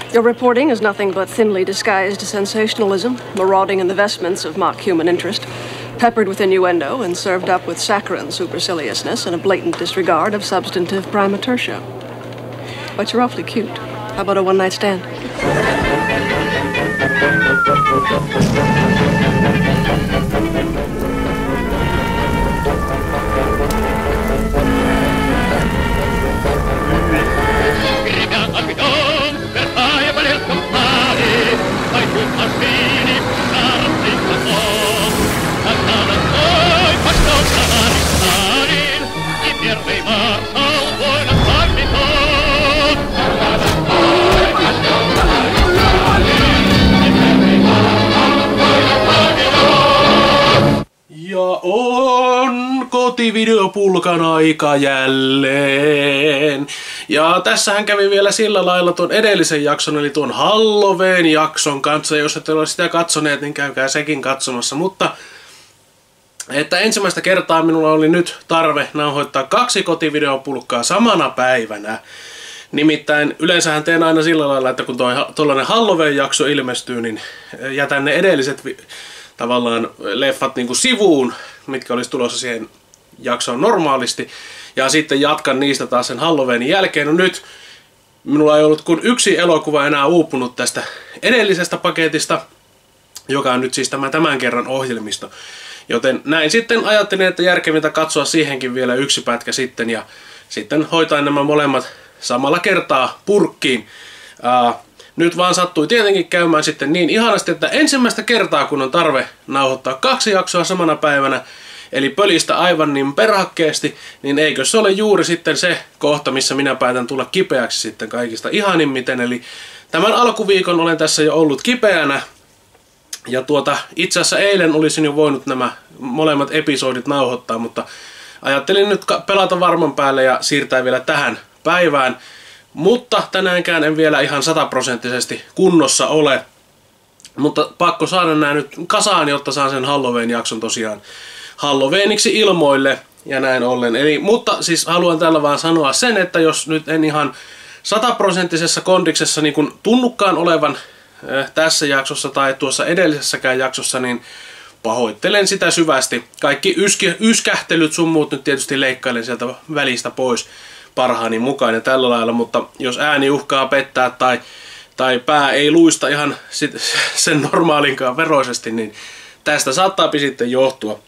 Your reporting is nothing but thinly disguised sensationalism, marauding in the vestments of mock human interest, peppered with innuendo and served up with saccharine superciliousness and a blatant disregard of substantive prima tertia. But you're awfully cute. How about a one-night stand? Ja on kotivideopulkan aika jälleen. Ja tässähän kävi vielä sillä lailla tuon edellisen jakson, eli tuon Halloween-jakson kanssa. Jos ette ole sitä katsoneet, niin käykää sekin katsomassa. Mutta että ensimmäistä kertaa minulla oli nyt tarve nauhoittaa 2 kotivideopulkkaa samana päivänä. Nimittäin yleensähän teen aina sillä lailla, että kun tuollainen Halloween-jakso ilmestyy, niin jätän ne edelliset tavallaan leffat niin kuin sivuun, mitkä olisi tulossa siihen jaksoon normaalisti. Ja sitten jatkan niistä taas sen Halloweenin jälkeen. No nyt minulla ei ollut kuin 1 elokuva enää uupunut tästä edellisestä paketista, joka on nyt siis tämän kerran ohjelmisto. Joten näin sitten ajattelin, että järkevintä katsoa siihenkin vielä 1 pätkä sitten ja sitten hoitaa nämä molemmat samalla kertaa purkkiin. Nyt vaan sattui tietenkin käymään sitten niin ihanasti, että ensimmäistä kertaa kun on tarve nauhoittaa 2 jaksoa samana päivänä, eli pölistä aivan niin perhakkeesti, niin eikö se ole juuri sitten se kohta, missä minä päätän tulla kipeäksi sitten kaikista ihanimmiten. Eli tämän alkuviikon olen tässä jo ollut kipeänä, ja itse asiassa eilen olisin jo voinut nämä molemmat episodit nauhoittaa, mutta ajattelin nyt pelata varman päälle ja siirtää vielä tähän päivään. Mutta tänäänkään en vielä ihan 100% kunnossa ole. Mutta pakko saada nämä nyt kasaan, jotta saan sen Halloween-jakson tosiaan Halloweeniksi ilmoille ja näin ollen. Mutta siis haluan tällä vaan sanoa sen, että jos nyt en ihan 100% kondiksessa niin kun tunnukkaan olevan tässä jaksossa tai tuossa edellisessäkään jaksossa, niin pahoittelen sitä syvästi. Kaikki yskähtelyt sun muut nyt tietysti leikkailen sieltä välistä pois parhaani mukaan ja tällä lailla, mutta jos ääni uhkaa pettää tai pää ei luista ihan sen normaalinkaan veroisesti, niin tästä saattaa sitten johtua.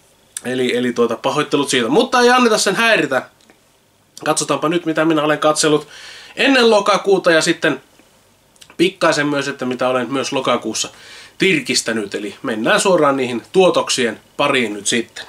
Eli pahoittelut siitä, mutta ei anneta sen häiritä. Katsotaanpa nyt, mitä minä olen katsellut ennen lokakuuta ja sitten pikkaisen myös, että mitä olen myös lokakuussa tirkistänyt. Eli mennään suoraan niihin tuotoksien pariin nyt sitten.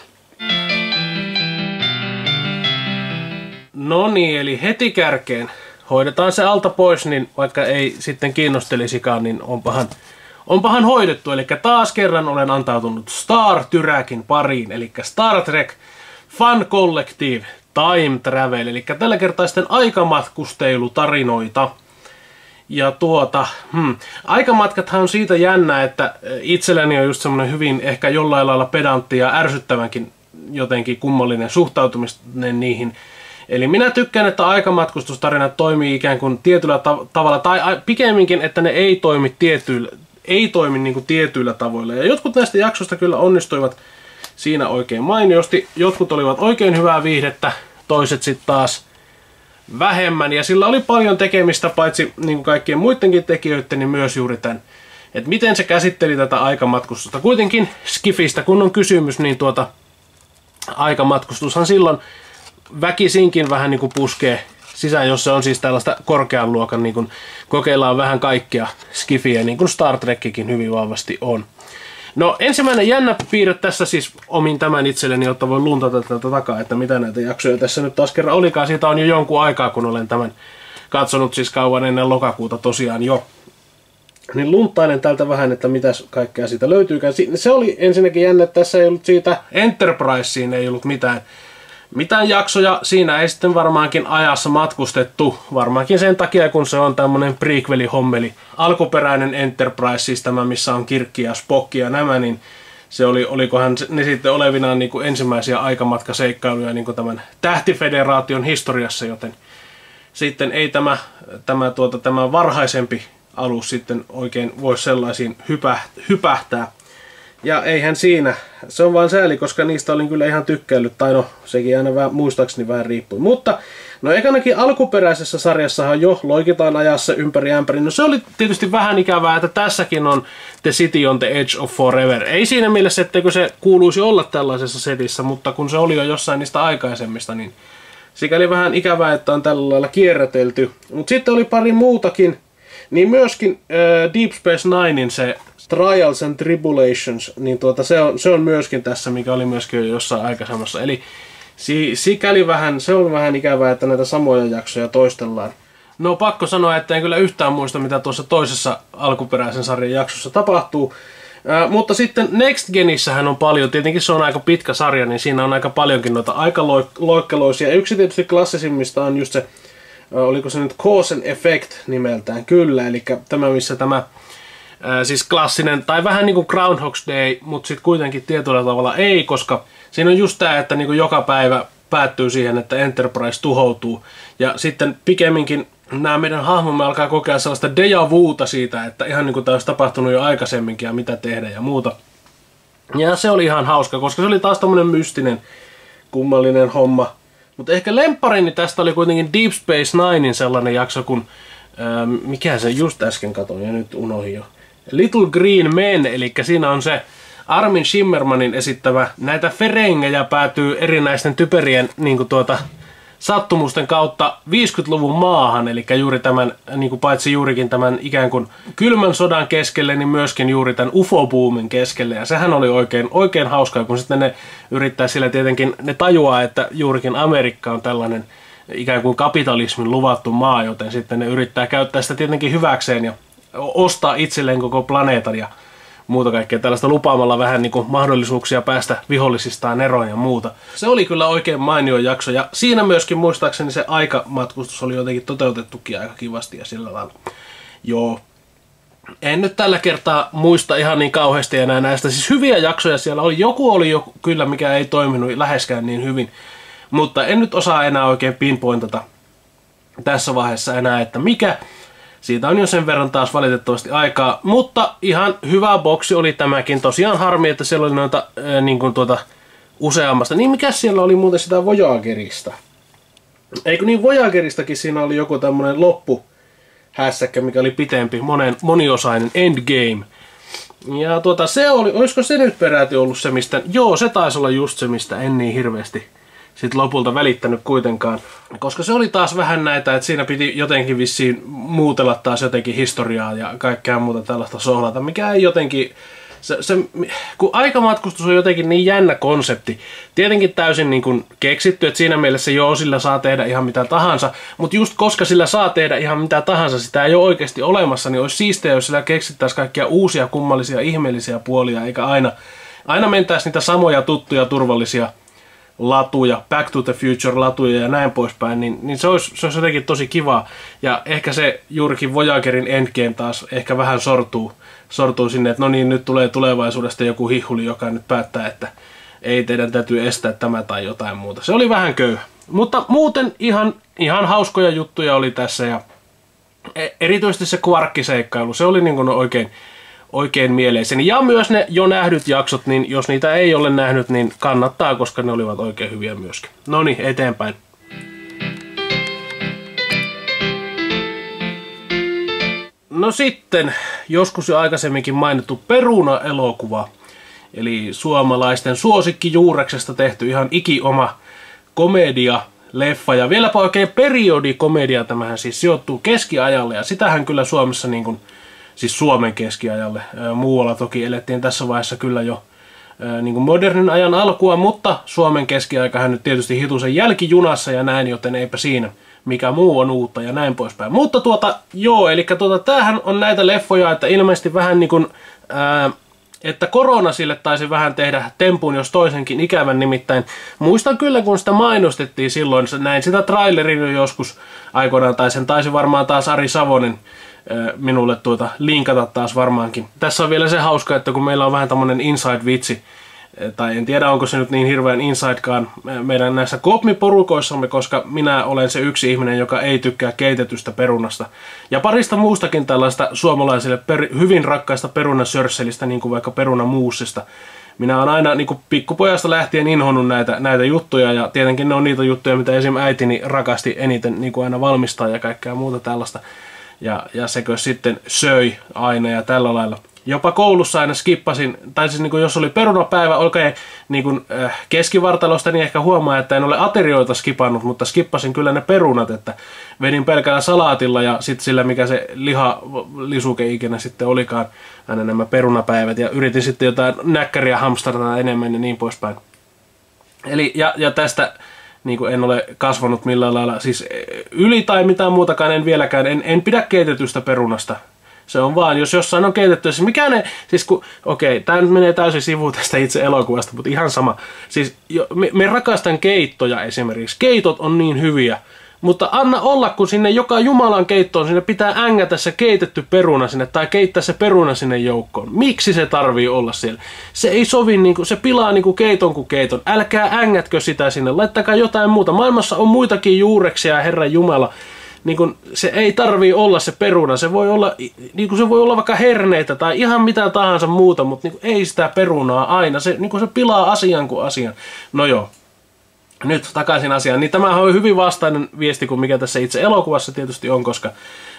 No niin, eli heti kärkeen hoidetaan se alta pois, niin vaikka ei sitten kiinnostelisikaan, niin onpahan hoidettu. Eli taas kerran olen antautunut Star Träkin pariin, eli Star Trek Fun Collective Time Travel, eli tällä kertaa sitten aikamatkustelutarinoita. Ja aikamatkathan on siitä jännä, että itselläni on just semmoinen hyvin ehkä jollain lailla pedantti ja ärsyttävänkin jotenkin kummallinen suhtautuminen niihin. Eli minä tykkään, että aikamatkustustarinat toimii ikään kuin tietyllä tavalla, tai pikemminkin, että ne ei toimi niin kuin tietyillä tavoilla. Ja jotkut näistä jaksoista kyllä onnistuivat siinä oikein mainiosti. Jotkut olivat oikein hyvää viihdettä, toiset sitten taas vähemmän. Ja sillä oli paljon tekemistä, paitsi niin kuin kaikkien muidenkin tekijöiden, niin myös juuri tämän, että miten se käsitteli tätä aikamatkustusta. Kuitenkin skifistä, kun on kysymys, niin aikamatkustushan silloin väkisinkin vähän niin kuin puskee sisään, jos se on siis tällaista korkean luokan, niin kuin kokeillaan vähän kaikkea skifiä, niin kuin Star Trekkikin hyvin vahvasti on. No ensimmäinen jännä piirre tässä siis omin tämän itselleni, jotta voin luntata tätä takaa, että mitä näitä jaksoja tässä nyt taas kerran olikaan. Siitä on jo jonkun aikaa, kun olen tämän katsonut siis kauan ennen lokakuuta tosiaan jo. Niin lunttailen täältä vähän, että mitäs kaikkea siitä löytyykään. Se oli ensinnäkin jännä, että tässä ei ollut siitä Enterpriseen ei ollut mitään jaksoja. Siinä ei sitten varmaankin ajassa matkustettu. Varmaankin sen takia, kun se on tämmönen prequeli-hommeli. Alkuperäinen Enterprise, siis tämä missä on Kirkki ja Spock ja nämä, niin se olikohan ne sitten olevinaan niin kuin ensimmäisiä aikamatkaseikkailuja niin kuin tämän Tähtifederaation historiassa, joten sitten ei tämä varhaisempi alus sitten oikein voisi sellaisiin hypähtää. Ja eihän siinä. Se on vaan sääli, koska niistä olin kyllä ihan tykkäillyt. Tai no, sekin aina vähän, muistaakseni vähän riippui. Mutta, no ekanakin alkuperäisessä sarjassahan jo loikitaan ajassa ympäri ämpäri. No se oli tietysti vähän ikävää, että tässäkin on The City on the Edge of Forever. Ei siinä mielessä, etteikö se kuuluisi olla tällaisessa setissä, mutta kun se oli jo jossain niistä aikaisemmista, niin sikäli vähän ikävää, että on tällä lailla kierrätelty. Mutta sitten oli pari muutakin. Niin myöskin Deep Space Ninein se Trials and Tribulations, niin se on myöskin tässä, mikä oli myöskin jossain aikaisemmassa. Eli sikäli vähän, se on vähän ikävää, että näitä samoja jaksoja toistellaan. No pakko sanoa, että en kyllä yhtään muista, mitä tuossa toisessa alkuperäisen sarjan jaksossa tapahtuu. Mutta sitten Next Genissähän on paljon, tietenkin se on aika pitkä sarja, niin siinä on aika paljonkin noita aikaloikkeloisia. Yksi tietysti klassisimmista on just se, oliko se nyt Cause and Effect nimeltään, kyllä, eli tämä missä tämä siis klassinen, tai vähän niin kuin Groundhog's Day, mutta sitten kuitenkin tietyllä tavalla ei, koska siinä on just tämä, että niin kuin joka päivä päättyy siihen, että Enterprise tuhoutuu. Ja sitten pikemminkin nämä meidän hahmomme alkaa kokea sellaista déjà vuuta siitä, että ihan niin kuin tämä olisi tapahtunut jo aikaisemminkin ja mitä tehdä ja muuta. Ja se oli ihan hauska, koska se oli taas tämmöinen mystinen, kummallinen homma. Mutta ehkä lempparini tästä oli kuitenkin Deep Space Ninein sellainen jakso, kun mikä se just äsken katoin ja nyt unohdin jo. Little Green Men, eli siinä on se Armin Shimmermanin esittävä, näitä ferengejä päätyy erinäisten typerien niin sattumusten kautta 50-luvun maahan, eli juuri tämän, niin kuin paitsi juurikin tämän ikään kuin kylmän sodan keskelle, niin myöskin juuri tämän UFO-boomin keskelle, ja sehän oli oikein hauskaa, kun sitten ne yrittää sillä tietenkin, ne tajuaa, että juurikin Amerikka on tällainen ikään kuin kapitalismin luvattu maa, joten sitten ne yrittää käyttää sitä tietenkin hyväkseen ja ostaa itselleen koko planeetan ja muuta kaikkea tällaista lupaamalla vähän niin kuin mahdollisuuksia päästä vihollisistaan eroon ja muuta. Se oli kyllä oikein mainio jakso ja siinä myöskin muistaakseni se aikamatkustus oli jotenkin toteutettukin aika kivasti ja sillä lailla. Joo. En nyt tällä kertaa muista ihan niin kauheasti enää näistä. Siis hyviä jaksoja siellä oli. Joku oli jo kyllä, mikä ei toiminut läheskään niin hyvin. Mutta en nyt osaa enää oikein pinpointata tässä vaiheessa enää, että mikä. Siitä on jo sen verran taas valitettavasti aikaa, mutta ihan hyvä boksi oli tämäkin. Tosiaan harmi, että siellä oli noita niin kuin useammasta. Niin mikä siellä oli muuten sitä Voyagerista? Eikö niin Voyageristakin siinä oli joku tämmönen loppuhässäkkä, mikä oli pitempi, moniosainen Endgame. Ja se oli, olisiko se nyt peräti ollut se, mistä, joo se taisi olla just se, mistä en niin hirveästi sitten lopulta välittänyt kuitenkaan. Koska se oli taas vähän näitä, että siinä piti jotenkin vissiin muutella taas jotenkin historiaa ja kaikkea muuta tällaista sohlata, mikä ei jotenkin. Kun aikamatkustus on jotenkin niin jännä konsepti, tietenkin täysin niin kuin keksitty, että siinä mielessä joo, sillä saa tehdä ihan mitä tahansa, mutta just koska sillä saa tehdä ihan mitä tahansa, sitä ei ole oikeasti olemassa, niin olisi siistiä, jos sillä keksittäisiin kaikkia uusia kummallisia ihmeellisiä puolia, eikä aina mentäisi niitä samoja tuttuja turvallisia latuja, Back to the Future-latuja ja näin poispäin, niin se olisi jotenkin tosi kivaa. Ja ehkä se juurikin Voyagerin Endgame taas ehkä vähän sortuu sinne, että no niin, nyt tulee tulevaisuudesta joku hihuli, joka nyt päättää, että ei teidän täytyy estää tämä tai jotain muuta. Se oli vähän köyhä. Mutta muuten ihan hauskoja juttuja oli tässä ja erityisesti se kvarkkiseikkailu, se oli niin kuin oikein mieleiseni. Ja myös ne jo nähdyt jaksot, niin jos niitä ei ole nähnyt, niin kannattaa, koska ne olivat oikein hyviä myöskin. No niin, eteenpäin. No sitten, joskus jo aikaisemminkin mainittu Peruna-elokuva. Eli suomalaisten suosikkijuureksesta tehty ihan ikioma komedia-leffa. Ja vieläpä oikein periodikomedia, tämähän siis sijoittuu keskiajalle. Ja sitähän kyllä Suomessa niin kuin siis Suomen keskiajalle. Muualla toki elettiin tässä vaiheessa kyllä jo niin kuin modernin ajan alkua, mutta Suomen keskiaikahan nyt tietysti hitusen jälkijunassa ja näin, joten eipä siinä. Mikä muu on uutta ja näin poispäin. Mutta joo, eli tämähän on näitä leffoja, että ilmeisesti vähän niin kuin, että korona sille taisi vähän tehdä tempun jos toisenkin ikävän, nimittäin muistan kyllä kun sitä mainostettiin silloin, näin sitä trailerin jo joskus aikoinaan, tai sen taisi varmaan taas Ari Savonen minulle linkata taas varmaankin. Tässä on vielä se hauska, että kun meillä on vähän tämmönen inside-vitsi tai en tiedä onko se nyt niin hirveän insidekaan meidän näissä Kopmi-porukoissamme, koska minä olen se yksi ihminen, joka ei tykkää keitetystä perunasta. Ja parista muustakin tällaista suomalaisille hyvin rakkaista perunasörsselistä, niin kuin vaikka perunamuusista. Minä olen aina niin kuin pikkupojasta lähtien inhonnut näitä juttuja, ja tietenkin ne on niitä juttuja, mitä esim. Äitini rakasti eniten niin kuin aina valmistaa ja kaikkea muuta tällaista. Ja sekö sitten söi aina ja tällä lailla. Jopa koulussa aina skippasin, tai siis niin kuin jos oli perunapäivä oikein niin kuin, keskivartalosta, niin ehkä huomaa, että en ole aterioita skipannut, mutta skippasin kyllä ne perunat, että vedin pelkällä salaatilla ja sitten sillä, mikä se lihalisuke ikinä sitten olikaan, aina nämä perunapäivät, ja yritin sitten jotain näkkäriä hamsterata enemmän ja niin poispäin. Eli, ja tästä niin kuin en ole kasvanut millään lailla, siis yli tai mitään muutakaan en vieläkään, en pidä keitetystä perunasta. Se on vaan, jos jossain on keitetty, siis mikä ne, siis kun, okei, tää nyt menee täysin sivuun tästä itse elokuvasta, mutta ihan sama. Siis me rakastan keittoja esimerkiksi, keitot on niin hyviä, mutta anna olla, kun sinne joka jumalan keittoon, sinne pitää ängätä se keitetty peruna sinne, tai keittää se peruna sinne joukkoon. Miksi se tarvii olla siellä? Se ei sovi, niinku, se pilaa niinku keiton kuin keiton. Älkää ängätkö sitä sinne, laittakaa jotain muuta. Maailmassa on muitakin juureksia, Herran Jumala. Niin kun, se ei tarvii olla se peruna, se voi olla, niin se voi olla vaikka herneitä tai ihan mitä tahansa muuta, mutta niin ei sitä perunaa aina, se, niin se pilaa asian kuin asian. No joo, nyt takaisin asiaan. Niin tämähän on hyvin vastainen viesti kuin mikä tässä itse elokuvassa tietysti on, koska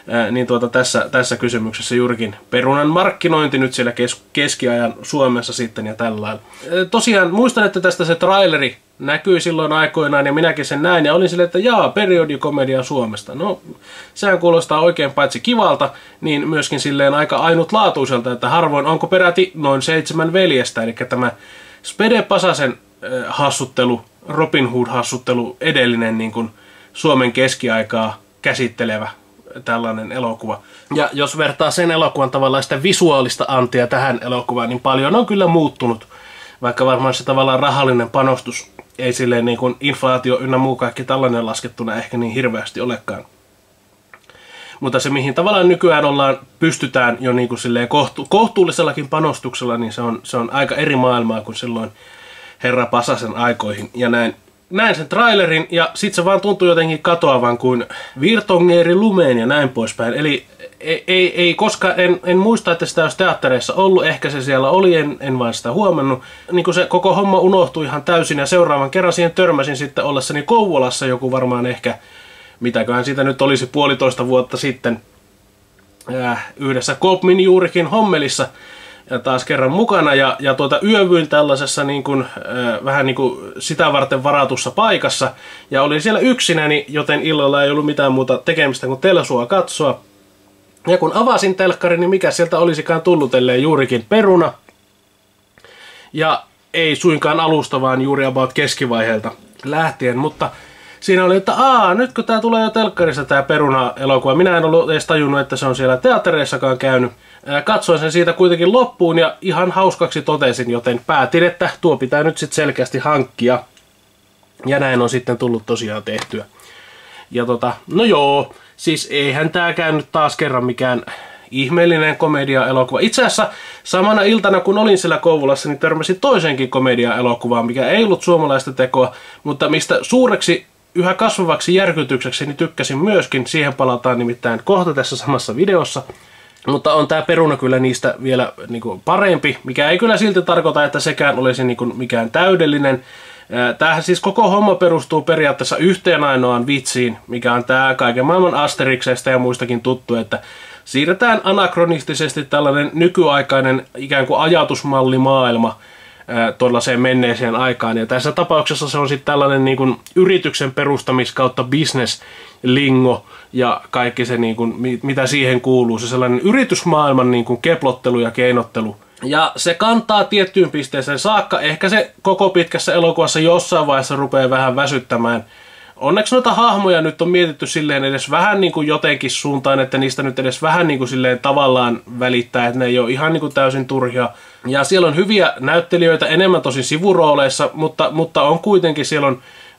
tässä kysymyksessä juurikin perunan markkinointi nyt siellä keskiajan Suomessa sitten ja tällä lailla. Tosiaan muistan, että tästä se traileri näkyi silloin aikoinaan ja minäkin sen näin ja olin silleen, että jaa, periodikomedia Suomesta. No, sehän kuulostaa oikein paitsi kivalta, niin myöskin silleen aika ainutlaatuiselta, että harvoin onko peräti noin 7 veljestä, eli tämä Spede Pasasen hassuttelu, Robin Hood-hassuttelu edellinen niin kuin Suomen keskiaikaa käsittelevä tällainen elokuva. Ja jos vertaa sen elokuvan tavallaan sitä visuaalista antia tähän elokuvaan, niin paljon on kyllä muuttunut. Vaikka varmaan se tavallaan rahallinen panostus ei silleen niin kuin inflaatio ynnä muu kaikki tällainen laskettuna ehkä niin hirveästi olekaan. Mutta se mihin tavallaan nykyään pystytään jo niin kuin silleen kohtuullisellakin panostuksella, niin se on aika eri maailmaa kuin silloin Herra Pasasen aikoihin. Ja näin sen trailerin ja sit se vaan tuntui jotenkin katoavan kuin Virtongeeri lumeen ja näin poispäin. Eli ei koskaan, en muista, että sitä olisi teattereissa ollut, ehkä se siellä oli, en vaan sitä huomannut. Niin kuin se koko homma unohtui ihan täysin ja seuraavan kerran siihen törmäsin sitten ollessani Kouvolassa joku varmaan ehkä, mitäköhän siitä nyt olisi 1,5 vuotta sitten, yhdessä Kopmin juurikin hommelissa ja taas kerran mukana ja yövyin tällaisessa niin kuin, vähän niin kuin sitä varten varatussa paikassa ja olin siellä yksinäni, joten illalla ei ollut mitään muuta tekemistä kuin telesua katsoa. Ja kun avasin telkkarin, niin mikä sieltä olisikaan tullut, ellei juurikin peruna. Ja ei suinkaan alusta, vaan juuri about keskivaiheelta lähtien, mutta siinä oli, että nyt kun tää tulee jo telkkarissa tää peruna-elokuva, minä en ollut edes tajunnut, että se on siellä teattereissakaan käynyt. Katsoin sen siitä kuitenkin loppuun ja ihan hauskaksi totesin, joten päätin, että tuo pitää nyt sitten selkeästi hankkia. Ja näin on sitten tullut tosiaan tehtyä. Ja no joo, siis eihän tääkään nyt taas kerran mikään ihmeellinen komedia-elokuva. Itse asiassa samana iltana kun olin siellä Kouvolassa, niin törmäsin toisenkin komedia-elokuvaan, mikä ei ollut suomalaista tekoa, mutta mistä suureksi yhä kasvavaksi järkytykseksi niin tykkäsin myöskin. Siihen palataan nimittäin kohta tässä samassa videossa. Mutta on tää peruna kyllä niistä vielä niinku parempi, mikä ei kyllä silti tarkoita, että sekään olisi niinku mikään täydellinen. Tämähän siis koko homma perustuu periaatteessa yhteen ainoaan vitsiin, mikä on tää kaiken maailman Asterixeista ja muistakin tuttu, että siirretään anakronistisesti tällainen nykyaikainen ikään kuin ajatusmallimaailma tuollaiseen menneeseen aikaan. Ja tässä tapauksessa se on sitten tällainen niin kuin yrityksen perustamis kautta business-lingo ja kaikki se, niin kuin, mitä siihen kuuluu. Se sellainen yritysmaailman niin kuin keplottelu ja keinottelu. Ja se kantaa tiettyyn pisteeseen saakka. Ehkä se koko pitkässä elokuvassa jossain vaiheessa rupeaa vähän väsyttämään. Onneksi noita hahmoja nyt on mietitty silleen edes vähän niin kuin jotenkin suuntaan, että niistä nyt edes vähän niin kuin silleen tavallaan välittää, että ne ei ole ihan niin kuin täysin turhia. Ja siellä on hyviä näyttelijöitä, enemmän tosin sivurooleissa, mutta on kuitenkin, siellä on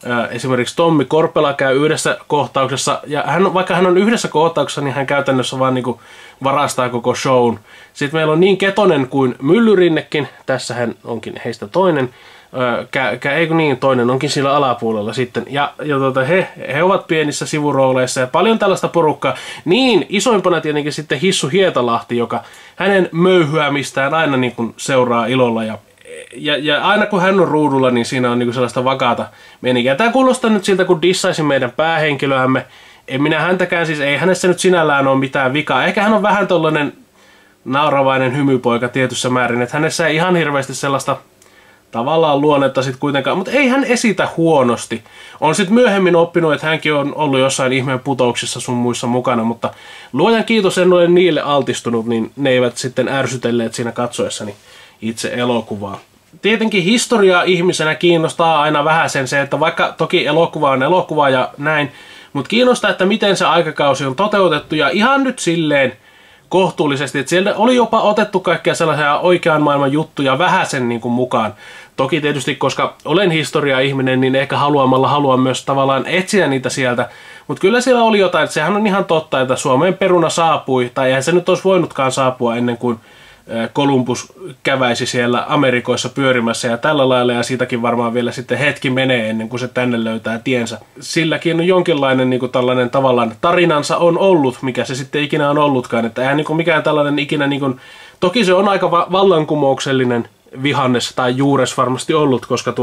Esimerkiksi Tommi Korpela käy yhdessä kohtauksessa, ja vaikka hän on yhdessä kohtauksessa, niin hän käytännössä vaan niin kuin varastaa koko shown. Sitten meillä on niin Ketonen kuin Myllyrinnekin, tässä hän onkin heistä toinen, eikö niin, toinen onkin sillä alapuolella sitten. Ja he ovat pienissä sivurooleissa ja paljon tällaista porukkaa. Niin, isoimpana tietenkin sitten Hissu Hietalahti, joka hänen möyhyämistään aina niin kuin seuraa ilolla. Ja aina kun hän on ruudulla, niin siinä on niin kuin sellaista vakaata meininkiä. Tämä kuulostaa nyt siltä, kun dissaisin meidän päähenkilöämme. En minä häntäkään, siis ei hänessä nyt sinällään ole mitään vikaa. Ehkä hän on vähän tollainen nauravainen hymypoika tietyssä määrin, että hänessä ei ihan hirveästi sellaista tavallaan luonnetta sitten kuitenkaan, mutta ei hän esitä huonosti. On sitten myöhemmin oppinut, että hänkin on ollut jossain ihmeen putouksissa sun muissa mukana, mutta luojan kiitos, en ole niille altistunut, niin ne eivät sitten ärsytelleet siinä katsoessani itse elokuvaa. Tietenkin historiaa ihmisenä kiinnostaa aina vähän se, että vaikka toki elokuva on elokuva ja näin, mutta kiinnostaa, että miten se aikakausi on toteutettu ja ihan nyt silleen kohtuullisesti, että siellä oli jopa otettu kaikkia sellaisia oikean maailman juttuja vähäsen niin kuin mukaan. Toki tietysti, koska olen historia-ihminen, niin ehkä haluan myös tavallaan etsiä niitä sieltä. Mutta kyllä siellä oli jotain, että sehän on ihan totta, että Suomeen peruna saapui, tai eihän se nyt olisi voinutkaan saapua ennen kuin Columbus käväisi siellä Amerikoissa pyörimässä ja tällä lailla, ja siitäkin varmaan vielä sitten hetki menee ennen kuin se tänne löytää tiensä. Silläkin on jonkinlainen niin kuin tällainen tavallaan tarinansa on ollut, mikä se sitten ikinä on ollutkaan, että eihän niin kuin mikään tällainen ikinä, niin kuin, toki se on aika vallankumouksellinen vihannes tai juures varmasti ollut, koska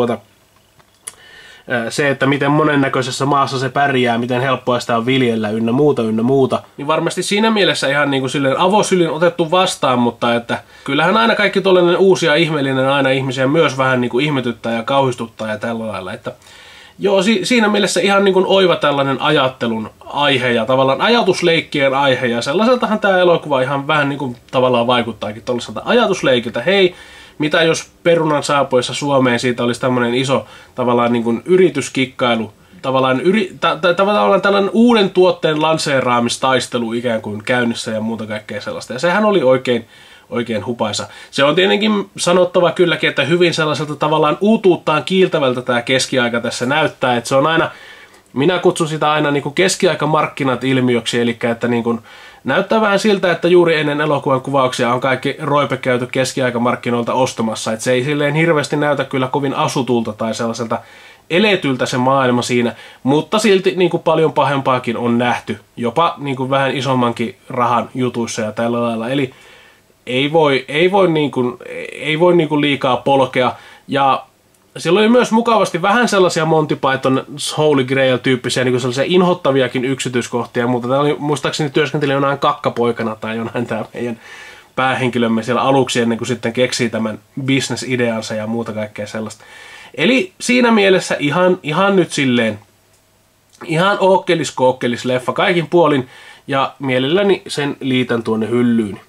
se, että miten monennäköisessä maassa se pärjää, miten helppoa sitä on viljellä ynnä muuta, niin varmasti siinä mielessä ihan niin kuin silleen avosylin otettu vastaan, mutta että kyllähän aina kaikki tollainen uusi ja ihmeellinen aina ihmisiä myös vähän niin kuin ihmetyttää ja kauhistuttaa ja tällä lailla, että joo, siinä mielessä ihan niin kuin oiva tällainen ajattelun aihe ja tavallaan ajatusleikkien aihe, ja sellaiseltahan tämä elokuva ihan vähän niin kuin tavallaan vaikuttaakin tuollaiselta ajatusleikiltä. Hei, mitä jos perunan saapuessa Suomeen siitä olisi tämmöinen iso tavallaan niin kuin yrityskikkailu, tavallaan tällainen uuden tuotteen lanseeraamistaistelu ikään kuin käynnissä ja muuta kaikkea sellaista. Ja sehän oli oikein hupaisa. Se on tietenkin sanottava kylläkin, että hyvin sellaiselta tavallaan uutuuttaan kiiltävältä tämä keskiaika tässä näyttää, että se on aina, minä kutsun sitä aina niin kuin keskiaikamarkkinat ilmiöksi, eli että niin kuin näyttää vähän siltä, että juuri ennen elokuvan kuvauksia on kaikki roipe käyty keskiaikamarkkinoilta ostamassa. Että se ei silleen hirveästi näytä kyllä kovin asutulta tai sellaiselta eletyltä se maailma siinä, mutta silti niin kuin paljon pahempaakin on nähty, jopa niin kuin vähän isommankin rahan jutuissa ja tällä lailla. Eli ei voi niin kuin liikaa polkea. Ja siellä oli myös mukavasti vähän sellaisia Monty Python Holy Grail-tyyppisiä niin kuin sellaisia inhottaviakin yksityiskohtia, mutta tämä oli muistaakseni työskenteli jonain kakkapoikana tai jonain tämä meidän päähenkilömme siellä aluksi ennen kuin sitten keksii tämän business-ideansa ja muuta kaikkea sellaista. Eli siinä mielessä ihan nyt silleen, ihan ookkelis leffa kaikin puolin ja mielelläni sen liitän tuonne hyllyyn.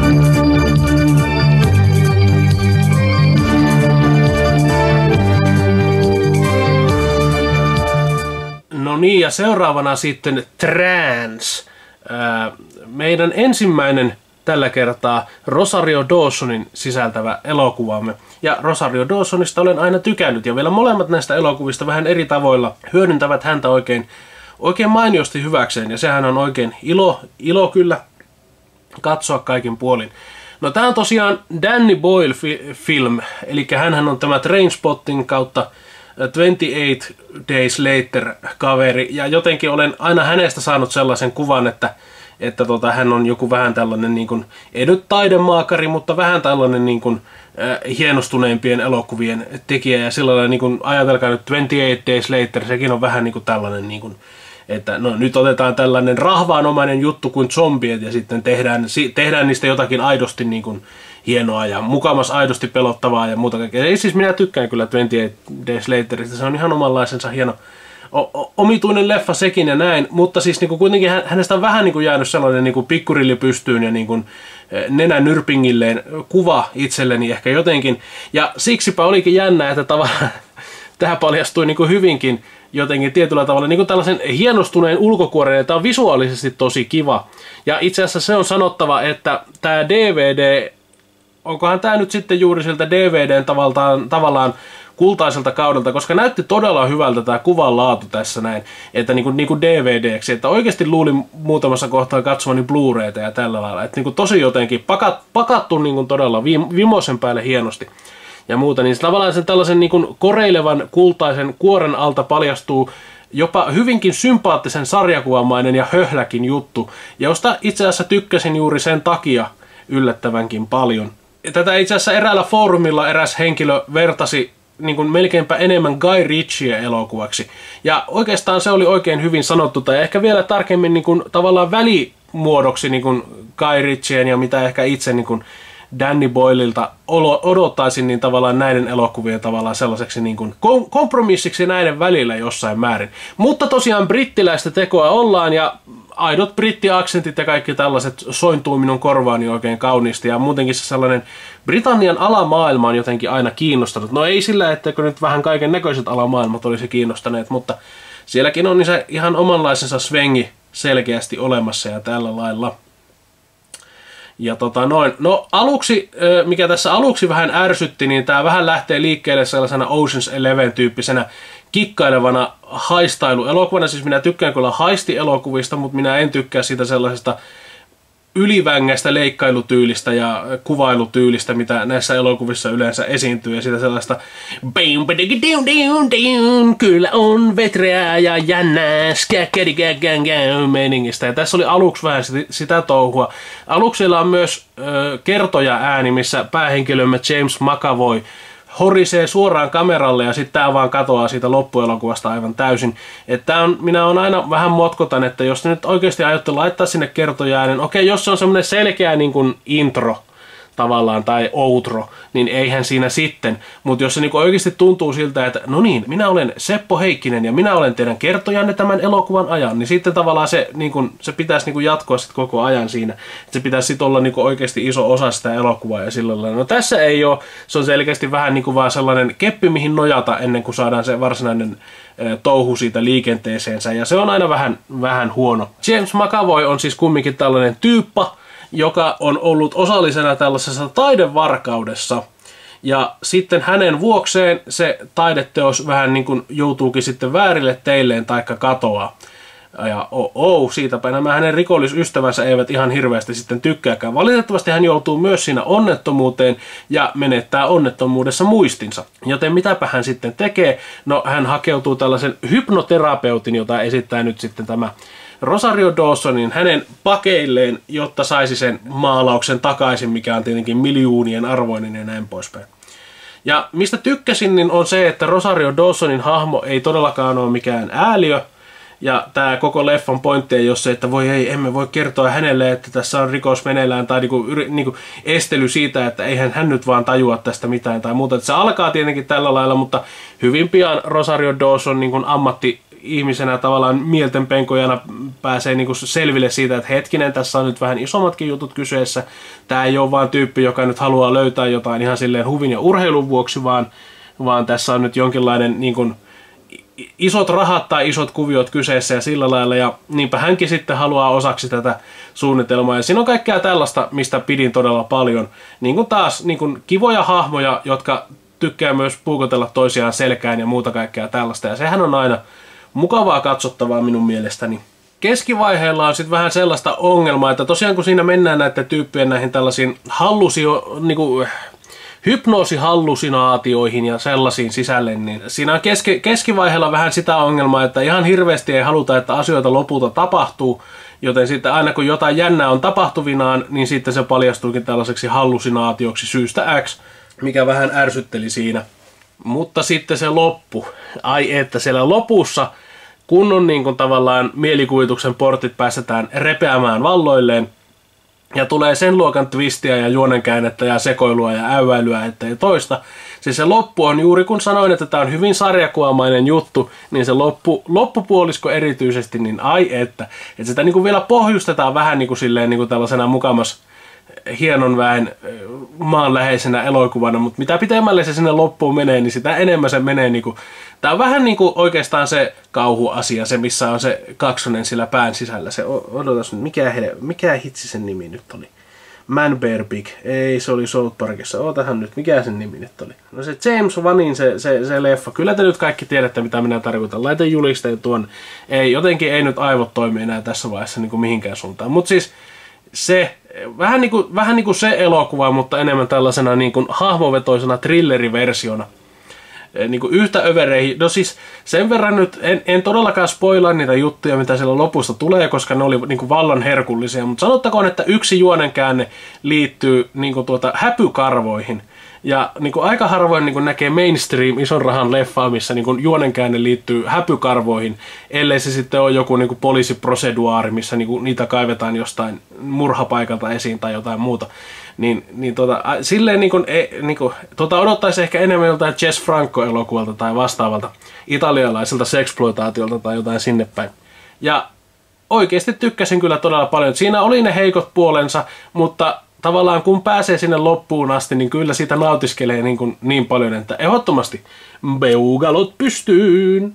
No niin, ja seuraavana sitten Trans. Meidän ensimmäinen tällä kertaa Rosario Dawsonin sisältävä elokuvamme. Ja Rosario Dawsonista olen aina tykännyt, ja vielä molemmat näistä elokuvista vähän eri tavoilla hyödyntävät häntä oikein mainiosti hyväkseen, ja sehän on oikein ilo kyllä katsoa kaikin puolin. No tää on tosiaan Danny Boyle-film, eli hänhän on tämä Trainspotting kautta 28 Days Later -kaveri, ja jotenkin olen aina hänestä saanut sellaisen kuvan, että hän on joku vähän tällainen, niin kuin, ei nyt taidemaakari, mutta vähän tällainen niin kuin, hienostuneempien elokuvien tekijä, ja sillä lailla niin kuin, ajatelkaa nyt 28 Days Later, sekin on vähän niin kuin tällainen, niin kuin, että no, nyt otetaan tällainen rahvaanomainen juttu kuin zombiet, ja sitten tehdään niistä jotakin aidosti niin kuin, hienoa ja mukamas aidosti pelottavaa ja muuta kaikkea. Ei siis minä tykkään kyllä 28 Days Laterista, se on ihan omanlaisensa hieno omituinen leffa sekin ja näin, mutta siis niin kuin kuitenkin hänestä on vähän niin kuin jäänyt sellainen niin kuin pikkurilli pystyyn ja niin kuin nenänyrpingilleen kuva itselleni ehkä jotenkin. Ja siksipä olikin jännä, että tavallaan tähän paljastui niin kuin hyvinkin jotenkin tietyllä tavalla niin kuin tällaisen hienostuneen ulkokuoren, ja tämä on visuaalisesti tosi kiva. Ja itse asiassa se on sanottava, että tämä DVD, onkohan tämä nyt sitten juuri siltä DVDn tavallaan kultaiselta kaudelta, koska näytti todella hyvältä tämä kuvan laatu tässä näin, että niinku DVD:ksi, että oikeasti luulin muutamassa kohtaa katsomani Blu-rayta ja tällä lailla, että niinku tosi jotenkin pakattu niinku todella vimosen päälle hienosti ja muuta, niin tavallaan sen tällaisen niinku koreilevan kultaisen kuoren alta paljastuu jopa hyvinkin sympaattisen sarjakuvamainen ja höhläkin juttu, josta itse asiassa tykkäsin juuri sen takia yllättävänkin paljon. Tätä itse asiassa eräällä foorumilla eräs henkilö vertasi niin kuin melkeinpä enemmän Guy Ritchie elokuvaksi. Ja oikeastaan se oli oikein hyvin sanottu, tai ehkä vielä tarkemmin niin kuin tavallaan välimuodoksi niin kuin Guy Ritchien ja mitä ehkä itse niin kuin Danny Boylelta odottaisin, niin tavallaan näiden elokuvien tavallaan sellaiseksi niin kuin kompromissiksi näiden välillä jossain määrin. Mutta tosiaan brittiläistä tekoa ollaan ja aidot brittiaksentit ja kaikki tällaiset sointuu minun korvaani oikein kauniisti ja muutenkin se sellainen Britannian alamaailma on jotenkin aina kiinnostanut. No ei sillä, että nyt vähän kaiken näköiset alamaailmat olisi kiinnostaneet, mutta sielläkin on se ihan omanlaisensa svengi selkeästi olemassa ja tällä lailla. Ja no aluksi, mikä tässä aluksi vähän ärsytti, niin tää vähän lähtee liikkeelle sellaisena Ocean's 11-tyyppisenä kikkailevana haistailuelokuvana. Siis minä tykkään kyllä haistielokuvista, mutta minä en tykkää siitä sellaisesta ylivängästä leikkailutyylistä ja kuvailutyylistä, mitä näissä elokuvissa yleensä esiintyy. Ja sitä sellaista kyllä on vetreää ja jännää meningistä. Ja tässä oli aluksi vähän sitä touhua. Aluksi siellä on myös kertoja ääni, missä päähenkilömme James McAvoy horisee suoraan kameralle ja sitten tää vaan katoaa siitä loppuelokuvasta aivan täysin. Että minä on aina vähän motkotan, että jos nyt oikeasti aiotte laittaa sinne kertoja, niin okei, jos se on semmoinen selkeä niin kuin intro tavallaan tai outro, niin eihän siinä sitten. Mutta jos se niinku oikeasti tuntuu siltä, että no niin, minä olen Seppo Heikkinen ja minä olen teidän kertojanne tämän elokuvan ajan, niin sitten tavallaan se, niinku, se pitäisi niinku jatkoa sit koko ajan siinä. Et se pitäisi sitten olla niinku oikeasti iso osa sitä elokuvaa ja sillä lailla. No tässä ei ole, se on selkeästi vähän niinku vaan sellainen keppi mihin nojata ennen kuin saadaan se varsinainen touhu siitä liikenteeseensä ja se on aina vähän huono. James McAvoy on siis kumminkin tällainen tyyppa, joka on ollut osallisena tällaisessa taidevarkaudessa. Ja sitten hänen vuokseen se taideteos vähän niin kuin joutuukin sitten väärille teilleen taikka katoaa. Ja siitäpä nämä hänen rikollisystävänsä eivät ihan hirveästi sitten tykkääkään. Valitettavasti hän joutuu myös siinä onnettomuuteen ja menettää onnettomuudessa muistinsa. Joten mitäpä hän sitten tekee? No hän hakeutuu tällaisen hypnoterapeutin, jota esittää nyt sitten tämä Rosario Dawsonin hänen pakeilleen, jotta saisi sen maalauksen takaisin, mikä on tietenkin miljoonien arvoinen ja näin poispäin. Ja mistä tykkäsin, niin on se, että Rosario Dawsonin hahmo ei todellakaan ole mikään ääliö. Ja tämä koko leffan pointti ei ole se, että voi ei, emme voi kertoa hänelle, että tässä on rikos meneillään tai niinku estely siitä, että eihän hän nyt vaan tajua tästä mitään tai muuta. Että se alkaa tietenkin tällä lailla, mutta hyvin pian Rosario Dawson niin kuin ammatti-ihmisenä tavallaan mieltenpenkojana pääsee niin kuin selville siitä, että hetkinen, tässä on nyt vähän isommatkin jutut kyseessä. Tämä ei ole vaan tyyppi, joka nyt haluaa löytää jotain ihan silleen huvin ja urheilun vuoksi, vaan tässä on nyt jonkinlainen niin kuin isot rahat tai isot kuviot kyseessä ja sillä lailla, ja niinpä hänkin sitten haluaa osaksi tätä suunnitelmaa. Ja siinä on kaikkea tällaista, mistä pidin todella paljon. Niin kuin taas niin kuin kivoja hahmoja, jotka tykkää myös puukotella toisiaan selkään ja muuta kaikkea tällaista. Ja sehän on aina mukavaa katsottavaa minun mielestäni. Keskivaiheella on sitten vähän sellaista ongelmaa, että tosiaan kun siinä mennään näiden tyyppien näihin tällaisiin hypnoosihallusinaatioihin ja sellaisiin sisälle, niin siinä on keskivaiheella vähän sitä ongelmaa, että ihan hirveästi ei haluta, että asioita lopulta tapahtuu, joten sitten aina kun jotain jännää on tapahtuvinaan, niin sitten se paljastuukin tällaiseksi hallusinaatioksi syystä X, mikä vähän ärsytteli siinä. Mutta sitten se loppu, että siellä lopussa, kun on niin kuin tavallaan mielikuvituksen portit päästetään repeämään valloilleen, ja tulee sen luokan twistiä ja juonenkäännettä ja sekoilua ja äyväilyä, ettei toista. Siis se loppu on juuri kun sanoin, että tämä on hyvin sarjakuvamainen juttu, niin se loppupuolisko erityisesti, niin että sitä niin kuin vielä pohjustetaan vähän niin kuin silleen niin kuin tällaisena mukamas hienon väen maanläheisenä elokuvana, mutta mitä pitemmälle se sinne loppuun menee, niin sitä enemmän se menee niinku. Tää on vähän niinku oikeastaan se kauhuasia, se missä on se kaksonen sillä pään sisällä. Se odotas nyt, mikä hitsi sen nimi nyt oli. Man Bear Pig. Ei, se oli South Parkissa. Ootahan nyt, mikä sen nimi nyt oli? No se James Wanin se leffa. Kyllä te nyt kaikki tiedätte, mitä minä tarkoitan. Laitan julisteen tuon. Ei, jotenkin ei nyt aivot toimi enää tässä vaiheessa niin kuin mihinkään suuntaan. Mutta siis se, vähän niin kuin se elokuva, mutta enemmän tällaisena niin kuin hahmovetoisena thrilleriversiona. Niin kuin yhtä övereihin. No siis sen verran nyt, en todellakaan spoilaa niitä juttuja, mitä siellä lopussa tulee, koska ne oli niin kuin vallan herkullisia. Mutta sanottakoon, että yksi juonenkäänne liittyy niin kuin häpykarvoihin. Ja niin kuin aika harvoin niin kuin näkee mainstream ison rahan leffaa, missä niin kuin juonenkäänne liittyy häpykarvoihin, ellei se sitten ole joku niin kuin poliisiproseduaari, missä niin kuin niitä kaivetaan jostain murhapaikalta esiin tai jotain muuta. Silleen odottaisi ehkä enemmän jotain Jess Franco-elokuvalta tai vastaavalta italialaiselta sexploitaatiolta tai jotain sinne päin. Ja oikeasti tykkäsin kyllä todella paljon. Siinä oli ne heikot puolensa, mutta tavallaan kun pääsee sinne loppuun asti, niin kyllä siitä nautiskelee niin paljon, että ehdottomasti beugalot pystyyn!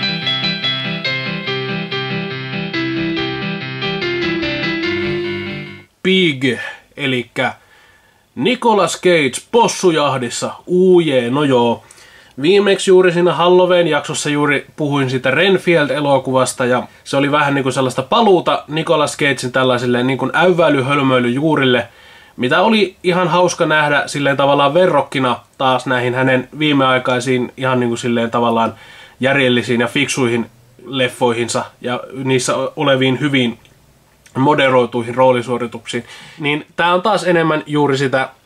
Pig, elikkä Nicolas Cage possujahdissa. No joo. Viimeksi juuri siinä Halloween-jaksossa juuri puhuin siitä Renfield-elokuvasta ja se oli vähän niinku sellaista paluuta Nicolas Cagein tällaisille niinku äyväily-hölmöily-juurille, mitä oli ihan hauska nähdä silleen tavallaan verrokkina taas näihin hänen viimeaikaisiin ihan niinku silleen tavallaan järjellisiin ja fiksuihin leffoihinsa ja niissä oleviin hyvin moderoituihin roolisuorituksiin. Niin tää on taas enemmän juuri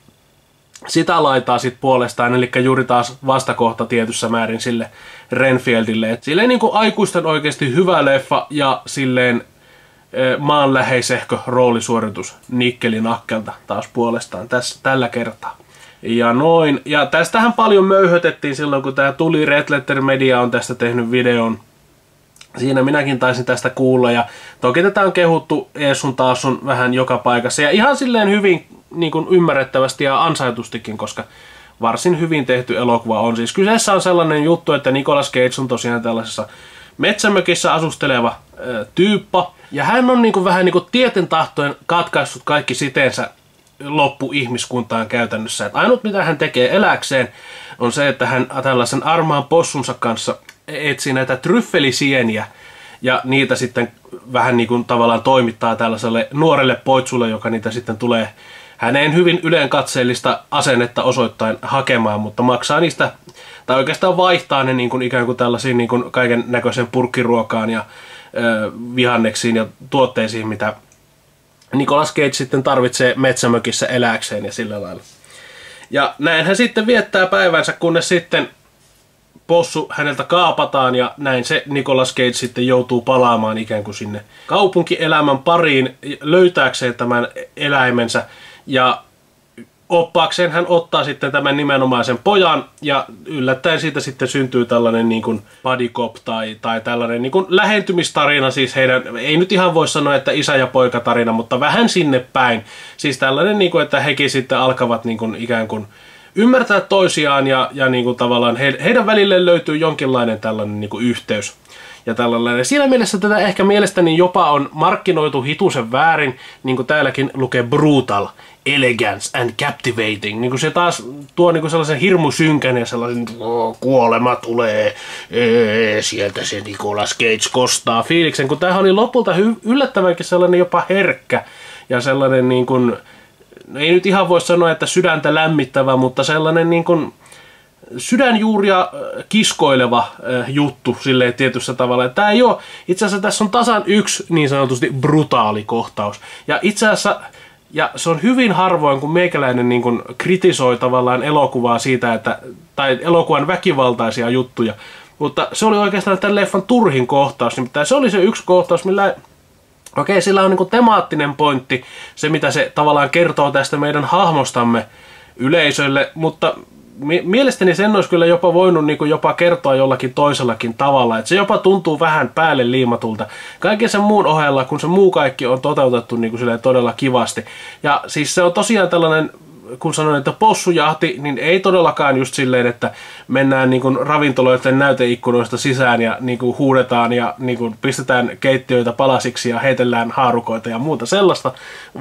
sitä laitaa sit puolestaan, eli juuri taas vastakohta tietyssä määrin sille Renfieldille. Et silleen niinku aikuisten oikeasti hyvä leffa ja silleen maanläheisehkö roolisuoritus nikkelinakkelta taas puolestaan tällä kertaa. Ja noin. Ja tästähän paljon möyhötettiin silloin, kun tää tuli. Red Letter Media on tästä tehnyt videon. Siinä minäkin taisin tästä kuulla. Ja toki tätä on kehuttu ees sun taas sun vähän joka paikassa. Ja ihan silleen hyvin niin kuin ymmärrettävästi ja ansaitustikin, koska varsin hyvin tehty elokuva on. Siis kyseessä on sellainen juttu, että Nicolas Cage on tosiaan tällaisessa metsämökissä asusteleva tyyppa. Ja hän on niin kuin vähän niin kuin tieten tahtoen katkaissut kaikki siteensä loppuihmiskuntaan käytännössä. Et ainut mitä hän tekee eläkseen on se, että hän tällaisen armaan possunsa kanssa etsii näitä tryffelisieniä ja niitä sitten vähän niin kuin tavallaan toimittaa tällaiselle nuorelle poitsulle, joka niitä sitten tulee häneen hyvin ylenkatseellista asennetta osoittain hakemaan, mutta maksaa niistä, tai oikeastaan vaihtaa ne niin kuin ikään kuin tällaisiin niin kuin kaiken näköisen purkkiruokaan ja vihanneksiin ja tuotteisiin, mitä Nicolas Cage sitten tarvitsee metsämökissä eläkseen ja sillä lailla. Ja näin hän sitten viettää päivänsä, kunnes sitten possu häneltä kaapataan ja näin se Nicolas Cage sitten joutuu palaamaan ikään kuin sinne kaupunkielämän pariin löytääkseen tämän eläimensä ja oppaakseen hän ottaa sitten tämän nimenomaisen pojan ja yllättäen siitä sitten syntyy tällainen niin kuin buddy cop tai tällainen niin kuin lähentymistarina, siis heidän, ei nyt ihan voi sanoa, että isä ja poika tarina, mutta vähän sinne päin. Siis tällainen, niin kuin, että hekin sitten alkavat niin kuin ikään kuin ymmärtää toisiaan ja niin kuin tavallaan heidän välille löytyy jonkinlainen tällainen niin kuin yhteys. Ja tällainen. Siinä mielessä tätä ehkä mielestäni jopa on markkinoitu hitusen väärin, niin kuin täälläkin lukee brutal, elegance and captivating. Niin kuin se taas tuo niin kuin sellaisen hirmusynkän ja sellaisen kuolema tulee, sieltä se Nicolas Cage kostaa fiiliksen, kun tämähän oli lopulta yllättävänkin sellainen jopa herkkä ja sellainen niin kuin, ei nyt ihan voi sanoa, että sydäntä lämmittävä, mutta sellainen niin kuin sydänjuuria kiskoileva juttu silleen tietyssä tavalla. Tämä ei ole, itse asiassa tässä on tasan yksi niin sanotusti brutaali kohtaus. Ja itse asiassa, ja se on hyvin harvoin, kun meikäläinen niin kuin kritisoi tavallaan elokuvaa siitä, tai elokuvan väkivaltaisia juttuja. Mutta se oli oikeastaan tämän leffan turhin kohtaus. Nimittäin se oli se yksi kohtaus, millä okei, sillä on niin kuin temaattinen pointti, se mitä se tavallaan kertoo tästä meidän hahmostamme yleisölle, mutta mielestäni sen olisi kyllä jopa voinut niin kuin jopa kertoa jollakin toisellakin tavalla, että se jopa tuntuu vähän päälle liimatulta kaiken sen muun ohella, kun se muu kaikki on toteutettu niin kuin todella kivasti. Ja siis se on tosiaan tällainen kun sanoin, että possujahti, niin ei todellakaan just silleen, että mennään niin kuin ravintoloiden näyteikkunoista sisään ja niin kuin huudetaan ja niin kuin pistetään keittiöitä palasiksi ja heitellään haarukoita ja muuta sellaista,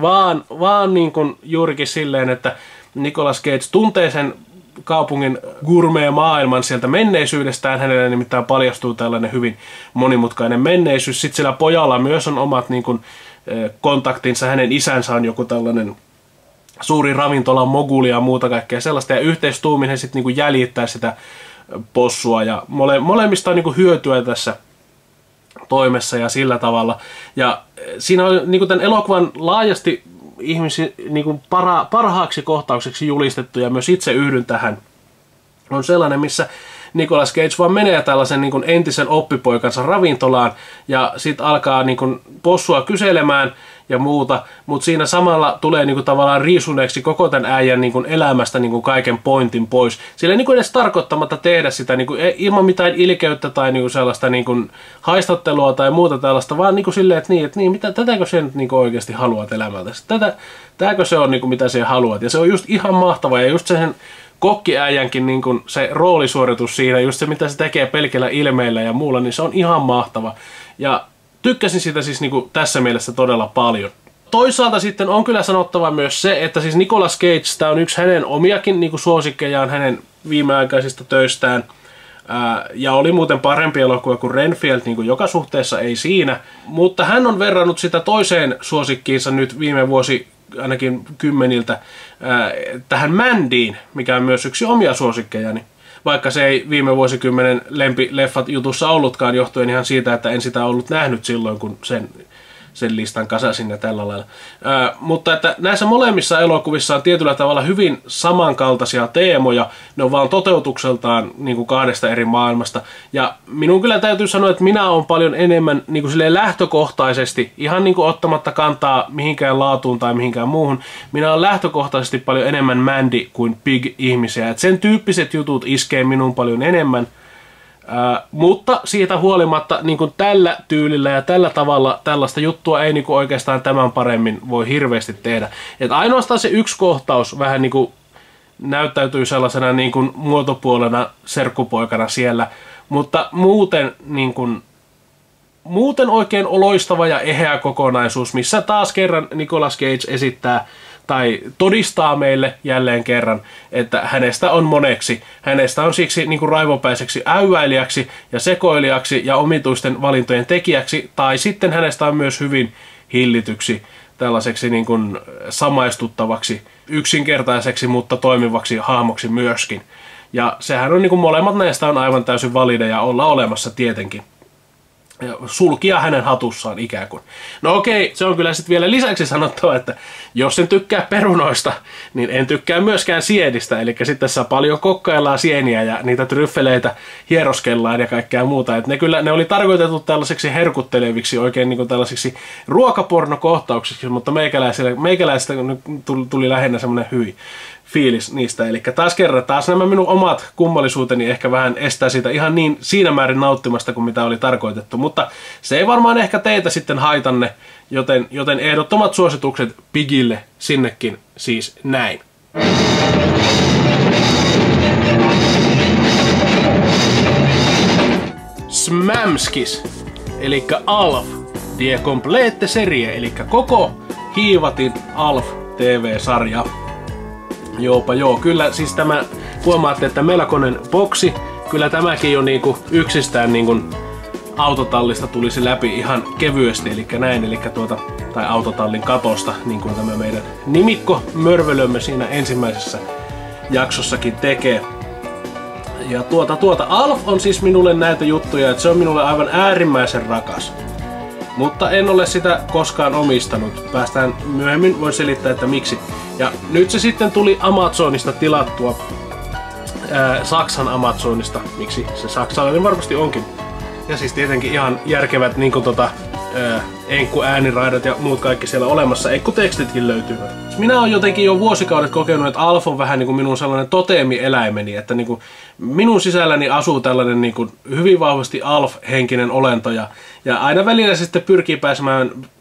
vaan niin kuin juurikin silleen, että Nicolas Cage tuntee sen kaupungin gourmet-maailman sieltä menneisyydestään. Hänelle nimittäin paljastuu tällainen hyvin monimutkainen menneisyys. Sitten sillä pojalla myös on omat niin kuin, kontaktinsa. Hänen isänsä on joku tällainen suuri ravintolan moguli ja muuta kaikkea sellaista. Ja yhteistuumin he sitten niin kuin jäljittää sitä possua. Ja molemmista on niin kuin hyötyä tässä toimessa ja sillä tavalla. Ja siinä on niin kuin tämän elokuvan laajasti ihmisiä niin kuin parhaaksi kohtaukseksi julistettu, ja myös itse yhdyn tähän, on sellainen, missä Nicolas Cage vaan menee tällaisen niin kuin entisen oppipoikansa ravintolaan ja sitten alkaa niin kuin possua kyselemään ja muuta, mutta siinä samalla tulee niin kuin tavallaan riisuneeksi koko tämän äijän niin kuin elämästä niin kuin kaiken pointin pois. Sillä ei niin kuin edes tarkoittamatta tehdä sitä niin kuin ilman mitään ilkeyttä tai niin kuin sellaista niin kuin haistattelua tai muuta tällaista, vaan niin kuin silleen, että tätäkö se nyt niin kuin oikeasti haluat elämältä? Tämäkö se on niin kuin mitä se haluat? Ja se on just ihan mahtava, ja just sen kokkiäijänkin niin kuin se roolisuoritus siinä, just se mitä se tekee pelkillä ilmeillä ja muulla, niin se on ihan mahtava. Ja tykkäsin sitä siis niin kuin tässä mielessä todella paljon. Toisaalta sitten on kyllä sanottava myös se, että siis Nicolas Cage, tämä on yksi hänen omiakin niin kuin suosikkejaan hänen viimeaikaisista töistään. Ja oli muuten parempi elokuva kuin Renfield, niin kuin joka suhteessa ei siinä. Mutta hän on verrannut sitä toiseen suosikkiinsa nyt viime vuosi, ainakin kymmeniltä, tähän Mandyin, mikä on myös yksi omia suosikkejani. Vaikka se ei viime vuosikymmenen lempileffat jutussa ollutkaan, johtuen ihan siitä, että en sitä ollut nähnyt silloin, kun sen listan kasasin ja tällä lailla. Mutta että näissä molemmissa elokuvissa on tietyllä tavalla hyvin samankaltaisia teemoja. Ne on vaan toteutukseltaan niin kuin kahdesta eri maailmasta. Ja minun kyllä täytyy sanoa, että minä olen paljon enemmän niin kuin silleen lähtökohtaisesti, ihan niin kuin ottamatta kantaa mihinkään laatuun tai mihinkään muuhun, minä olen lähtökohtaisesti paljon enemmän Mandy kuin Pig-ihmisiä. Et sen tyyppiset jutut iskee minun paljon enemmän. Mutta siitä huolimatta niin kuin tällä tyylillä ja tällä tavalla tällaista juttua ei niin kuin oikeastaan tämän paremmin voi hirveästi tehdä. Et ainoastaan se yksi kohtaus vähän niin kuin näyttäytyy sellaisena niin kuin muotopuolena serkkupoikana siellä, mutta muuten oikein loistava ja eheä kokonaisuus, missä taas kerran Nicolas Cage esittää tai todistaa meille jälleen kerran, että hänestä on moneksi. Hänestä on siksi niin kuin raivopäiseksi äyväilijäksi ja sekoilijaksi ja omituisten valintojen tekijäksi, tai sitten hänestä on myös hyvin hillityksi, tällaiseksi niin kuin samaistuttavaksi, yksinkertaiseksi, mutta toimivaksi hahmoksi myöskin. Ja sehän on niin kuin molemmat näistä on aivan täysin valideja olla olemassa tietenkin. Sulkia hänen hatussaan ikään kuin. No okei, se on kyllä sitten vielä lisäksi sanottava, että jos en tykkää perunoista, niin en tykkää myöskään sienistä. Eli sitten tässä paljon kokkaillaan sieniä ja niitä tryffeleitä hieroskellaan ja kaikkea muuta. Et ne oli tarkoitettu tällaiseksi herkutteleviksi, oikein niin kuin tällaisiksi ruokapornokohtauksiksi, mutta meikäläisistä tuli lähinnä semmoinen hyi fiilis niistä. Eli taas nämä minun omat kummallisuuteni ehkä vähän estää siitä ihan niin siinä määrin nauttimasta kuin mitä oli tarkoitettu. Mutta se ei varmaan ehkä teitä sitten haitanne, joten ehdottomat suositukset Pigille sinnekin siis näin. Smamskis, eli Alf, die komplette serie, eli koko hiivatin Alf TV-sarja. Joopa joo, kyllä siis tämä, huomaatte, että melkoinen boksi, kyllä tämäkin jo niinku yksistään niinku autotallista tulisi läpi ihan kevyesti, eli näin, tai autotallin katosta, niin kuin tämä meidän nimikko mörvölömme siinä ensimmäisessä jaksossakin tekee. Ja Alf on siis minulle näitä juttuja, että se on minulle aivan äärimmäisen rakas. Mutta en ole sitä koskaan omistanut. Päästään myöhemmin, voin selittää, että miksi. Ja nyt se sitten tuli Amazonista tilattua. Saksan Amazonista. Miksi se saksalainen varmasti onkin. Ja siis tietenkin ihan järkevät niin kuin enkku-ääniraidat ja muut kaikki siellä olemassa. Enkku-tekstitkin löytyvät. Minä olen jotenkin jo vuosikaudet kokenut, että Alf on vähän niin kuin minun sellainen toteemieläimeni. Että niin kuin minun sisälläni asuu tällainen niin kuin hyvin vahvasti Alf-henkinen olento. Ja aina välillä se sitten pyrkii pääsemään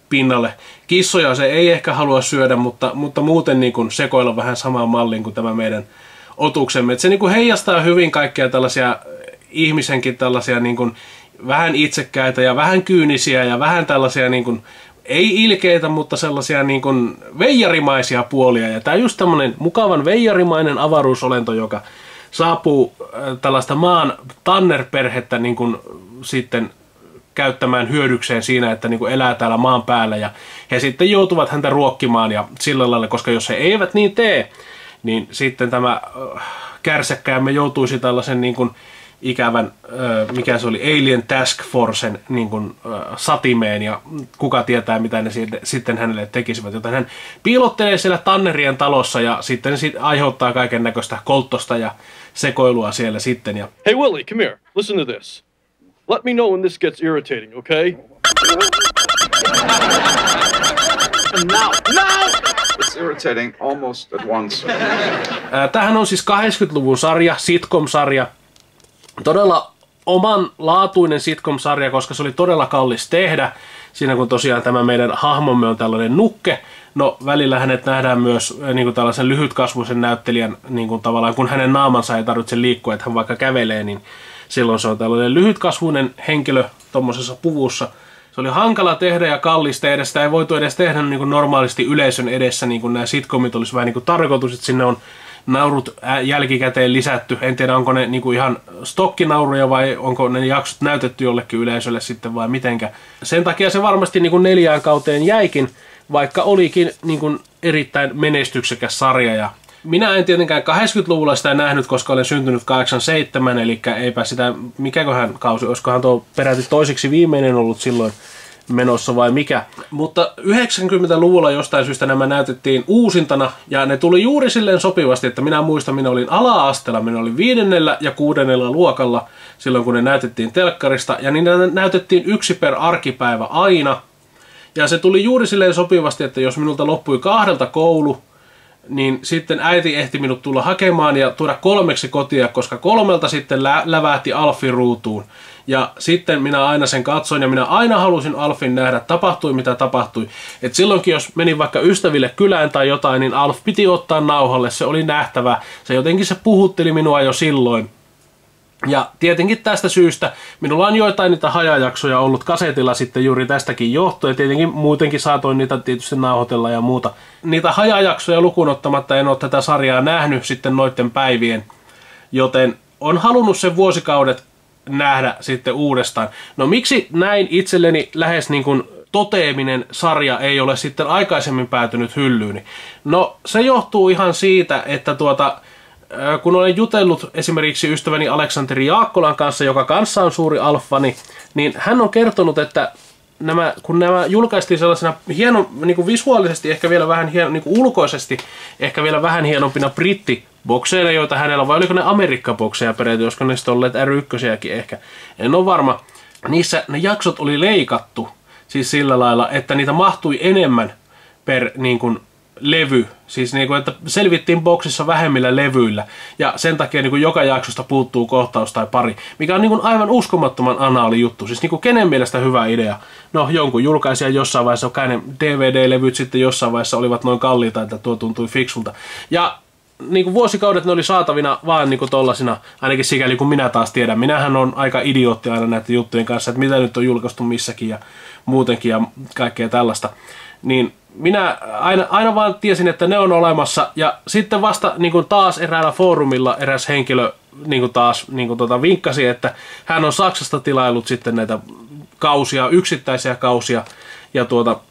pinnalle. Kissoja se ei ehkä halua syödä, mutta muuten niin kuin sekoilla vähän samaan malliin kuin tämä meidän otuksemme. Et se niin kuin heijastaa hyvin kaikkia tällaisia ihmisenkin tällaisia niin kuin vähän itsekkäitä ja vähän kyynisiä ja vähän tällaisia niin kuin, ei ilkeitä, mutta sellaisia niin kuin veijarimaisia puolia. Ja tämä on just tämmöinen mukavan veijarimainen avaruusolento, joka saapuu tällaista maan Tanner-perhettä niin kuin sitten käyttämään hyödykseen siinä, että niin kuin elää täällä maan päällä. Ja he sitten joutuvat häntä ruokkimaan ja sillä lailla, koska jos he eivät niin tee, niin sitten tämä kärsäkkäämme joutuisi tällaisen niin kuin ikävän, mikä se oli, Alien Task Forcen niin kuin, satimeen, ja kuka tietää, mitä ne sitten hänelle tekisivät. Joten hän piilottelee siellä Tannerien talossa, ja sitten se aiheuttaa kaiken näköistä kolttosta ja sekoilua siellä sitten. Ja hey Willie, come here. Listen to this. Let me know when this gets irritating, okay? Now! It's irritating almost at once. Tämähän on siis 80-luvun sarja, sitcom-sarja. Todella omanlaatuinen sitcom-sarja, koska se oli todella kallis tehdä. Siinä kun tosiaan tämä meidän hahmomme on tällainen nukke. No välillä hänet nähdään myös niin kuin tällaisen lyhytkasvuisen näyttelijän, niin kuin tavallaan kun hänen naamansa ei tarvitse liikkua, että hän vaikka kävelee, niin silloin se on tällainen lyhytkasvuinen henkilö tuommoisessa puvussa. Se oli hankala tehdä ja kallis tehdä. Sitä ei voitu edes tehdä niin kuin normaalisti yleisön edessä, niin kuin nämä sitcomit olisi vähän niin kuin tarkoitus, että sinne on naurut jälkikäteen lisätty. En tiedä, onko ne niinku ihan stokkinauruja vai onko ne jaksot näytetty jollekin yleisölle sitten vai mitenkä. Sen takia se varmasti niinku 4 kauteen jäikin, vaikka olikin niinku erittäin menestyksekäs sarja. Ja minä en tietenkään 80-luvulla sitä nähnyt, koska olen syntynyt 87, eli eipä sitä, mikäköhän kausi, olisikohan tuo peräti toiseksi viimeinen ollut silloin menossa vai mikä. Mutta 90-luvulla jostain syystä nämä näytettiin uusintana ja ne tuli juuri silleen sopivasti, että minä muistan, minä olin ala-asteella, minä olin 5. ja 6. luokalla silloin kun ne näytettiin telkkarista ja niin ne näytettiin 1 per arkipäivä aina. Ja se tuli juuri silleen sopivasti, että jos minulta loppui 2 koulu, niin sitten äiti ehti minut tulla hakemaan ja tuoda 3 kotia, koska 3 sitten lävähti Alfin ruutuun. Ja sitten minä aina sen katsoin ja minä aina halusin Alfin nähdä, tapahtui mitä tapahtui. Et silloinkin jos menin vaikka ystäville kylään tai jotain, niin Alf piti ottaa nauhalle, se oli nähtävä. Se jotenkin se puhutteli minua jo silloin. Ja tietenkin tästä syystä minulla on joitain niitä hajajaksoja ollut kasetilla sitten juuri tästäkin johtuen. Tietenkin muutenkin saatoin niitä tietysti nauhoitella ja muuta. Niitä hajajaksoja lukuun ottamatta en ole tätä sarjaa nähnyt sitten noitten päivien. Joten on halunnut sen vuosikaudet nähdä sitten uudestaan. No miksi näin itselleni lähes niin kuin toteeminen sarja ei ole sitten aikaisemmin päätynyt hyllyyni? No se johtuu ihan siitä, että kun olen jutellut esimerkiksi ystäväni Aleksanteri Jaakkolan kanssa, joka kanssa on suuri Alf-fani, niin hän on kertonut, että kun nämä julkaistiin sellaisena hienon, niin kuin visuaalisesti, ehkä vielä vähän niin kuin ulkoisesti, ehkä vielä vähän hienompina brittibokseina, joita hänellä on, vai oliko ne Amerikka-bokseja peräti, olisiko ne sitten olleet R1-siäkin ehkä, en ole varma. Niissä ne jaksot oli leikattu, siis sillä lailla, että niitä mahtui enemmän per niin kuin levy, siis niin kuin, että selvittiin boksissa vähemmillä levyillä ja sen takia niin kuin joka jaksosta puuttuu kohtaus tai pari, mikä on niin kuin aivan uskomattoman anaali juttu, siis niin kuin kenen mielestä hyvä idea. No jonkun julkaisijan jossain vaiheessa, käinen DVD-levyt sitten jossain vaiheessa olivat noin kalliita, että tuo tuntui fiksulta. Ja niin kuin vuosikaudet ne oli saatavina vaan niin kuin tollasina, ainakin sikäli kun minä taas tiedän. Minähän on aika idiootti aina näiden juttujen kanssa, että mitä nyt on julkaistu missäkin ja muutenkin ja kaikkea tällaista. Niin minä aina vaan tiesin, että ne on olemassa ja sitten vasta niin kuin taas eräällä foorumilla eräs henkilö niin kuin taas niin kuin vinkkasi, että hän on Saksasta tilaillut sitten näitä kausia, yksittäisiä kausia ja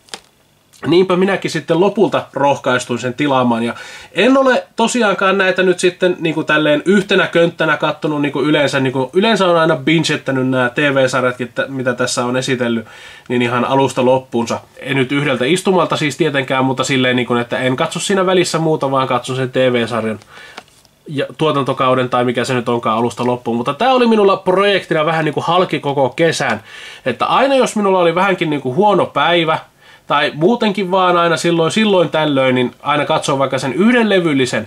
niinpä minäkin sitten lopulta rohkaistuin sen tilaamaan ja en ole tosiaankaan näitä nyt sitten niin kuin tälleen yhtenä könttänä kattonut niin kuin yleensä on aina bingettänyt nämä TV-sarjatkin, mitä tässä on esitellyt, niin ihan alusta loppuunsa. En nyt yhdeltä istumalta siis tietenkään, mutta silleen niin kuin, että en katso siinä välissä muuta, vaan katson sen TV-sarjan ja tuotantokauden tai mikä se nyt onkaan alusta loppuun. Mutta tämä oli minulla projektina vähän niin kuin halki koko kesän, että aina jos minulla oli vähänkin niin kuin huono päivä, tai muutenkin vaan aina silloin tällöin, niin aina katsoo vaikka sen yhden levyllisen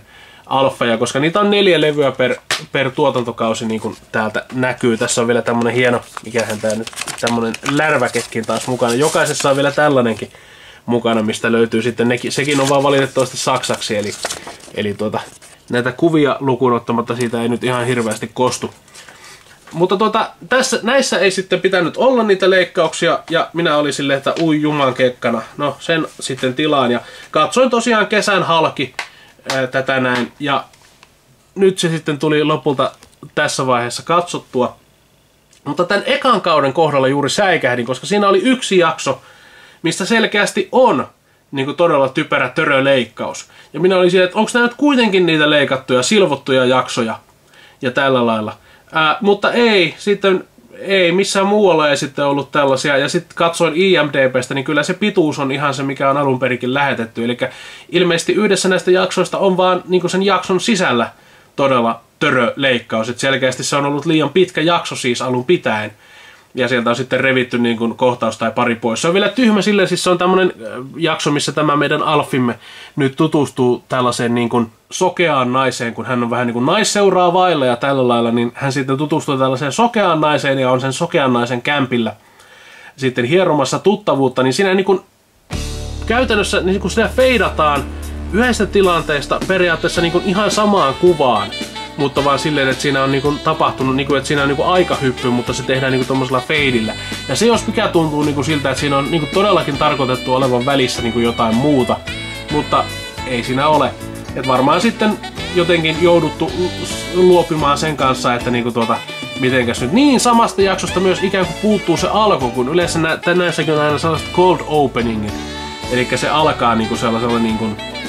alfeja, koska niitä on 4 levyä per tuotantokausi, niin kuin täältä näkyy. Tässä on vielä tämmönen hieno, mikähän tää nyt, tämmönen lärväketkin taas mukana. Jokaisessa on vielä tällainenkin mukana, mistä löytyy sitten sekin on vaan valitettavasti saksaksi, eli näitä kuvia lukuun ottamatta siitä ei nyt ihan hirveästi kostu. Mutta näissä ei sitten pitänyt olla niitä leikkauksia, ja minä olin silleen, että ui juman kekkana, no sen sitten tilaan, ja katsoin tosiaan kesän halki tätä näin, ja nyt se sitten tuli lopulta tässä vaiheessa katsottua. Mutta tämän ekan kauden kohdalla juuri säikähdin, koska siinä oli yksi jakso, mistä selkeästi on niin kuin todella typerä töröleikkaus. Ja minä olin siellä, että onko nämä nyt kuitenkin niitä leikattuja, silvottuja jaksoja ja tällä lailla. Mutta ei, sitten ei, missään muualla ei sitten ollut tällaisia. Ja sitten katsoin IMDb:stä, niin kyllä se pituus on ihan se, mikä on alun perinkin lähetetty. Eli ilmeisesti yhdessä näistä jaksoista on vaan niin kuin sen jakson sisällä todella töröleikkaus. Et selkeästi se on ollut liian pitkä jakso siis alun pitäen. Ja sieltä on sitten revitty niin kuin kohtaus tai pari pois. Se on vielä tyhmä silleen, siis se on tämmönen jakso, missä tämä meidän Alfimme nyt tutustuu tällaiseen niin kuin sokeaan naiseen, kun hän on vähän niin kuin naisseuraa vailla ja tällä lailla, niin hän sitten tutustuu tällaiseen sokeaan naiseen ja on sen sokean naisen kämpillä sitten hieromassa tuttavuutta, niin siinä niin kuin käytännössä niin kuin sitä feidataan yhdestä tilanteesta periaatteessa niin kuin ihan samaan kuvaan. Mutta vaan silleen, että siinä on niinku tapahtunut, niinku, että siinä on niinku aikahyppy, mutta se tehdään niinku tommosella feidillä. Ja se jos mikä tuntuu niinku siltä, että siinä on niinku todellakin tarkoitettu olevan välissä niinku jotain muuta. Mutta ei siinä ole. Et varmaan sitten jotenkin jouduttu luopimaan sen kanssa, että niinku mitenkäs nyt. Niin samasta jaksosta myös ikään kuin puuttuu se alku, kun yleensä näissäkin on aina sellaiset cold openingit. Eli se alkaa niinku sellaisella niinku,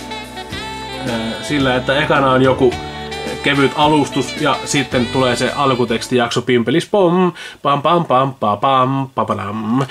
sillä, että ekana on joku kevyt alustus ja sitten tulee se alkutekstijakso pimpelis pom pam pam pam pam pam pam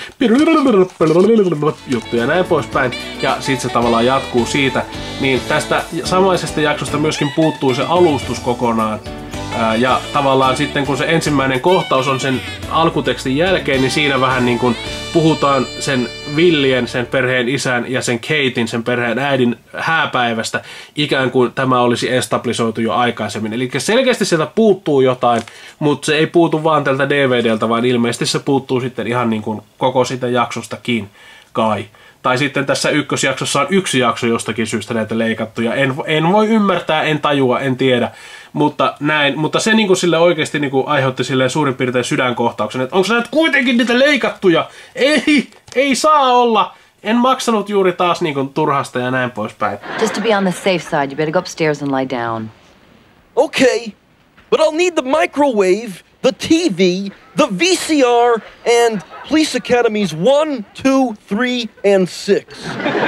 juttu ja näin poispäin ja sitten se tavallaan jatkuu siitä, niin tästä samaisesta jaksosta myöskin puuttuu se alustus kokonaan. Ja tavallaan sitten kun se ensimmäinen kohtaus on sen alkutekstin jälkeen, niin siinä vähän niin kuin puhutaan sen Willien, sen perheen isän ja sen Katein, sen perheen äidin hääpäivästä, ikään kuin tämä olisi establisoitu jo aikaisemmin. Eli selkeästi sieltä puuttuu jotain, mutta se ei puutu vaan tältä DVDltä, vaan ilmeisesti se puuttuu sitten ihan niin kuin koko sitä jaksostakin kai. Tai sitten tässä ykkösjaksossa on yksi jakso jostakin syystä näitä leikattuja. En voi ymmärtää, en tajua, en tiedä. Mutta näin, mutta se niinku sille oikeasti niinku aiheutti sille suurin piirtein sydänkohtauksen, että onko näitä kuitenkin niitä leikattuja? Ei saa olla. En maksanut juuri taas niinku turhasta ja näin poispäin. Just to be on the safe side, you better go upstairs and lie down. Okay, but I'll need the microwave, the TV, the VCR, and Police Academies 1, 2, 3, and 6.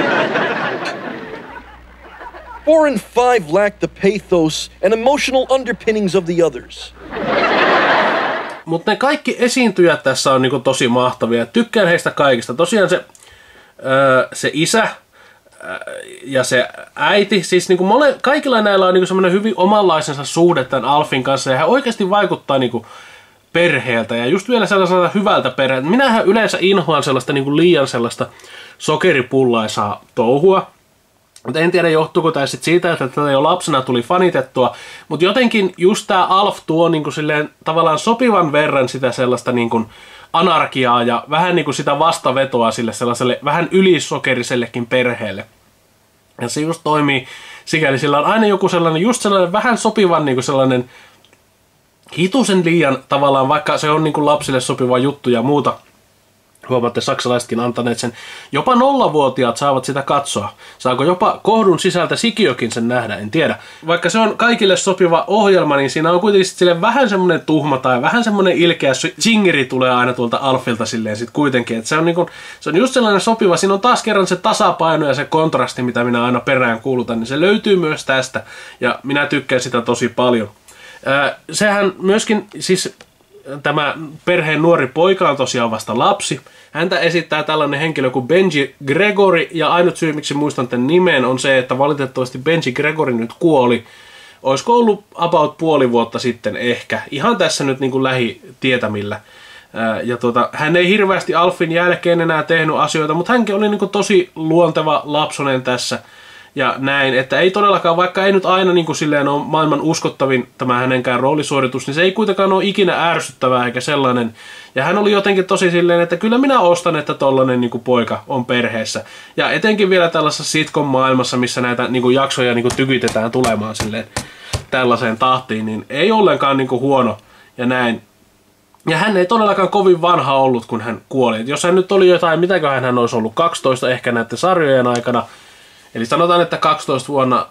4 and 5 lack the pathos and emotional underpinnings of the others. Mutta ne kaikki esiintyjät tässä on niinku tosi mahtavia. Tykkään heistä kaikista. Tosiaan se isä ja se äiti, siis niinku kaikilla näillä on niinku semmoinen hyvin omanlaisensa suhde tämän Alfin kanssa. Ja hän oikeasti vaikuttaa niinku perheeltä ja just vielä sellaiselta hyvältä perheeltä. Minähän yleensä inhoan sellaista niinku liian sellaista sokeripullaisaa touhua. Mutta en tiedä johtuuko tämä sitten siitä, että tätä jo lapsena tuli fanitettua. Mutta jotenkin just tämä Alf tuo niinku silleen tavallaan sopivan verran sitä sellaista niinku anarkiaa ja vähän niinku sitä vastavetoa sille sellaiselle vähän ylisokerisellekin perheelle. Ja se just toimii sikäli, sillä on aina joku sellainen, just sellainen vähän sopivan niinku sellainen hitusen liian tavallaan, vaikka se on niinku lapsille sopiva juttu ja muuta. Huomaatte, saksalaisetkin antaneet sen. Jopa 0-vuotiaat saavat sitä katsoa. Saako jopa kohdun sisältä sikiökin sen nähdä, en tiedä. Vaikka se on kaikille sopiva ohjelma, niin siinä on kuitenkin sille vähän semmoinen tuhma tai vähän semmoinen ilkeä zingeri tulee aina tuolta Alfilta silleen sit kuitenkin. Et se on just sellainen sopiva. Siinä on taas kerran se tasapaino ja se kontrasti, mitä minä aina perään kuulutan, niin se löytyy myös tästä. Ja minä tykkään sitä tosi paljon. Sehän myöskin, siis tämä perheen nuori poika on tosiaan vasta lapsi. Häntä esittää tällainen henkilö kuin Benji Gregory, ja ainut syy, miksi muistan tämän nimen, on se, että valitettavasti Benji Gregory nyt kuoli. Olisiko ollut about puoli vuotta sitten ehkä. Ihan tässä nyt niin kuin lähitietämillä. Ja hän ei hirveästi Alfin jälkeen enää tehnyt asioita, mutta hänkin oli niin kuin tosi luonteva lapsonen tässä. ja näin, että ei todellakaan, vaikka ei nyt aina niin kuin silleen ole maailman uskottavin tämä hänenkään roolisuoritus, niin se ei kuitenkaan ole ikinä ärsyttävää eikä sellainen. Ja hän oli jotenkin tosi silleen, että kyllä minä ostan, että tollanen niin kuin poika on perheessä. Ja etenkin vielä tällaisessa sitcom-maailmassa, missä näitä niin kuin jaksoja niin kuin tykitetään tulemaan silleen tällaiseen tahtiin, niin ei ollenkaan niin kuin huono ja näin. Ja hän ei todellakaan kovin vanha ollut, kun hän kuoli. Et jos hän nyt oli jotain, mitäköhän hän olisi ollut, 12 ehkä näiden sarjojen aikana. Eli sanotaan, että 12 vuonna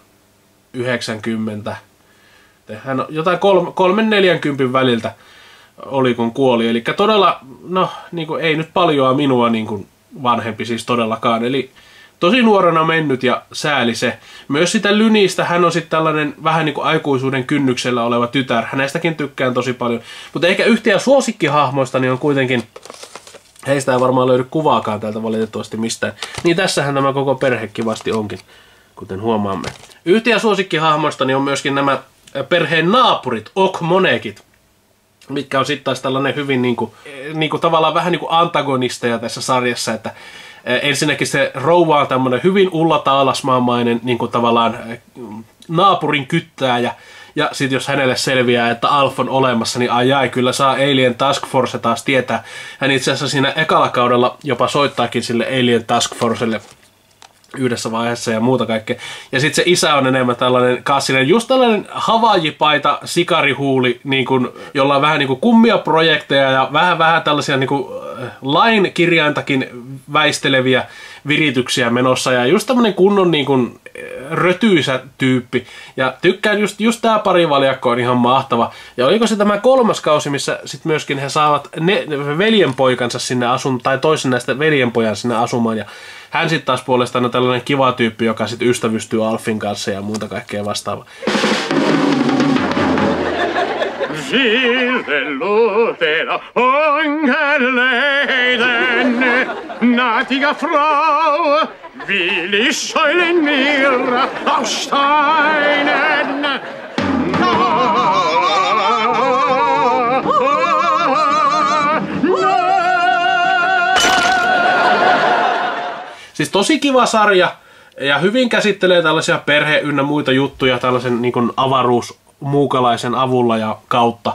90. Hän on jotain 3-40 väliltä oli, kun kuoli. Eli todella, no, niin kuin, ei nyt paljoa minua niin kuin vanhempi siis todellakaan. Eli tosi nuorena mennyt ja sääli se. Myös sitä Lynistä hän on sitten tällainen vähän niin kuin aikuisuuden kynnyksellä oleva tytär. Hänestäkin tykkään tosi paljon. Mutta ehkä yhtiä suosikkihahmoista niin on kuitenkin, heistä ei varmaan löydy kuvaakaan täältä valitettavasti mistään. Niin tässähän tämä koko perhe kivasti onkin, kuten huomaamme. Yhtiä suosikkihahmoista niin on myöskin nämä perheen naapurit, Okmonekit, mitkä on sitten taas tällainen hyvin niinku tavallaan vähän niin kuin antagonisteja tässä sarjassa, että ensinnäkin se rouva on tämmönen hyvin ullataalasmaamainen niin kuin tavallaan naapurin kyttääjä. Ja sit jos hänelle selviää, että Alf on olemassa, niin ai kyllä saa Alien Task Force taas tietää. Hän itse asiassa siinä ekalla kaudella jopa soittaakin sille Alien Task Forcelle yhdessä vaiheessa ja muuta kaikkea. Ja sitten se isä on enemmän tällainen kassinen, just tällainen havajipaita sikarihuuli, niin kun, jolla on vähän niin kuin kummia projekteja ja vähän tällaisia niin kuin lain kirjaintakin väisteleviä virityksiä menossa. Ja just tämmöinen kunnon niin kuin rötyisä tyyppi. Ja tykkään just tää parivaljakko on ihan mahtava. Ja oliko se tämä 3. kausi, missä sitten myöskin he saavat veljenpoikansa sinne asumaan, tai toisen näistä veljenpojan sinne asumaan. Ja hän sitten taas puolestaan on tällainen kiva tyyppi, joka sitten ystävystyy Alfin kanssa ja muuta kaikkea vastaavaa. Silverlåter ångerleden Natiga Frau Will ich säulen mir auf Steinen Siis tosi kiva sarja ja hyvin käsittelee tällaisia perhe- ynnä muita juttuja tällaisen niin kuin avaruusmuukalaisen avulla ja kautta.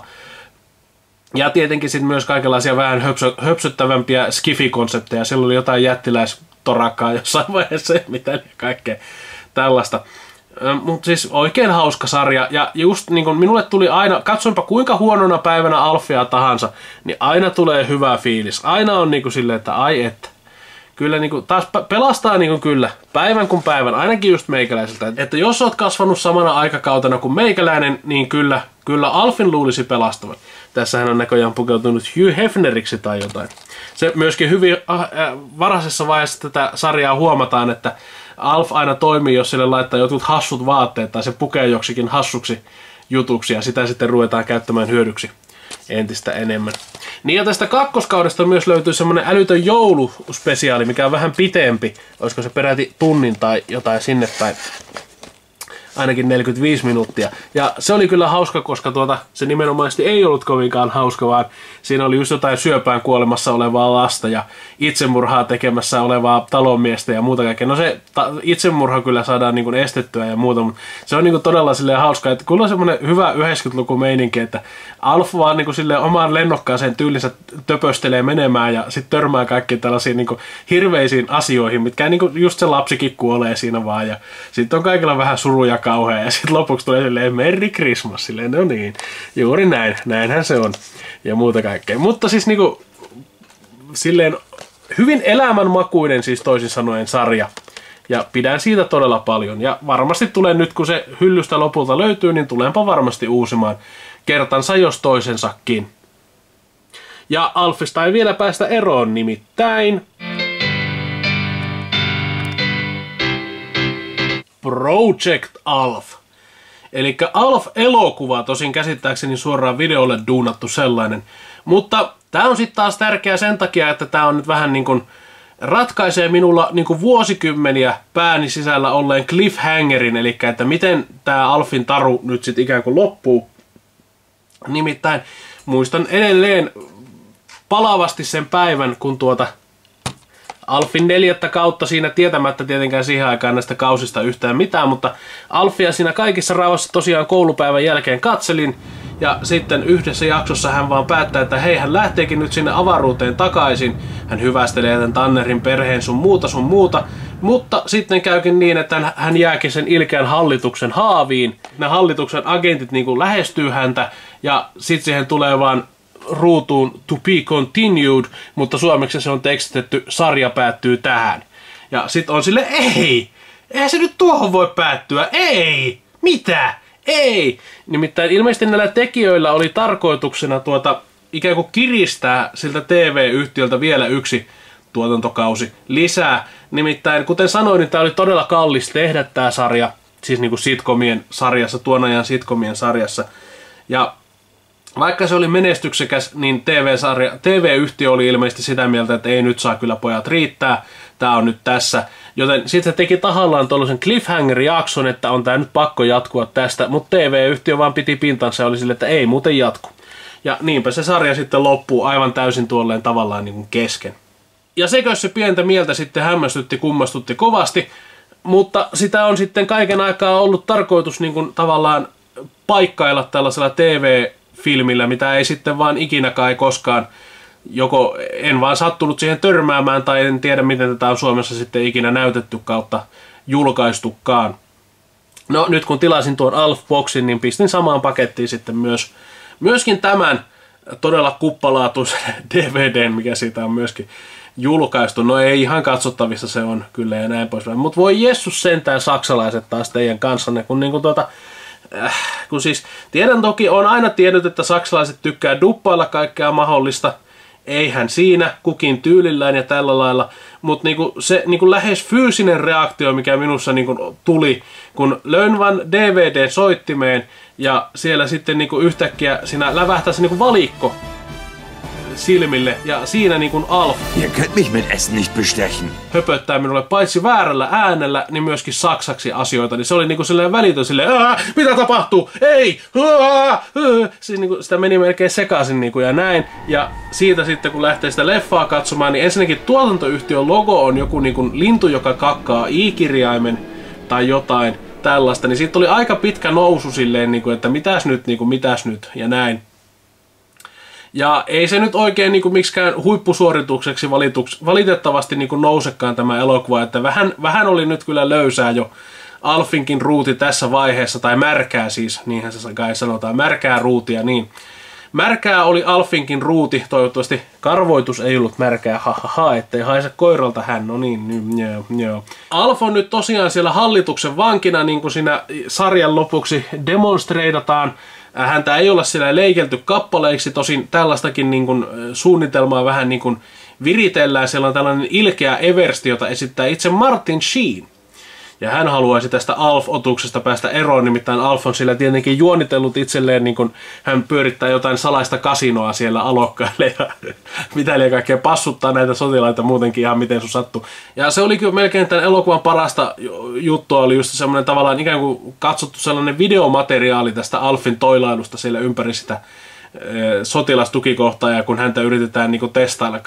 Ja tietenkin sitten myös kaikenlaisia vähän höpsöttävämpiä skifi-konsepteja. Siellä oli jotain jättiläistorakkaa jossain vaiheessa ja mitä kaikkea tällaista. Mutta siis oikein hauska sarja. Ja just niin kun minulle tuli aina, katsoinpa kuinka huonona päivänä Alfia tahansa, niin aina tulee hyvä fiilis. Aina on niin kuin silleen, että ai että. Kyllä niin kuin, taas pelastaa niin kuin kyllä, päivän kuin päivän, ainakin just meikäläiseltä. Että jos oot kasvanut samana aikakautena kuin meikäläinen, niin kyllä Alfin luulisi pelastavan. Tässähän on näköjään pukeutunut Hugh Hefneriksi tai jotain. Se myöskin hyvin varhaisessa vaiheessa tätä sarjaa huomataan, että Alf aina toimii, jos sille laittaa jotkut hassut vaatteet tai se pukee joksikin hassuksi jutuksi ja sitä sitten ruvetaan käyttämään hyödyksi entistä enemmän. Niin ja tästä kakkoskaudesta myös löytyy semmonen älytön jouluspesiaali, mikä on vähän pitempi. Olisiko se peräti tunnin tai jotain sinne päin. Ainakin 45 minuuttia. Ja se oli kyllä hauska, koska se nimenomaisesti ei ollut kovinkaan hauska, vaan siinä oli just jotain syöpään kuolemassa olevaa lasta ja itsemurhaa tekemässä olevaa talonmiestä ja muuta kaikkea. No se itsemurha kyllä saadaan niin kuin estettyä ja muuta, mutta se on niin kuin todella silleen hauska, että kyllä on semmoinen hyvä 90-luku meininki, että Alf vaan niin kuin silleen omaan lennokkaaseen tyylinsä töpöstelee menemään ja sitten törmää kaikkiin tällaisiin niin kuin hirveisiin asioihin, mitkä niin kuin just se lapsikikku olee siinä vaan ja sitten on kaikilla vähän suruja kauhea ja sitten lopuksi tulee silleen Merry Christmas, silleen no niin, juuri näin, näinhän se on ja muuta kaikkea. Mutta siis niinku silleen hyvin elämänmakuinen siis toisin sanoen sarja ja pidän siitä todella paljon ja varmasti tulee nyt kun se hyllystä lopulta löytyy, niin tulenpa varmasti uusimaan kertansa jos toisensakin. Ja Alfista ei vielä päästä eroon nimittäin Project Alf. Eli Alf-elokuva, tosin käsittääkseni suoraan videolle duunattu sellainen. Mutta tää on sitten taas tärkeä sen takia, että tää on nyt vähän niin kuin ratkaisee minulla niin kuin vuosikymmeniä pääni sisällä olleen cliffhangerin, eli että miten tää Alfin taru nyt sitten ikään kuin loppuu. Nimittäin muistan edelleen palavasti sen päivän, kun Alfin 4. kautta siinä tietämättä tietenkään siihen aikaan näistä kausista yhtään mitään, mutta Alfia siinä kaikissa rauhassa tosiaan koulupäivän jälkeen katselin. Ja sitten yhdessä jaksossa hän vaan päättää, että hei, hän lähteekin nyt sinne avaruuteen takaisin. Hän hyvästelee tämän Tannerin perheen sun muuta. Mutta sitten käykin niin, että hän jääkin sen ilkeän hallituksen haaviin. Nämä hallituksen agentit niin kuin lähestyy häntä ja sitten siihen tulee vaan ruutuun to be continued, mutta suomeksi se on tekstitetty sarja päättyy tähän. Ja sitten on sille eihän se nyt tuohon voi päättyä, ei, mitä? Ei! Nimittäin ilmeisesti näillä tekijöillä oli tarkoituksena ikään kuin kiristää siltä TV-yhtiöltä vielä yksi tuotantokausi lisää. Nimittäin, kuten sanoin, niin tämä oli todella kallis tehdä tämä sarja, siis niin kuin sitcomien sarjassa, tuon ajan sitcomien sarjassa. Ja vaikka se oli menestyksekäs, niin TV-yhtiö oli ilmeisesti sitä mieltä, että ei nyt saa kyllä pojat riittää, tää on nyt tässä. Joten sitten se teki tahallaan tuollaisen cliffhanger-jakson, että on tää nyt pakko jatkua tästä, mutta TV-yhtiö vaan piti pintansa ja oli sille, että ei muuten jatku. Ja niinpä se sarja sitten loppuu aivan täysin tuolleen tavallaan niin kuin kesken. Ja sekö se pientä mieltä sitten hämmästytti, kummastutti kovasti, mutta sitä on sitten kaiken aikaa ollut tarkoitus niin kuin tavallaan paikkailla tällaisella TV-filmillä, mitä ei sitten vaan ikinä kai koskaan, joko en vaan sattunut siihen törmäämään tai en tiedä miten tätä on Suomessa sitten ikinä näytetty kautta julkaistukaan. No nyt kun tilasin tuon Alf-boksin, niin pistin samaan pakettiin sitten myöskin tämän todella kuppalaatuisen DVDn, mikä siitä on myöskin julkaistu. No ei ihan katsottavissa se on kyllä ja näin poispäin. Mutta voi jessus sentään saksalaiset taas teidän kanssanne, kun niinku kun siis tiedän toki, on aina tiennyt, että saksalaiset tykkää duppailla kaikkea mahdollista. Eihän siinä, kukin tyylillään ja tällä lailla. Mutta niinku se niinku lähes fyysinen reaktio, mikä minussa niinku tuli, kun löin vaan DVD-soittimeen ja siellä sitten niinku yhtäkkiä siinä lävähtäisi niinku valikko silmille ja siinä niin kuin Alf Ihr könnt mich mit Essen nicht bestechen. Höpöttää minulle paitsi väärällä äänellä, niin myöskin saksaksi asioita. Niin se oli niinku sellainen välitön silleen, mitä tapahtuu? Ei! Siis niinku sitä meni melkein sekaisin niinku ja näin. Ja siitä sitten kun lähtee sitä leffaa katsomaan, niin ensinnäkin tuotantoyhtiön logo on joku niinku lintu, joka kakkaa i-kirjaimen tai jotain tällaista. Niin siitä oli aika pitkä nousu silleen, niinku, että mitäs nyt ja näin. Ja ei se nyt oikein niin kuin miksikään huippusuoritukseksi valitettavasti niin kuin nousekaan tämä elokuva, että vähän oli nyt kyllä löysää jo Alfinkin ruuti tässä vaiheessa, tai märkää siis, niinhän se kai sanotaan, märkää ruutia, niin. Märkää oli Alfinkin ruuti, toivottavasti karvoitus ei ollut märkää, ettei haise koiralta hän, no niin, joo. Alf on nyt tosiaan siellä hallituksen vankina, niin kuin siinä sarjan lopuksi demonstreidataan. Häntä ei olla siellä leikelty kappaleiksi, tosin tällaistakin niin kuin suunnitelmaa vähän niin kuin viritellään. Siellä on tällainen ilkeä eversti, jota esittää itse Martin Sheen. Ja hän haluaisi tästä Alf-otuksesta päästä eroon, nimittäin Alf on siellä tietenkin juonitellut itselleen, niin kuin hän pyörittää jotain salaista kasinoa siellä alokkaille ja mitä liian kaikkea passuttaa näitä sotilaita muutenkin ihan miten sun sattuu. Ja se oli kyllä melkein tämän elokuvan parasta juttua, oli just semmoinen tavallaan ikään kuin katsottu sellainen videomateriaali tästä Alfin toilailusta siellä ympäri sitä sotilastukikohtaa, ja kun häntä yritetään niin kuin testailla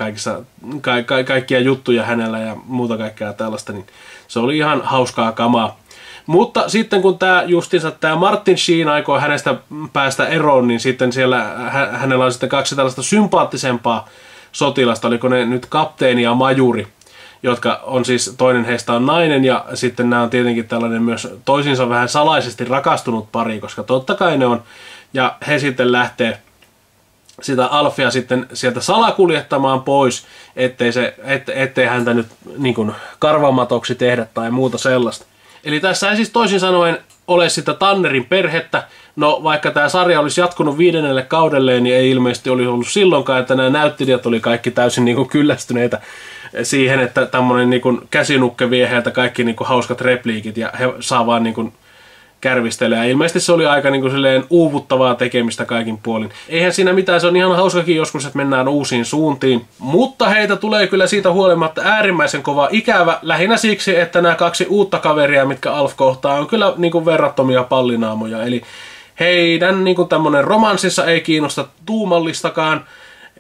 kaikkia juttuja hänellä ja muuta kaikkea tällaista, niin se oli ihan hauskaa kamaa. Mutta sitten kun tämä Martin Sheen aikoo hänestä päästä eroon, niin sitten siellä hänellä on sitten kaksi tällaista sympaattisempaa sotilasta, oliko ne nyt kapteeni ja majuri, jotka on siis, toinen heistä on nainen, ja sitten nämä on tietenkin tällainen myös toisinsa vähän salaisesti rakastunut pari, koska totta kai ne on, ja he sitten lähtee sitä Alfia sitten sieltä salakuljettamaan pois, ettei häntä nyt niin kuin karvamatoksi tehdä tai muuta sellaista. Eli tässä ei siis toisin sanoen ole sitä Tannerin perhettä. No vaikka tämä sarja olisi jatkunut 5. kaudelle, niin ei ilmeisesti olisi ollut silloinkaan, että nämä näyttelijät oli kaikki täysin niin kuin kyllästyneitä siihen, että tämmöinen niin kuin käsinukke vie heiltä kaikki niin kuin hauskat repliikit ja he saa vaan niin kuin kärvistelee. Ja ilmeisesti se oli aika niin kuin silleen uuvuttavaa tekemistä kaikin puolin. Eihän siinä mitään, se on ihan hauskakin joskus, että mennään uusiin suuntiin. Mutta heitä tulee kyllä siitä huolimatta äärimmäisen kova ikävä. Lähinnä siksi, että nämä kaksi uutta kaveria, mitkä Alf kohtaa, on kyllä niin kuin verrattomia pallinaamoja. Eli heidän niin kuin tämmönen romanssissa ei kiinnosta tuumallistakaan.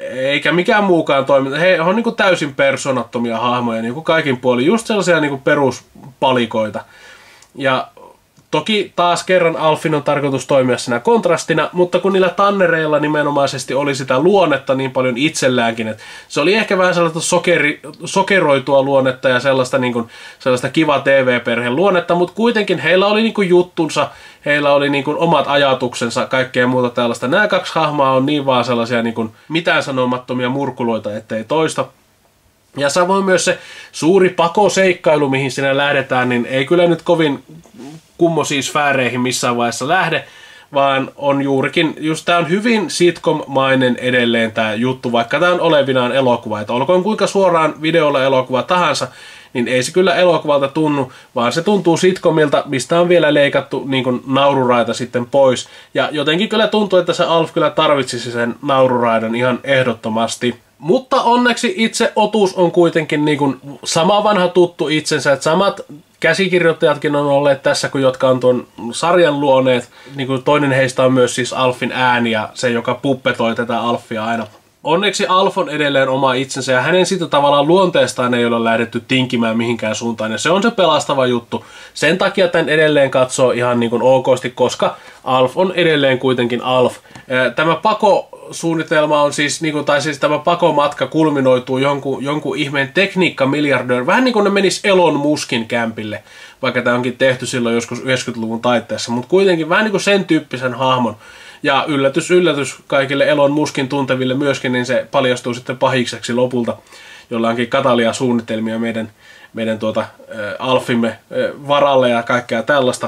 eikä mikään muukaan toiminta. He on niin kuin täysin persoonattomia hahmoja niin kuin kaikin puolin, just sellaisia niin kuin peruspalikoita. Ja toki taas kerran Alfin on tarkoitus toimia siinä kontrastina, mutta kun niillä tannereilla nimenomaisesti oli sitä luonnetta niin paljon itselläänkin, että se oli ehkä vähän sellaista sokeroitua luonnetta ja sellaista, niin kuin, sellaista kiva TV-perheen luonnetta, mutta kuitenkin heillä oli niin kuin juttunsa, heillä oli niin kuin omat ajatuksensa, kaikkea muuta tällaista. Nämä kaksi hahmoa on niin vaan sellaisia niin kuin mitään sanomattomia murkuloita, ettei toista. Ja samoin myös se suuri pakoseikkailu, mihin sinä lähdetään, niin ei kyllä nyt kovin kummoisiin sfääreihin missään vaiheessa lähde, vaan on juurikin, just tää on hyvin sitcom-mainen edelleen tää juttu, vaikka tää on olevinaan elokuva. Että olkoon kuinka suoraan videolla elokuva tahansa, niin ei se kyllä elokuvalta tunnu, vaan se tuntuu sitcomilta, mistä on vielä leikattu niin kuin naururaita sitten pois. Ja jotenkin kyllä tuntuu, että se Alf kyllä tarvitsisi sen naururaidan ihan ehdottomasti. Mutta onneksi itse otus on kuitenkin niin kuin sama vanha tuttu itsensä, että samat käsikirjoittajatkin on olleet tässä, kuin jotka on tuon sarjan luoneet. Niin kuin toinen heistä on myös siis Alfin ääni ja se, joka puppetoi tätä Alfia aina. Onneksi Alf on edelleen oma itsensä ja hänen siitä tavallaan luonteestaan ei ole lähdetty tinkimään mihinkään suuntaan. Ja se on se pelastava juttu. Sen takia tämän edelleen katsoo ihan niin kuin okosti, koska Alf on edelleen kuitenkin Alf. Tämä pakosuunnitelma on siis, niin kuin, tai siis tämä pakomatka kulminoituu jonkun ihmeen tekniikkamiljardöön. Vähän niin kuin ne menis Elon Muskin kämpille, vaikka tämä onkin tehty silloin joskus 90-luvun taitteessa. Mutta kuitenkin vähän niin kuin sen tyyppisen hahmon. Ja yllätys, yllätys kaikille Elon Muskin tunteville myöskin, niin se paljastuu sitten pahikseksi lopulta, jolla onkin Katalia-suunnitelmia meidän Alfimme varalle ja kaikkea tällaista.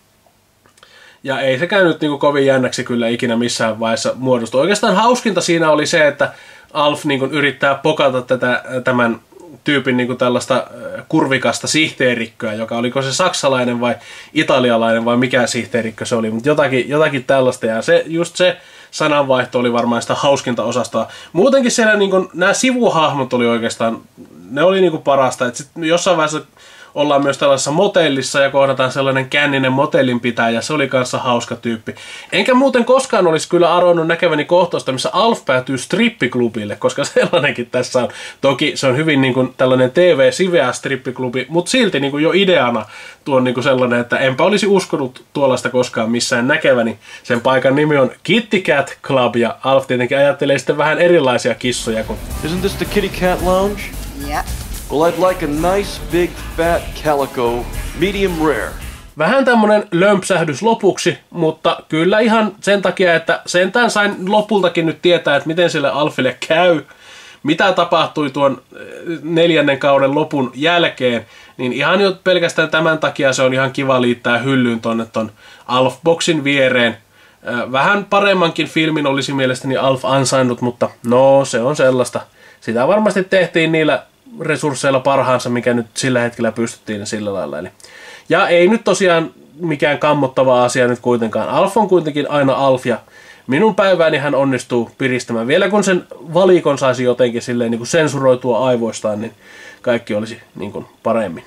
Ja ei se käynyt niin kuin kovin jännäksi kyllä ikinä missään vaiheessa muodostu. Oikeastaan hauskinta siinä oli se, että Alf niin kuin yrittää pokata tämän tyypin niin kuin tällaista kurvikasta sihteerikköä, joka oliko se saksalainen vai italialainen vai mikä sihteerikkö se oli, mutta jotakin tällaista. Ja just se sananvaihto oli varmaan sitä hauskinta osastoa. Muutenkin siellä niin kuin, nämä sivuhahmot oli oikeastaan, ne oli niin kuin parasta. Et sit jossain vaiheessa ollaan myös tällaisessa motellissa ja kohdataan sellainen känninen motellinpitäjä, se oli kanssa hauska tyyppi. Enkä muuten koskaan olisi kyllä arvannut näkeväni kohtausta, missä Alf päätyy strippiklubille, koska sellainenkin tässä on. Toki se on hyvin niin kuin tällainen TV-siveä strippiklubi, mutta silti niin kuin jo ideana tuo on niin kuin sellainen, että enpä olisi uskonut tuollaista koskaan missään näkeväni. Sen paikan nimi on Kitty Cat Club ja Alf tietenkin ajattelee sitten vähän erilaisia kissoja. Isn't this the Kitty Cat Lounge? Yeah. Well, I'd like a nice, big, fat calico, medium rare. Vähän tämmönen lömpsähdys lopuksi, mutta kyllä ihan sen takia, että sentään sain lopultakin nyt tietää, että miten sille Alfille käy, mitä tapahtui tuon 4. kauden lopun jälkeen, niin ihan jo pelkästään tämän takia se on ihan kiva liittää hyllyyn tonne ton Alf-boksin viereen. Vähän paremmankin filmin olisi mielestäni Alf ansainnut, mutta no se on sellaista. Sitä varmasti tehtiin niillä resursseilla parhaansa, mikä nyt sillä hetkellä pystyttiin sillä lailla. Ja ei nyt tosiaan mikään kammottava asia nyt kuitenkaan. Alf on kuitenkin aina Alf ja minun päivääni hän onnistuu piristämään. Vielä kun sen valikon saisi jotenkin silleen niin kuin sensuroitua aivoistaan, niin kaikki olisi niin kuin paremmin.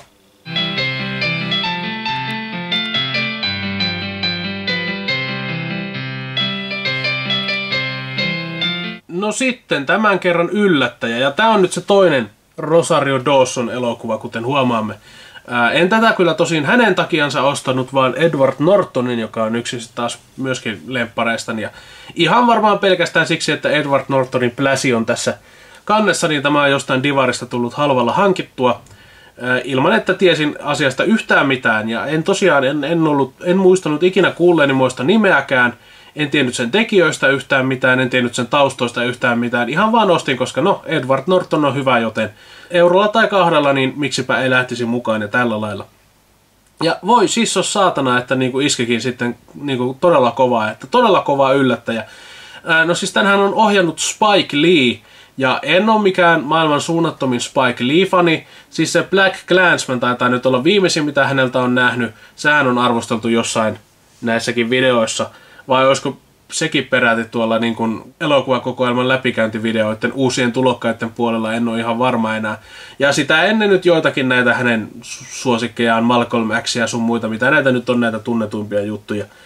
No sitten tämän kerran yllättäjä, ja tämä on nyt se toinen Rosario Dawson elokuva, kuten huomaamme. En tätä kyllä tosin hänen takiansa ostanut, vaan Edward Nortonin, joka on yksi taas myöskin lemppareistani. Ja ihan varmaan pelkästään siksi, että Edward Nortonin pläsi on tässä kannessa, niin tämä on jostain divarista tullut halvalla hankittua, ilman että tiesin asiasta yhtään mitään. Ja en tosiaan, en muistanut ikinä kuulleeni muista nimeäkään. En tiennyt sen tekijöistä yhtään mitään, en tiennyt sen taustoista yhtään mitään. Ihan vaan ostin, koska no, Edward Norton on hyvä, joten eurolla tai 2, niin miksipä ei lähtisi mukaan ja tällä lailla. Ja voi siis on saatana, että niinku iskikin sitten niinku todella kovaa, että todella kova yllättäjä. No siis tänhän on ohjannut Spike Lee, ja en ole mikään maailman suunnattomin Spike Lee-fani. Siis se Black Klansman taitaa nyt olla viimeisin, mitä häneltä on nähnyt. Sehän on arvosteltu jossain näissäkin videoissa. Vai olisiko sekin peräti tuolla niin kuin elokuvakokoelman läpikäyntivideoiden uusien tulokkaiden puolella, en ole ihan varma enää. Ja sitä ennen nyt joitakin näitä hänen suosikkejaan, Malcolm X ja sun muita, mitä näitä nyt on näitä tunnetuimpia juttuja.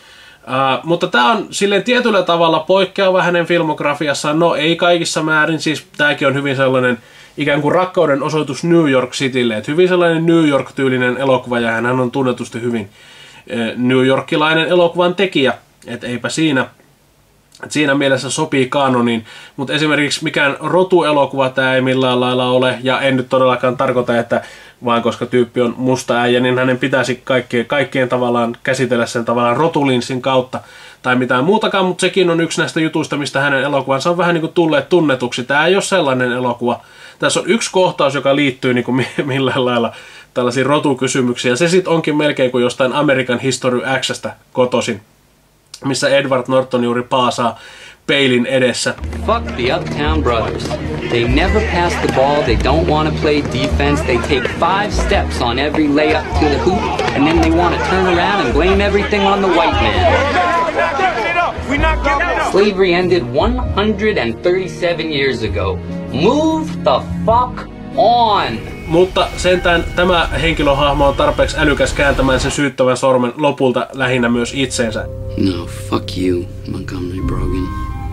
Mutta tämä on silleen tietyllä tavalla poikkeava hänen filmografiassaan. No ei kaikissa määrin, siis tämäkin on hyvin sellainen ikään kuin rakkauden osoitus New York Citylle. Että hyvin sellainen New York-tyylinen elokuva, ja hän on tunnetusti hyvin New Yorkilainen elokuvan tekijä. Että eipä siinä. Et siinä mielessä sopii kanoniin, mutta esimerkiksi mikään rotuelokuva tämä ei millään lailla ole, ja en nyt todellakaan tarkoita, että vaan koska tyyppi on musta äijä, niin hänen pitäisi kaikkien tavallaan käsitellä sen tavallaan rotulinssin kautta tai mitään muutakaan, mutta sekin on yksi näistä jutuista, mistä hänen elokuvansa on vähän niin kuin tulleet tunnetuksi. Tämä ei ole sellainen elokuva. Tässä on yksi kohtaus, joka liittyy niin kuin millään lailla tällaisiin rotukysymyksiin, ja se sitten onkin melkein kuin jostain American History X:stä kotoisin, missä Edward Norton juuri paasaa peilin edessä. Fuck the Uptown Brothers. They never pass the ball, they don't want to play defense, they take 5 steps on every layup to the hoop, and then they want to turn around and blame everything on the white man. Slavery ended 137 years ago. Move the fuck on! Mutta sentään tämä henkilöhahmo on tarpeeksi älykäs kääntämään sen syyttävän sormen lopulta lähinnä myös itseensä. No, fuck you, Montgomery Brogan.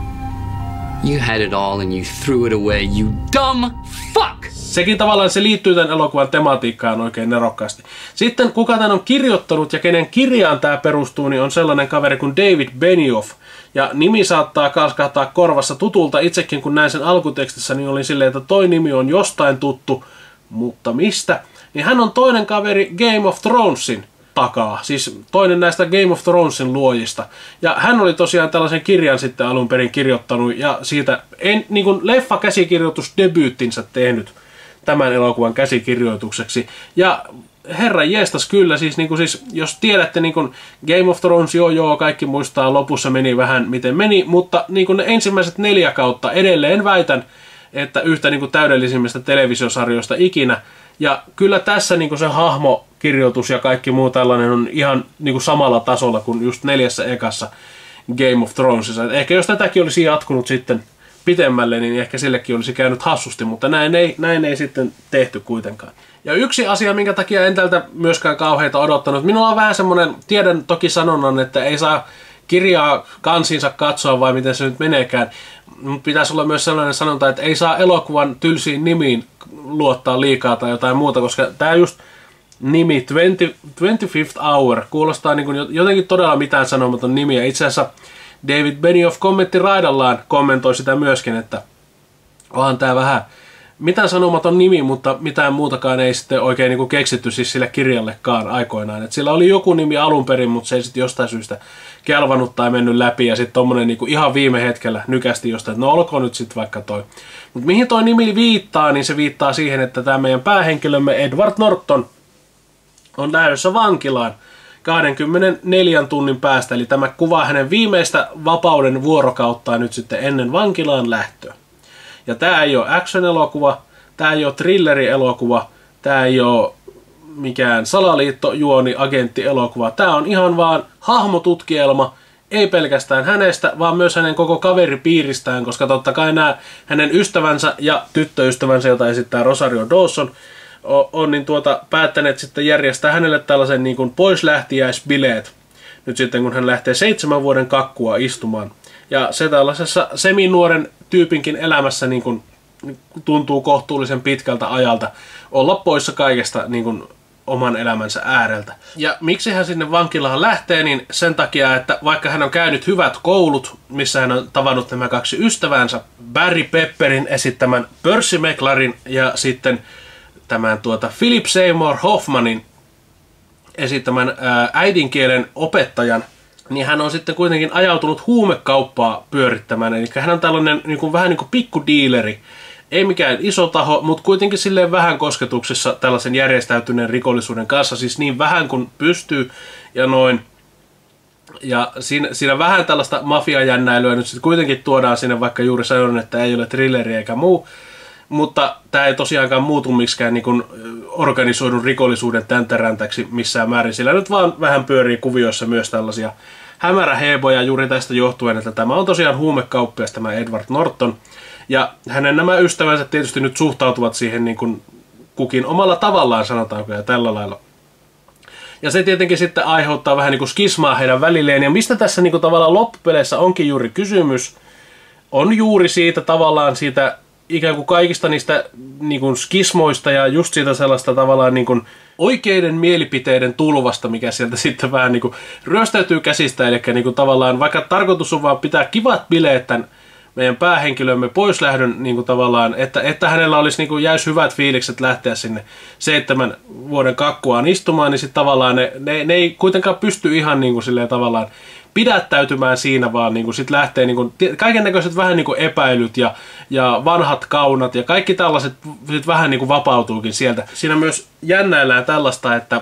You had it all and you threw it away, you dumb fuck! Sekin tavallaan se liittyy tämän elokuvan tematiikkaan oikein nerokkaasti. Sitten kuka tämän on kirjoittanut ja kenen kirjaan tämä perustuu, niin on sellainen kaveri kuin David Benioff. Ja nimi saattaa kalskahtaa korvassa tutulta. Itsekin kun näin sen alkutekstissä, niin olin silleen, että toi nimi on jostain tuttu, mutta mistä? Niin hän on toinen kaveri Game of Thronesin takaa, siis toinen näistä Game of Thronesin luojista. Ja hän oli tosiaan tällaisen kirjan sitten alun perin kirjoittanut ja siitä niin kuin leffa-käsikirjoitusdebyyttinsä tehnyt tämän elokuvan käsikirjoitukseksi. Ja herra jestas kyllä, siis jos tiedätte niin kuin Game of Thrones, joo, kaikki muistaa, lopussa meni vähän miten meni, mutta niin kuin ne ensimmäiset 4 kautta edelleen väitän, että yhtä niin kuin täydellisimmistä televisiosarjoista ikinä. Ja kyllä tässä niin kuin se hahmokirjoitus ja kaikki muu tällainen on ihan niin kuin samalla tasolla kuin just 4 ekassa Game of Thronesissa. Et ehkä jos tätäkin olisi jatkunut sitten pitemmälle, niin ehkä sillekin olisi käynyt hassusti, mutta näin ei sitten tehty kuitenkaan. Ja yksi asia, minkä takia en tältä myöskään kauheita odottanut, minulla on vähän semmoinen, tiedän toki sanonnan, että ei saa kirjaa kansiinsa katsoa vai miten se nyt meneekään, mutta pitäisi olla myös sellainen sanonta, että ei saa elokuvan tylsiin nimiin luottaa liikaa tai jotain muuta, koska tämä just nimi 25th Hour kuulostaa niin kuin jotenkin todella mitään sanomaton nimi, ja itse asiassa David Benioff kommenttiraidallaan kommentoi sitä myöskin, että onhan tämä vähän mitään sanomaton nimi, mutta mitään muutakaan ei sitten oikein niin kuin keksitty siis sille kirjallekaan aikoinaan. Et sillä oli joku nimi alun perin, mutta se ei sitten jostain syystä kelvanut tai mennyt läpi, ja sitten tommonen niin kuin ihan viime hetkellä nykästi jostain, että no olkoon nyt sitten vaikka toi. Mutta mihin toi nimi viittaa, niin se viittaa siihen, että tämä meidän päähenkilömme Edward Norton on lähdössä vankilaan 24 tunnin päästä, eli tämä kuvaa hänen viimeistä vapauden vuorokauttaan nyt sitten ennen vankilaan lähtöä. Ja tämä ei ole action-elokuva, tämä ei ole thriller-elokuva, tämä ei ole mikään salaliittojuoni, agentti-elokuva. Tämä on ihan vaan hahmotutkielma, ei pelkästään hänestä, vaan myös hänen koko kaveripiiristään, koska totta kai nämä hänen ystävänsä ja tyttöystävänsä, jota esittää Rosario Dawson, on niin päättäneet sitten järjestää hänelle tällaisen niin kuin poislähtiäisbileet, nyt sitten kun hän lähtee 7 vuoden kakkua istumaan. Ja se tällaisessa seminuoren tyypinkin elämässä niin kuin tuntuu kohtuullisen pitkältä ajalta olla poissa kaikesta niin kuin oman elämänsä ääreltä. Ja miksi hän sinne vankilaan lähtee, niin sen takia, että vaikka hän on käynyt hyvät koulut, missä hän on tavannut nämä 2 ystäväänsä, Barry Pepperin esittämän Percy McLarin ja sitten tämän Philip Seymour Hoffmanin esittämän äidinkielen opettajan, niin hän on sitten kuitenkin ajautunut huumekauppaa pyörittämään. Eli hän on tällainen vähän niin kuin pikkudiileri. Ei mikään iso taho, mutta kuitenkin silleen vähän kosketuksessa tällaisen järjestäytyneen rikollisuuden kanssa. Siis niin vähän kuin pystyy ja noin. Ja siinä vähän tällaista mafiajännäilyä nyt sitten kuitenkin tuodaan sinne, vaikka juuri sanon, että ei ole thrilleri eikä muu. Mutta tämä ei tosiaankaan muutu miksikään niin kuin organisoidun rikollisuuden täntäräntäksi missään määrin. Sillä nyt vaan vähän pyörii kuvioissa myös tällaisia hämäräheeboja juuri tästä johtuen, että tämä on tosiaan huumekauppias, tämä Edward Norton. Ja hänen nämä ystävänsä tietysti nyt suhtautuvat siihen niin kuin kukin omalla tavallaan, sanotaanko, ja tällä lailla. Ja se tietenkin sitten aiheuttaa vähän niin kuin skismaa heidän välilleen. Ja mistä tässä niin kuin tavallaan loppupeleissä onkin juuri kysymys, on juuri siitä tavallaan siitä ikään kuin kaikista niistä niin kuin skismoista ja just siitä sellaista tavallaan niin kuin oikeiden mielipiteiden tulvasta, mikä sieltä sitten vähän niin kuin ryöstäytyy käsistä. Eli niin kuin tavallaan, vaikka tarkoitus on vaan pitää kivat bileet tämän meidän päähenkilömme poislähdön niin kuin tavallaan, että hänellä olisi niin kuin jäisi hyvät fiilikset lähteä sinne 7 vuoden kakkuaan istumaan, niin sitten tavallaan ne ei kuitenkaan pysty ihan niin kuin silleen tavallaan pidättäytymään siinä, vaan niin kuin sit lähtee niin kuin kaikennäköiset vähän niin kuin epäilyt ja vanhat kaunat ja kaikki tällaiset sit vähän niin kuin vapautuukin sieltä. Siinä myös jännäillään tällaista, että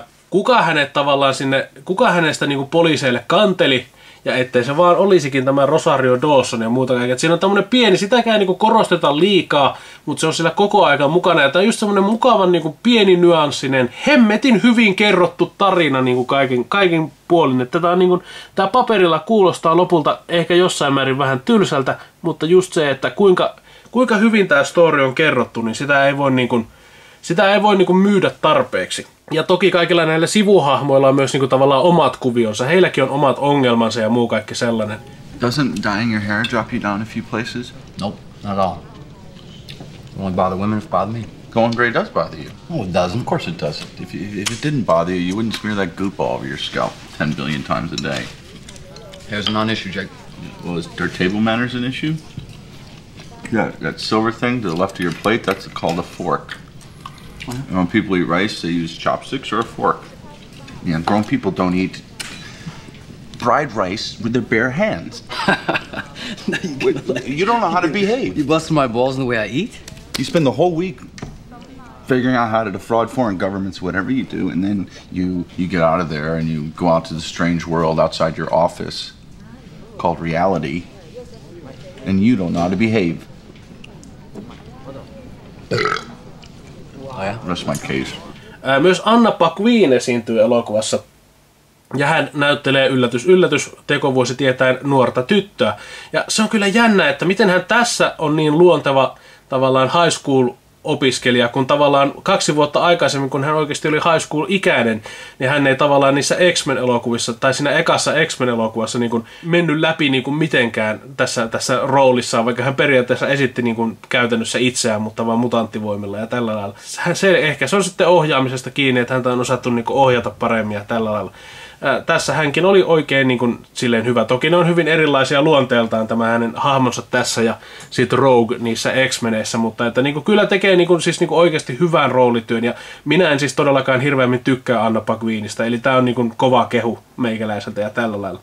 kuka hänestä niin kuin poliiseille kanteli, ja ettei se vaan olisikin tämä Rosario Dawson ja muuta kaikkea. Siinä on tämmöinen pieni, sitäkään niinku korosteta liikaa, mutta se on sillä koko ajan mukana. Ja tämä on just semmoinen mukavan niinku pieni nyanssinen, hemmetin hyvin kerrottu tarina niinku kaikin puolin. Että tämä paperilla kuulostaa lopulta ehkä jossain määrin vähän tylsältä, mutta just se, että kuinka hyvin tämä story on kerrottu, niin sitä ei voi niinku myydä tarpeeksi. Ja toki kaikilla näillä sivuhahmoilla on myös niinku tavallaan omat kuvionsa. Heilläkin on omat ongelmansa ja muu kaikki sellainen. Doesn't dyeing your hair drop you down a few places? Nope, not at all. Only bother women if bother me. Going gray does bother you. No, it doesn't. Of course it doesn't. If it didn't bother you, you wouldn't smear that goop all over your scalp 10 billion times a day. Hair's a non-issue, Jake. Well, is dirt table manners an issue? Yeah, that silver thing to the left of your plate, that's called a fork. And when people eat rice, they use chopsticks or a fork. Yeah, grown people don't eat fried rice with their bare hands. You don't know how to behave. You busting my balls in the way I eat? You spend the whole week figuring out how to defraud foreign governments, whatever you do, and then you get out of there and you go out to the strange world outside your office called reality, and you don't know how to behave. Rest my case. Myös Anna Paquin esiintyy elokuvassa. Ja hän näyttelee yllätys tekovuosi tietäen nuorta tyttöä. Ja se on kyllä jännä, että miten hän tässä on niin luonteva tavallaan high school opiskelija, kun tavallaan 2 vuotta aikaisemmin, kun hän oikeasti oli high school-ikäinen, niin hän ei tavallaan niissä X-Men-elokuvissa, tai siinä ekassa X-Men-elokuvassa niin kuin mennyt läpi niin kuin mitenkään tässä roolissaan, vaikka hän periaatteessa esitti niin kuin käytännössä itseään, mutta vaan mutanttivoimilla ja tällä lailla. Se on sitten ohjaamisesta kiinni, että häntä on osattu niin kuin ohjata paremmin ja tällä lailla. Tässä hänkin oli oikein niin kuin, silleen hyvä. Toki ne on hyvin erilaisia luonteeltaan tämä hänen hahmonsa tässä ja sitten Rogue niissä X-Meneissä, mutta että niin kuin, kyllä tekee niin kuin, siis niin kuin oikeasti hyvän roolityön ja minä en siis todellakaan hirveämmin tykkää Anna Paquinista, eli tämä on niin kuin kova kehu meikäläiseltä ja tällä lailla.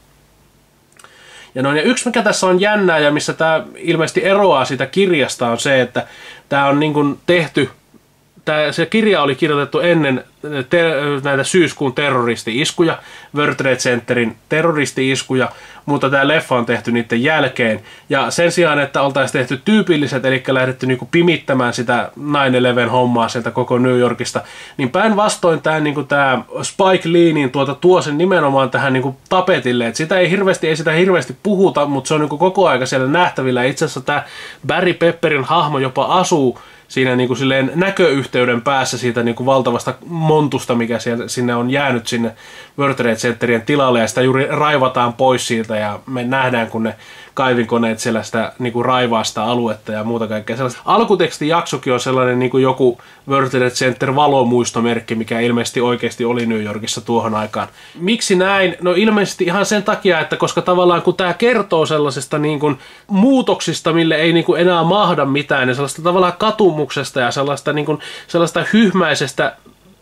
Ja yksi mikä tässä on jännää ja missä tämä ilmeisesti eroaa siitä kirjasta on se, että tämä on niin kuin tehty. Se kirja oli kirjoitettu ennen näitä syyskuun terroristi-iskuja, World Trade Centerin terroristi-iskuja, mutta tämä leffa on tehty niiden jälkeen. Ja sen sijaan, että oltaisiin tehty tyypilliset, eli lähdetty niinku pimittämään sitä 9/11-hommaa sieltä koko New Yorkista, niin päinvastoin tämä niinku Spike Lee niin tuo sen nimenomaan tähän niinku tapetille. Et sitä ei sitä hirveästi puhuta, mutta se on niinku koko aika siellä nähtävillä. Itse asiassa tämä Barry Pepperin hahmo jopa asuu siinä niin kuin silleen näköyhteyden päässä siitä niin kuin valtavasta montusta, mikä sinne on jäänyt sinne World Trade Centerien tilalle, ja sitä juuri raivataan pois siitä, ja me nähdään, kun ne kaivinkoneet siellä sitä niin kuin raivaa sitä aluetta ja muuta kaikkea sellaista. Alkutekstijaksokin on sellainen niin kuin joku World Trade Center valomuistomerkki, mikä ilmeisesti oikeasti oli New Yorkissa tuohon aikaan. Miksi näin? No ilmeisesti ihan sen takia, että koska tavallaan kun tämä kertoo sellaisesta niin kuin muutoksista, mille ei niin kuin enää mahda mitään, ja sellaista tavallaan katumuksesta ja sellaista, niin kuin, sellaista hyhmäisestä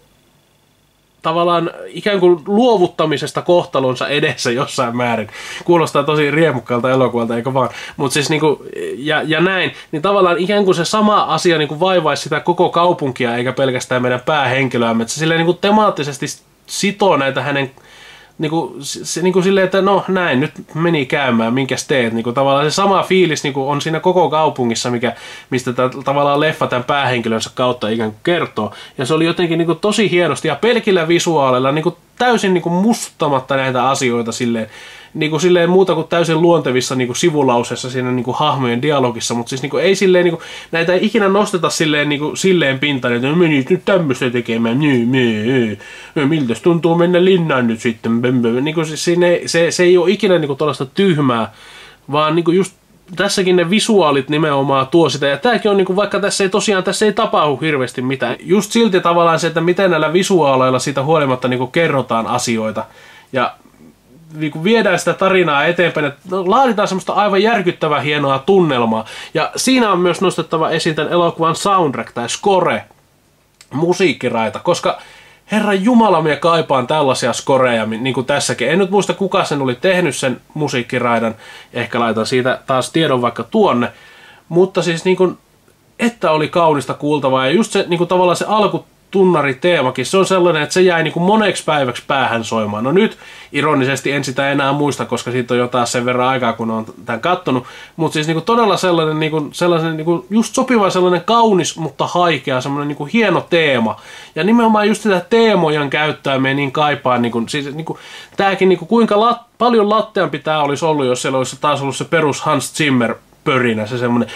tavallaan ikään kuin luovuttamisesta kohtalonsa edessä jossain määrin. Kuulostaa tosi riemukkaalta elokuvalta, eikö vaan? Mutta siis niinku, ja näin, niin tavallaan ikään kuin se sama asia niinku vaivaisi sitä koko kaupunkia, eikä pelkästään meidän päähenkilöämme. Että se silleen niinku temaattisesti sitoo näitä hänen niinku silleen, että no näin, nyt meni käymään, minkäs teet. Niinku, tavallaan se sama fiilis niinku, on siinä koko kaupungissa, mistä tavallaan leffa tämän päähenkilönsä kautta ikään kuin kertoo. Ja se oli jotenkin niinku, tosi hienosti ja pelkillä visuaaleilla niinku, täysin niinku, mustamatta näitä asioita silleen, niinku silleen muuta kuin täysin luontevissa niinku sivulauseissa siinä niinku hahmojen dialogissa, mutta siis niinku ei silleen niinku, näitä ei ikinä nosteta silleen niinku silleen pintaan, että menis nyt tämmöistä tekemään, miltäs tuntuu mennä linnaan nyt sitten, niinku siis se ei ole ikinä niinku tuollaista tyhmää, vaan niinku just tässäkin ne visuaalit nimenomaan tuo sitä, ja tääkin on niinku, vaikka tässä ei tapahdu hirveästi mitään, just silti tavallaan se, että miten näillä visuaaleilla siitä huolimatta niinku kerrotaan asioita, ja niinku viedään sitä tarinaa eteenpäin, että laaditaan semmoista aivan järkyttävän hienoa tunnelmaa, ja siinä on myös nostettava esiin tämän elokuvan soundtrack tai score, musiikkiraita, koska Herran Jumala, minä kaipaan tällaisia skoreja, niin kuin tässäkin. En nyt muista, kuka sen oli tehnyt sen musiikkiraidan. Ehkä laitan siitä taas tiedon vaikka tuonne. Mutta siis niin kuin, että oli kaunista kuultavaa. Ja just se niin kuin tavallaan se alkutunnariteemakin, se on sellainen, että se jäi niin kuin moneksi päiväksi päähän soimaan. No nyt ironisesti en sitä enää muista, koska siitä on jo taas sen verran aikaa, kun olen tämän kattonut. Mutta siis niin kuin todella sellainen, niin kuin just sopiva sellainen kaunis, mutta haikea, sellainen niin kuin hieno teema. Ja nimenomaan just sitä teemojen käyttöä me niin kaipaan. Siis, tämäkin, niin kuin, kuinka paljon latteampi tämä olisi ollut, jos siellä olisi taas ollut se perus Hans Zimmer pörinä, se semmoinen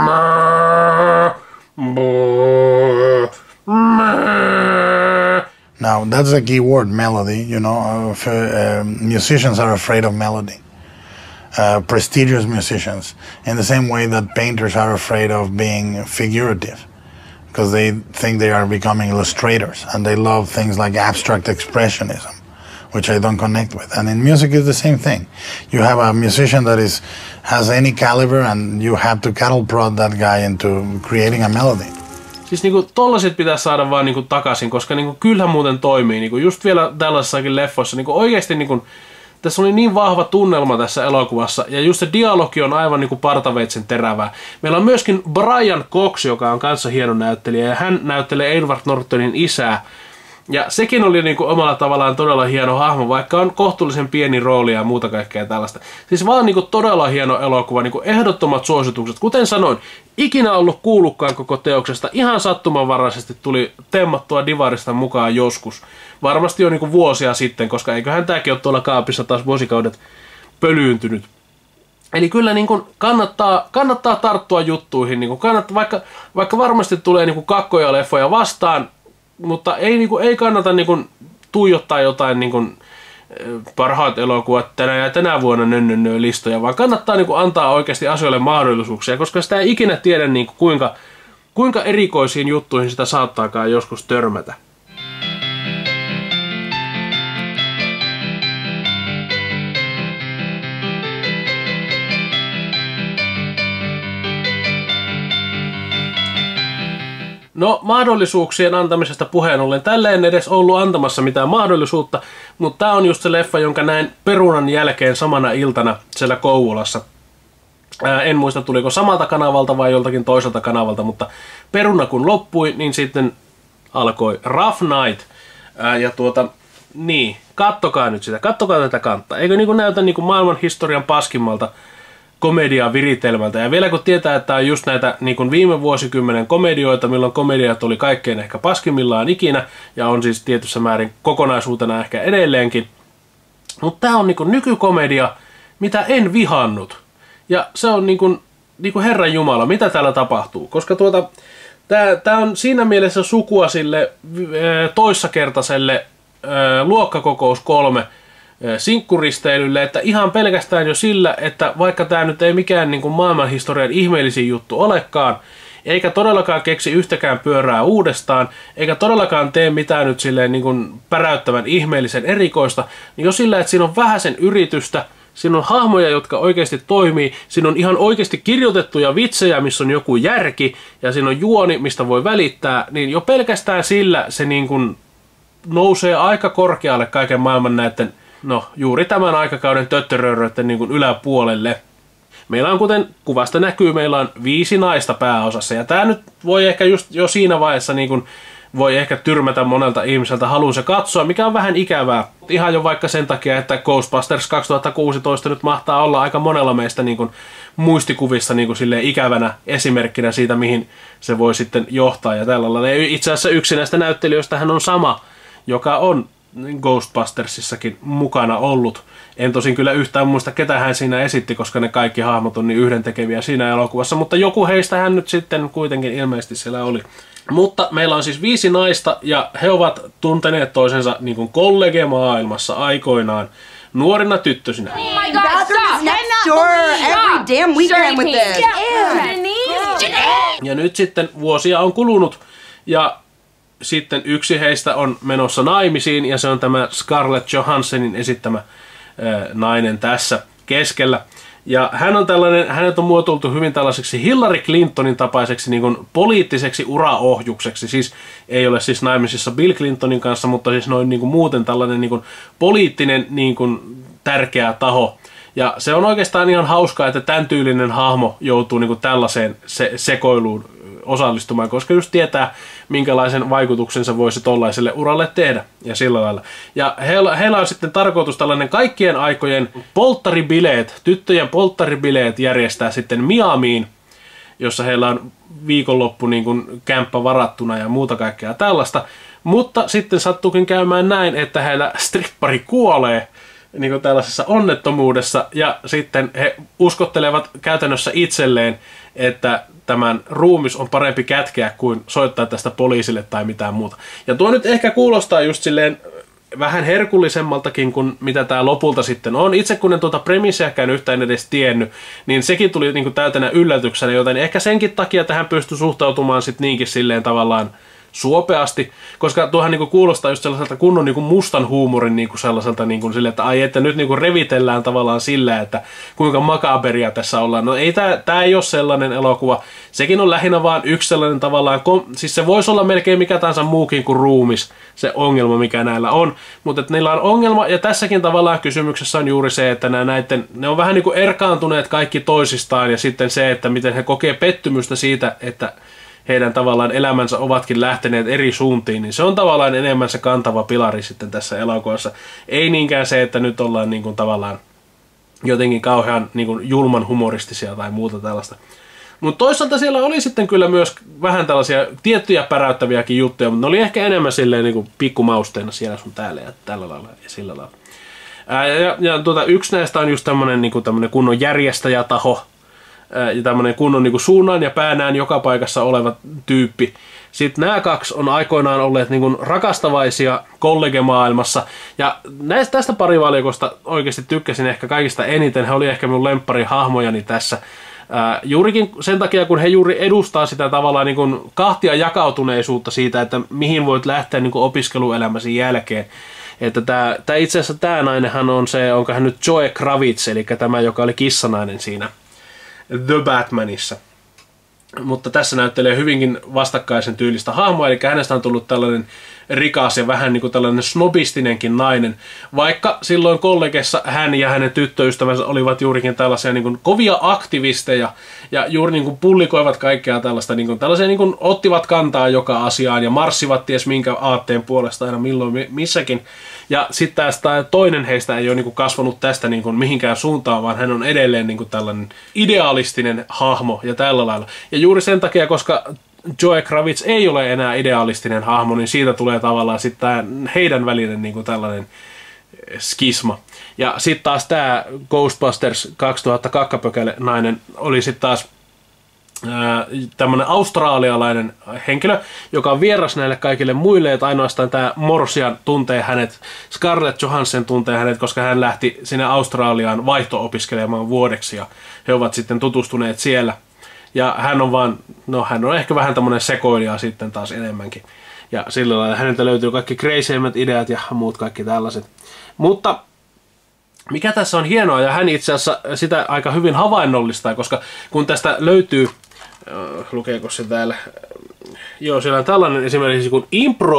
Now, that's a key word, melody. You know, musicians are afraid of melody. Prestigious musicians, in the same way that painters are afraid of being figurative, because they think they are becoming illustrators, and they love things like abstract expressionism, which I don't connect with. And in music, it's the same thing. You have a musician that has any caliber, and you have to cattle prod that guy into creating a melody. Siis niinku tollaset pitäisi saada vaan niinku takaisin, koska niinku kyllähän muuten toimii. Niinku just vielä tällaisissakin leffoissa. Niinku oikeesti niinku, tässä oli niin vahva tunnelma tässä elokuvassa. Ja just se dialogi on aivan niinku partaveitsen terävää. Meillä on myöskin Brian Cox, joka on kanssa hieno näyttelijä. Ja hän näyttelee Edward Nortonin isää. Ja sekin oli niinku omalla tavallaan todella hieno hahmo, vaikka on kohtuullisen pieni rooli ja muuta kaikkea tällaista. Siis vaan niinku todella hieno elokuva, niinku ehdottomat suositukset. Kuten sanoin, ikinä ollut kuullutkaan koko teoksesta, ihan sattumanvaraisesti tuli temmattua divarista mukaan joskus. Varmasti jo niinku vuosia sitten, koska eiköhän tääkin ole tuolla kaapissa taas vuosikaudet pölyyntynyt. Eli kyllä niinku kannattaa tarttua juttuihin, niinku vaikka varmasti tulee niinku kakkoja leffoja vastaan, mutta ei kannata niinku tuijottaa jotain niinku parhaat elokuvat tänä vuonna listoja, vaan kannattaa niinku antaa oikeasti asioille mahdollisuuksia, koska sitä ei ikinä tiedä niinku kuinka erikoisiin juttuihin sitä saattaakaan joskus törmätä. No, mahdollisuuksien antamisesta puheen ollen. Tällä en edes ollut antamassa mitään mahdollisuutta, mutta tää on just se leffa, jonka näin perunan jälkeen samana iltana siellä Kouvolassa. En muista, tuliko samalta kanavalta vai joltakin toiselta kanavalta, mutta peruna kun loppui, niin sitten alkoi Rough Night. Niin, kattokaa nyt sitä, kattokaa tätä kantaa. Eikö niinku näytä niinku maailman historian paskimmalta komediaa viritelmältä. Ja vielä kun tietää, että on just näitä niin kuin viime vuosikymmenen komedioita, milloin komediat oli kaikkein ehkä paskimmillaan ikinä, ja on siis tietyssä määrin kokonaisuutena ehkä edelleenkin. Mutta tää on niin kuin nykykomedia, mitä en vihannut. Ja se on niin kuin Herran Jumala, mitä täällä tapahtuu. Koska tää on siinä mielessä sukua sille toissakertaiselle Luokkakokous 3 sinkkuristeilylle, että ihan pelkästään jo sillä, että vaikka tämä nyt ei mikään niin kuin maailmanhistorian ihmeellisin juttu olekaan, eikä todellakaan keksi yhtäkään pyörää uudestaan, eikä todellakaan tee mitään nyt silleen niin kuin päräyttävän ihmeellisen erikoista, niin jo sillä, että siinä on vähäsen yritystä, siinä on hahmoja, jotka oikeasti toimii, siinä on ihan oikeasti kirjoitettuja vitsejä, missä on joku järki, ja siinä on juoni, mistä voi välittää, niin jo pelkästään sillä se niin kuin nousee aika korkealle kaiken maailman näiden, no juuri tämän aikakauden töttörööröiden niin kuin yläpuolelle. Meillä on, kuten kuvasta näkyy, meillä on 5 naista pääosassa, ja tämä nyt voi ehkä just jo siinä vaiheessa niin kuin voi ehkä tyrmätä monelta ihmiseltä halun se katsoa, mikä on vähän ikävää. Ihan jo vaikka sen takia, että Ghostbusters 2016 nyt mahtaa olla aika monella meistä niin kuin muistikuvissa niin kuin silleen ikävänä esimerkkinä siitä, mihin se voi sitten johtaa ja tällä lailla. Itse asiassa yksi näistä näyttelijöistä hän on sama, joka on Ghostbustersissakin mukana ollut. En tosin kyllä yhtään muista, ketä hän siinä esitti, koska ne kaikki hahmot on niin yhdentekeviä siinä elokuvassa, mutta joku heistä hän nyt sitten kuitenkin ilmeisesti siellä oli. Mutta meillä on siis 5 naista, ja he ovat tunteneet toisensa niin kuin kollegemaailmassa aikoinaan nuorina tyttösinä. Oh my God, stop! Next door every damn weekend with this. Ja nyt sitten vuosia on kulunut, ja sitten yksi heistä on menossa naimisiin, ja se on tämä Scarlett Johanssonin esittämä nainen tässä keskellä. Ja hän on tällainen, hänet on muotoiltu hyvin tällaiseksi Hillary Clintonin tapaiseksi niin kuin poliittiseksi uraohjukseksi. Siis ei ole siis naimisissa Bill Clintonin kanssa, mutta siis noin niin kuin muuten tällainen niin kuin poliittinen niin kuin tärkeä taho. Ja se on oikeastaan ihan hauskaa, että tämän tyylinen hahmo joutuu niin kuin tällaiseen sekoiluun osallistumaan, koska just tietää, minkälaisen vaikutuksen se voisi tollaiselle uralle tehdä, ja sillä lailla. Ja heillä on sitten tarkoitus tällainen kaikkien aikojen polttaribileet, tyttöjen polttaribileet järjestää sitten Miamiin, jossa heillä on viikonloppu niin kuin kämppä varattuna ja muuta kaikkea tällaista. Mutta sitten sattuukin käymään näin, että heillä strippari kuolee niin kuin tällaisessa onnettomuudessa, ja sitten he uskottelevat käytännössä itselleen, että tämän ruumis on parempi kätkeä kuin soittaa tästä poliisille tai mitään muuta. Ja tuo nyt ehkä kuulostaa just silleen vähän herkullisemmaltakin kuin mitä tämä lopulta sitten on. Itse kun en tuota premissiäkään yhtään edes tiennyt, niin sekin tuli niin kuin täytänä yllätyksenä, joten ehkä senkin takia tähän pystyi suhtautumaan sitten niinkin silleen tavallaan suopeasti, koska tuohan niinku kuulostaa just sellaiselta kunnon niinku mustan huumorin niinku sellaiselta niinku sille, että ai että nyt niinku revitellään tavallaan sillä, että kuinka makaberia tässä ollaan. No ei tää ei ole sellainen elokuva. Sekin on lähinnä vaan yksi sellainen tavallaan, siis se voisi olla melkein mikä tahansa muukin kuin ruumis, se ongelma mikä näillä on, mutta että niillä on ongelma, ja tässäkin tavallaan kysymyksessä on juuri se, että ne on vähän niinku erkaantuneet kaikki toisistaan, ja sitten se, että miten he kokee pettymystä siitä, että heidän tavallaan elämänsä ovatkin lähteneet eri suuntiin, niin se on tavallaan enemmän se kantava pilari sitten tässä elokuvassa. Ei niinkään se, että nyt ollaan niin kuin tavallaan jotenkin kauhean niin kuin julman humoristisia tai muuta tällaista. Mutta toisaalta siellä oli sitten kyllä myös vähän tällaisia tiettyjä päräyttäviäkin juttuja, mutta ne oli ehkä enemmän silleen niin kuin pikkumausteena siellä sun täällä ja tällä lailla ja sillä lailla. Yksi näistä on just tämmönen, niin kuin tämmönen kunnon järjestäjätaho, ja tämmönen kunnon niin kuin suunnan ja päänään joka paikassa oleva tyyppi. Sitten nämä kaksi on aikoinaan olleet niin kuin rakastavaisia kollegemaailmassa. Ja tästä parivalikosta oikeasti tykkäsin ehkä kaikista eniten. He oli ehkä mun lempparihahmojani tässä. Juurikin sen takia, kun he juuri edustaa sitä tavallaan niin kuin kahtia jakautuneisuutta siitä, että mihin voit lähteä niin kuin opiskeluelämäsi jälkeen. Että itse asiassa tämä nainenhan on se, onko hän nyt Zoe Kravitz, eli tämä, joka oli kissanainen siinä The Batmanissa. Mutta tässä näyttelee hyvinkin vastakkaisen tyylistä hahmoa, eli hänestä on tullut tällainen rikas ja vähän niin kuin tällainen snobistinenkin nainen. Vaikka silloin kollegessa hän ja hänen tyttöystävänsä olivat juurikin tällaisia niin kuin kovia aktivisteja ja juuri niin kuin pullikoivat kaikkea tällaista, niin kuin, tällaisia niin kuin ottivat kantaa joka asiaan ja marssivat ties minkä aatteen puolesta aina milloin missäkin. Ja sitten taas toinen heistä ei ole niin kuin kasvanut tästä niin kuin mihinkään suuntaan, vaan hän on edelleen niin kuin tällainen idealistinen hahmo ja tällä lailla. Ja juuri sen takia, koska Zoe Kravitz ei ole enää idealistinen hahmo, niin siitä tulee tavallaan sitten heidän välinen niin kuin tällainen skisma. Ja sitten taas tämä Ghostbusters 2000 kakkapökäle nainen oli sitten taas tämmöinen australialainen henkilö, joka on vieras näille kaikille muille, että ainoastaan tämä Morsian tuntee hänet, Scarlett Johansson tuntee hänet, koska hän lähti sinne Australiaan vaihto-opiskelemaan vuodeksi ja he ovat sitten tutustuneet siellä. Ja hän on vaan, hän on ehkä vähän tämmöinen sekoilija sitten taas enemmänkin. Ja sillä lailla häneltä löytyy kaikki crazyimmät ideat ja muut kaikki tällaiset. Mutta mikä tässä on hienoa, ja hän itse asiassa sitä aika hyvin havainnollistaa, koska kun tästä löytyy, lukeeko se täällä, joo, siellä on tällainen esimerkiksi kuin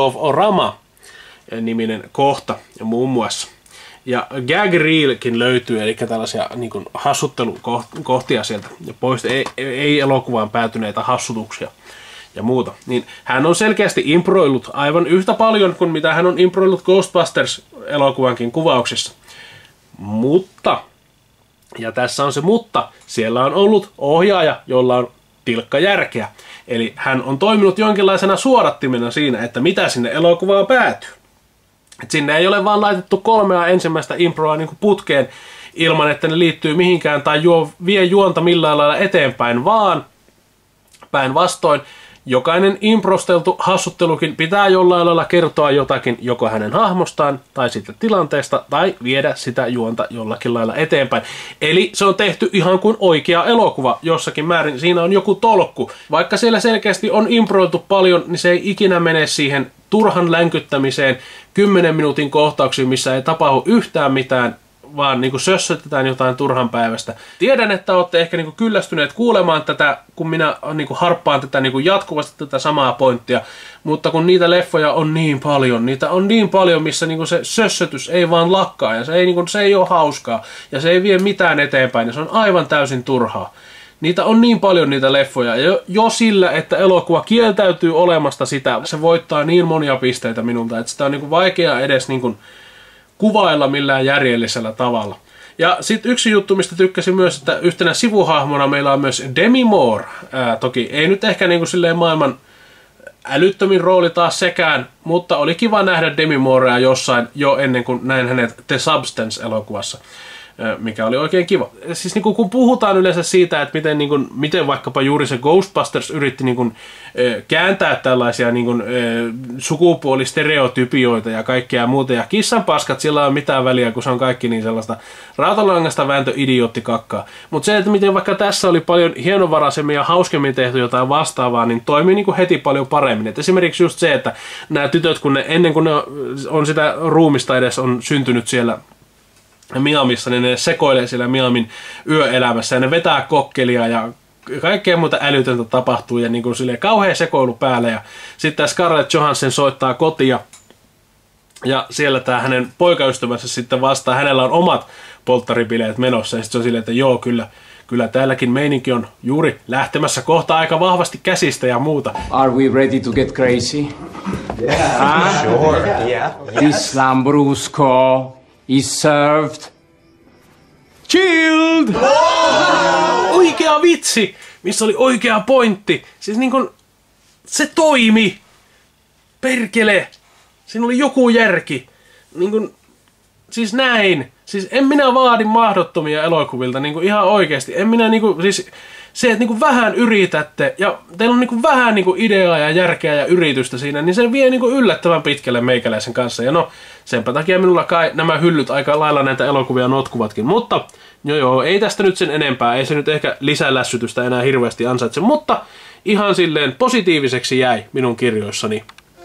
Improv-orama-niminen kohta ja muun muassa. Ja gag reelkin löytyy, eli tällaisia niin kuin hassuttelukohtia sieltä, ja pois ei elokuvaan päätyneitä hassutuksia ja muuta. Niin hän on selkeästi improillut aivan yhtä paljon kuin mitä hän on improillut Ghostbusters-elokuvankin kuvauksissa. Mutta, ja tässä on se mutta, siellä on ollut ohjaaja, jolla on tilkka järkeä. Eli hän on toiminut jonkinlaisena suodattimena siinä, että mitä sinne elokuvaan päätyy. Et sinne ei ole vaan laitettu 3 ensimmäistä improa niin kuin putkeen ilman, että ne liittyy mihinkään tai vie juonta millään lailla eteenpäin, vaan päinvastoin jokainen improsteltu hassuttelukin pitää jollain lailla kertoa jotakin joko hänen hahmostaan tai sitten tilanteesta tai viedä sitä juonta jollakin lailla eteenpäin. Eli se on tehty ihan kuin oikea elokuva jossakin määrin. Siinä on joku tolkku. Vaikka siellä selkeästi on improiltu paljon, niin se ei ikinä mene siihen turhan länkyttämiseen 10 minuutin kohtauksiin, missä ei tapahdu yhtään mitään, vaan niin kuin sössötetään jotain turhan päivästä. Tiedän, että olette ehkä niin kuin kyllästyneet kuulemaan tätä, kun minä niin kuin harppaan tätä niin kuin jatkuvasti tätä samaa pointtia, mutta kun niitä leffoja on niin paljon, missä niin kuin se sössötys ei vaan lakkaa, ja se ei ole hauskaa, ja se ei vie mitään eteenpäin, ja se on aivan täysin turhaa. Niitä on niin paljon niitä leffoja, ja jo sillä, että elokuva kieltäytyy olemasta sitä, se voittaa niin monia pisteitä minulta, että sitä on niin kuin vaikea edes niin kuin kuvailla millään järjellisellä tavalla. Ja sitten yksi juttu, mistä tykkäsin myös, että yhtenä sivuhahmona meillä on myös Demi Moore. Toki ei nyt ehkä niin kuin silleen maailman älyttömin rooli taas sekään, mutta oli kiva nähdä Demi Moorea jossain jo ennen kuin näin hänet The Substance-elokuvassa, mikä oli oikein kiva. Siis niin kun puhutaan yleensä siitä, että miten vaikkapa juuri se Ghostbusters yritti kääntää tällaisia sukupuolistereotypioita ja kaikkea muuta, ja kissanpaskat, sillä ei ole mitään väliä, kun se on kaikki niin sellaista rautalangasta vääntöidioottikakkaa. Mutta se, että miten vaikka tässä oli paljon hienovaraisemmin ja hauskemmin tehty jotain vastaavaa, niin toimii heti paljon paremmin. Et esimerkiksi just se, että nämä tytöt, ennen kuin ne on sitä ruumista edes on syntynyt siellä Miamissa, niin ne sekoilee siellä Miamin yöelämässä ja ne vetää kokkelia ja kaikkea muuta älytöntä tapahtuu ja niin kuin silleen kauhea sekoilu päällä, ja sitten Scarlett Johansson soittaa kotia ja siellä tämä hänen poikaystävänsä sitten vastaa, hänellä on omat polttaribileet menossa ja sitten se on silleen, että joo, kyllä täälläkin meininki on juuri lähtemässä kohta aika vahvasti käsistä ja muuta. Are we ready to get crazy? Yeah, sure. Yeah. This Lambrusco is served chilled! Oikea vitsi, missä oli oikea pointti. Siis se toimi. Perkele. Siinä oli joku järki. Siis näin. Siis en minä vaadi mahdottomia elokuvilta ihan oikeasti. En minä siis se, että vähän yritätte ja teillä on vähän ideaa ja järkeä ja yritystä siinä, niin se vie yllättävän pitkälle meikäläisen kanssa. Ja no, senpä takia minulla kai nämä hyllyt aika lailla näitä elokuvia notkuvatkin. Mutta joo, ei tästä nyt sen enempää. Ei se nyt ehkä lisälässytystä enää hirveästi ansaitse, mutta ihan silleen positiiviseksi jäi minun kirjoissani.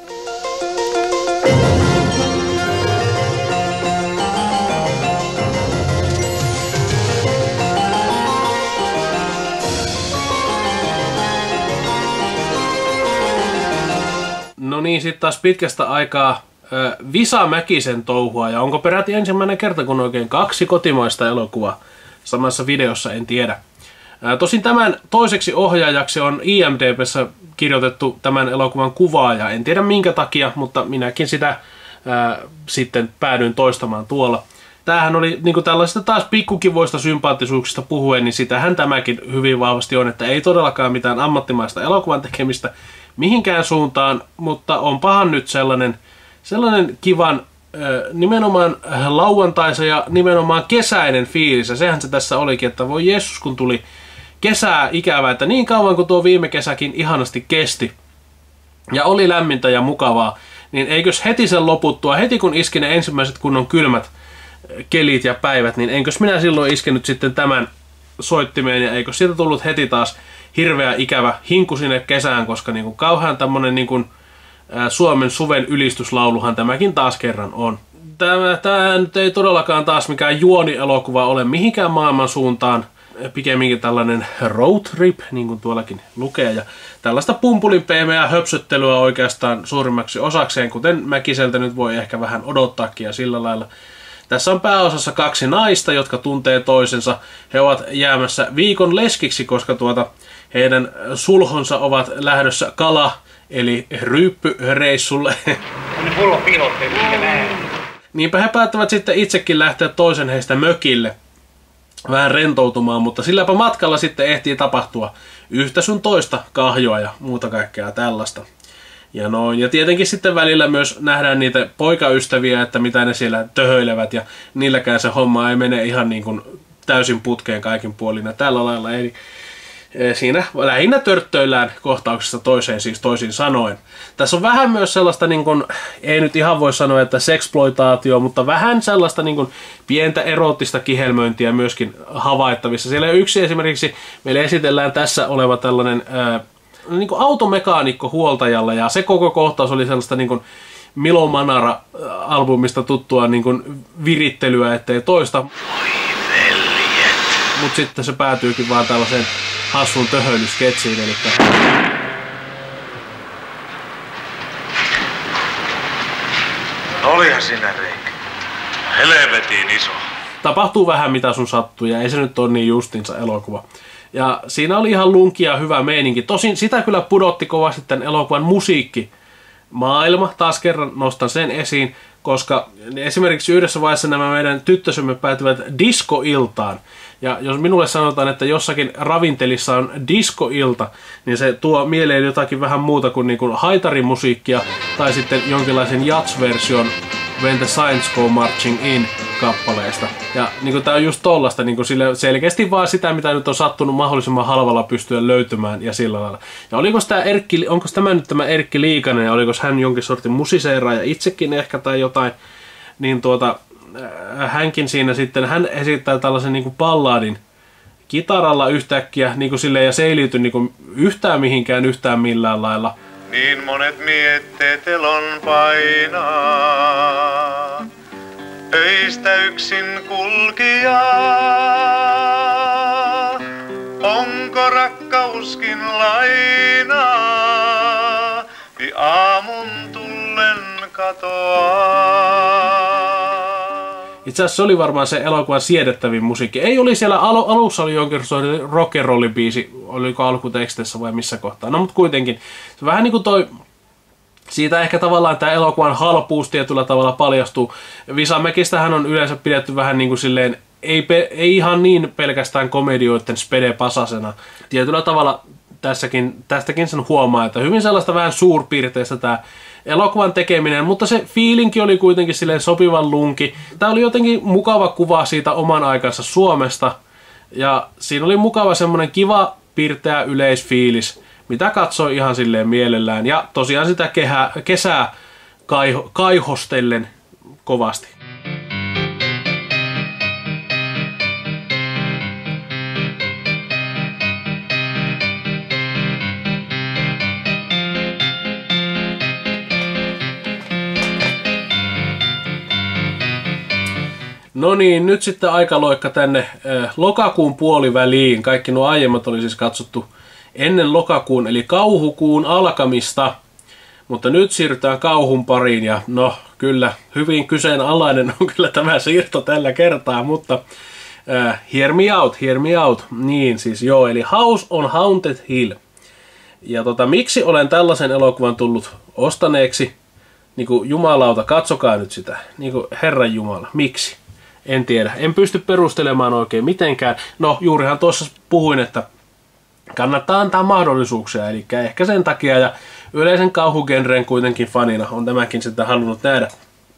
No niin, sitten taas pitkästä aikaa Visa Mäkisen touhua, ja onko peräti ensimmäinen kerta, kun oikein 2 kotimaista elokuvaa samassa videossa, en tiedä. Tosin tämän toiseksi ohjaajaksi on IMDb:ssä kirjoitettu tämän elokuvan kuvaaja, en tiedä minkä takia, mutta minäkin sitä sitten päädyin toistamaan tuolla. Tämähän oli tällaisista taas pikkukivoista sympaattisuuksista puhuen, niin sitähän tämäkin hyvin vahvasti on, että ei todellakaan mitään ammattimaista elokuvan tekemistä mihinkään suuntaan, mutta onpahan nyt sellainen kivan nimenomaan lauantaisen ja nimenomaan kesäinen fiilis, ja sehän se tässä olikin, että voi Jeesus, kun tuli kesää ikävää, että niin kauan kuin tuo viime kesäkin ihanasti kesti ja oli lämmintä ja mukavaa, niin eikös heti sen loputtua, heti kun iski ne ensimmäiset kunnon kylmät kelit ja päivät, niin eikös minä silloin iskenyt sitten tämän soittimeen, ja eikö siitä tullut heti taas hirveä ikävä hinku sinne kesään, koska kauhean tämmönen Suomen suven ylistyslauluhan tämäkin taas kerran on. Tämä nyt ei todellakaan taas mikään juonielokuva ole mihinkään maailman suuntaan, pikemminkin tällainen road trip, niin kuin tuollakin lukee, ja tällaista pumpulin pehmeää höpsöttelyä oikeastaan suurimmaksi osakseen, kuten Mäkiseltä nyt voi ehkä vähän odottaakin ja sillä lailla. Tässä on pääosassa 2 naista, jotka tuntee toisensa. He ovat jäämässä viikon leskiksi, koska heidän sulhonsa ovat lähdössä eli ryyppyreissulle. Niinpä he päättävät sitten itsekin lähteä toisen heistä mökille vähän rentoutumaan, mutta silläpä matkalla sitten ehtii tapahtua yhtä sun toista kahjoa ja muuta kaikkea tällaista. ja noin. Ja tietenkin sitten välillä myös nähdään niitä poikaystäviä, että mitä ne siellä töhöilevät, ja niilläkään se homma ei mene ihan niin kuin täysin putkeen kaikin puolin. Ja tällä lailla ei. Siinä lähinnä törttöillään kohtauksesta toiseen, siis toisin sanoen. Tässä on vähän myös sellaista, niin kuin, ei nyt ihan voi sanoa, että sexploitaatio, mutta vähän sellaista niin kuin, pientä eroottista kihelmöintiä myöskin havaittavissa. Siellä yksi esimerkiksi, meille esitellään tässä oleva tällainen niin kuin automekaanikko huoltajalla, ja se koko kohtaus oli sellaista niin kuin Milo Manara-albumista tuttua niin kuin virittelyä, ettei toista. Mutta sitten se päätyykin vaan tällaiseen hassun töhöilysketsiin, eli Olihan siinä reikä. Helvetin iso. Tapahtuu vähän mitä sun sattuu, ja ei se nyt ole niin justinsa elokuva. Ja siinä oli ihan lunkia hyvä meininki. Tosin sitä kyllä pudotti kovasti tämän elokuvan musiikkimaailma. Taas kerran nostan sen esiin, koska esimerkiksi yhdessä vaiheessa nämä meidän tyttösömme päätyvät diskoiltaan. Ja jos minulle sanotaan, että jossakin ravintelissa on diskoilta, niin se tuo mieleen jotakin vähän muuta kuin, haitarimusiikkia tai sitten jonkinlaisen jazz-version When the Saints Go Marching In -kappaleesta. Ja tää on just tollasta, selkeästi vaan sitä, mitä nyt on sattunut mahdollisimman halvalla pystyä löytymään ja sillä lailla. Ja onko tämä nyt tämä Erkki Liikanen, ja oliko hän jonkin sortin musiseeraaja itsekin ehkä tai jotain, niin hänkin siinä sitten, hän esittää tällaisen balladin kitaralla yhtäkkiä ja se ei liity yhtään mihinkään yhtään millään lailla. Niin monet mietteet elon painaa, öistä yksin kulkija. Onko rakkauskin lainaa, vi aamun tullen katoaa. Itse asiassa se oli varmaan se elokuvan siedettävin musiikki. Ei oli siellä alussa oli jonkin rock'n'roll-biisi, oliko alkuteksteissä vai missä kohtaa. No mutta kuitenkin, se vähän niinku toi, siitä ehkä tavallaan tämä elokuvan halpuus tietyllä tavalla paljastuu. Visamäkistähän on yleensä pidetty vähän niinku silleen, ei ihan niin pelkästään komedioiden spede-pasasena. Tietyllä tavalla tästäkin sen huomaa, että hyvin sellaista vähän suurpiirteistä tämä elokuvan tekeminen, mutta se fiilinki oli kuitenkin silleen sopivan lunki. Tämä oli jotenkin mukava kuva siitä oman aikansa Suomesta, ja siinä oli mukava semmonen kiva, pirteä yleisfiilis, mitä katsoi ihan silleen mielellään, ja tosiaan sitä kesää kaihostellen kovasti. No niin, nyt sitten aikaloikka tänne lokakuun puoliväliin. Kaikki nuo aiemmat oli siis katsottu ennen lokakuun eli kauhukuun alkamista. Mutta nyt siirrytään kauhun pariin ja no kyllä, hyvin kyseenalainen on kyllä tämä siirto tällä kertaa, mutta hear me out. Niin siis joo, eli House on Haunted Hill. Ja miksi olen tällaisen elokuvan tullut ostaneeksi? Jumalauta, katsokaa nyt sitä. Herran Jumala, miksi? En tiedä. En pysty perustelemaan oikein mitenkään. No, juurihan tuossa puhuin, että kannattaa antaa mahdollisuuksia. Eli ehkä sen takia, ja yleisen kauhugenren kuitenkin fanina on tämäkin sitä halunnut nähdä.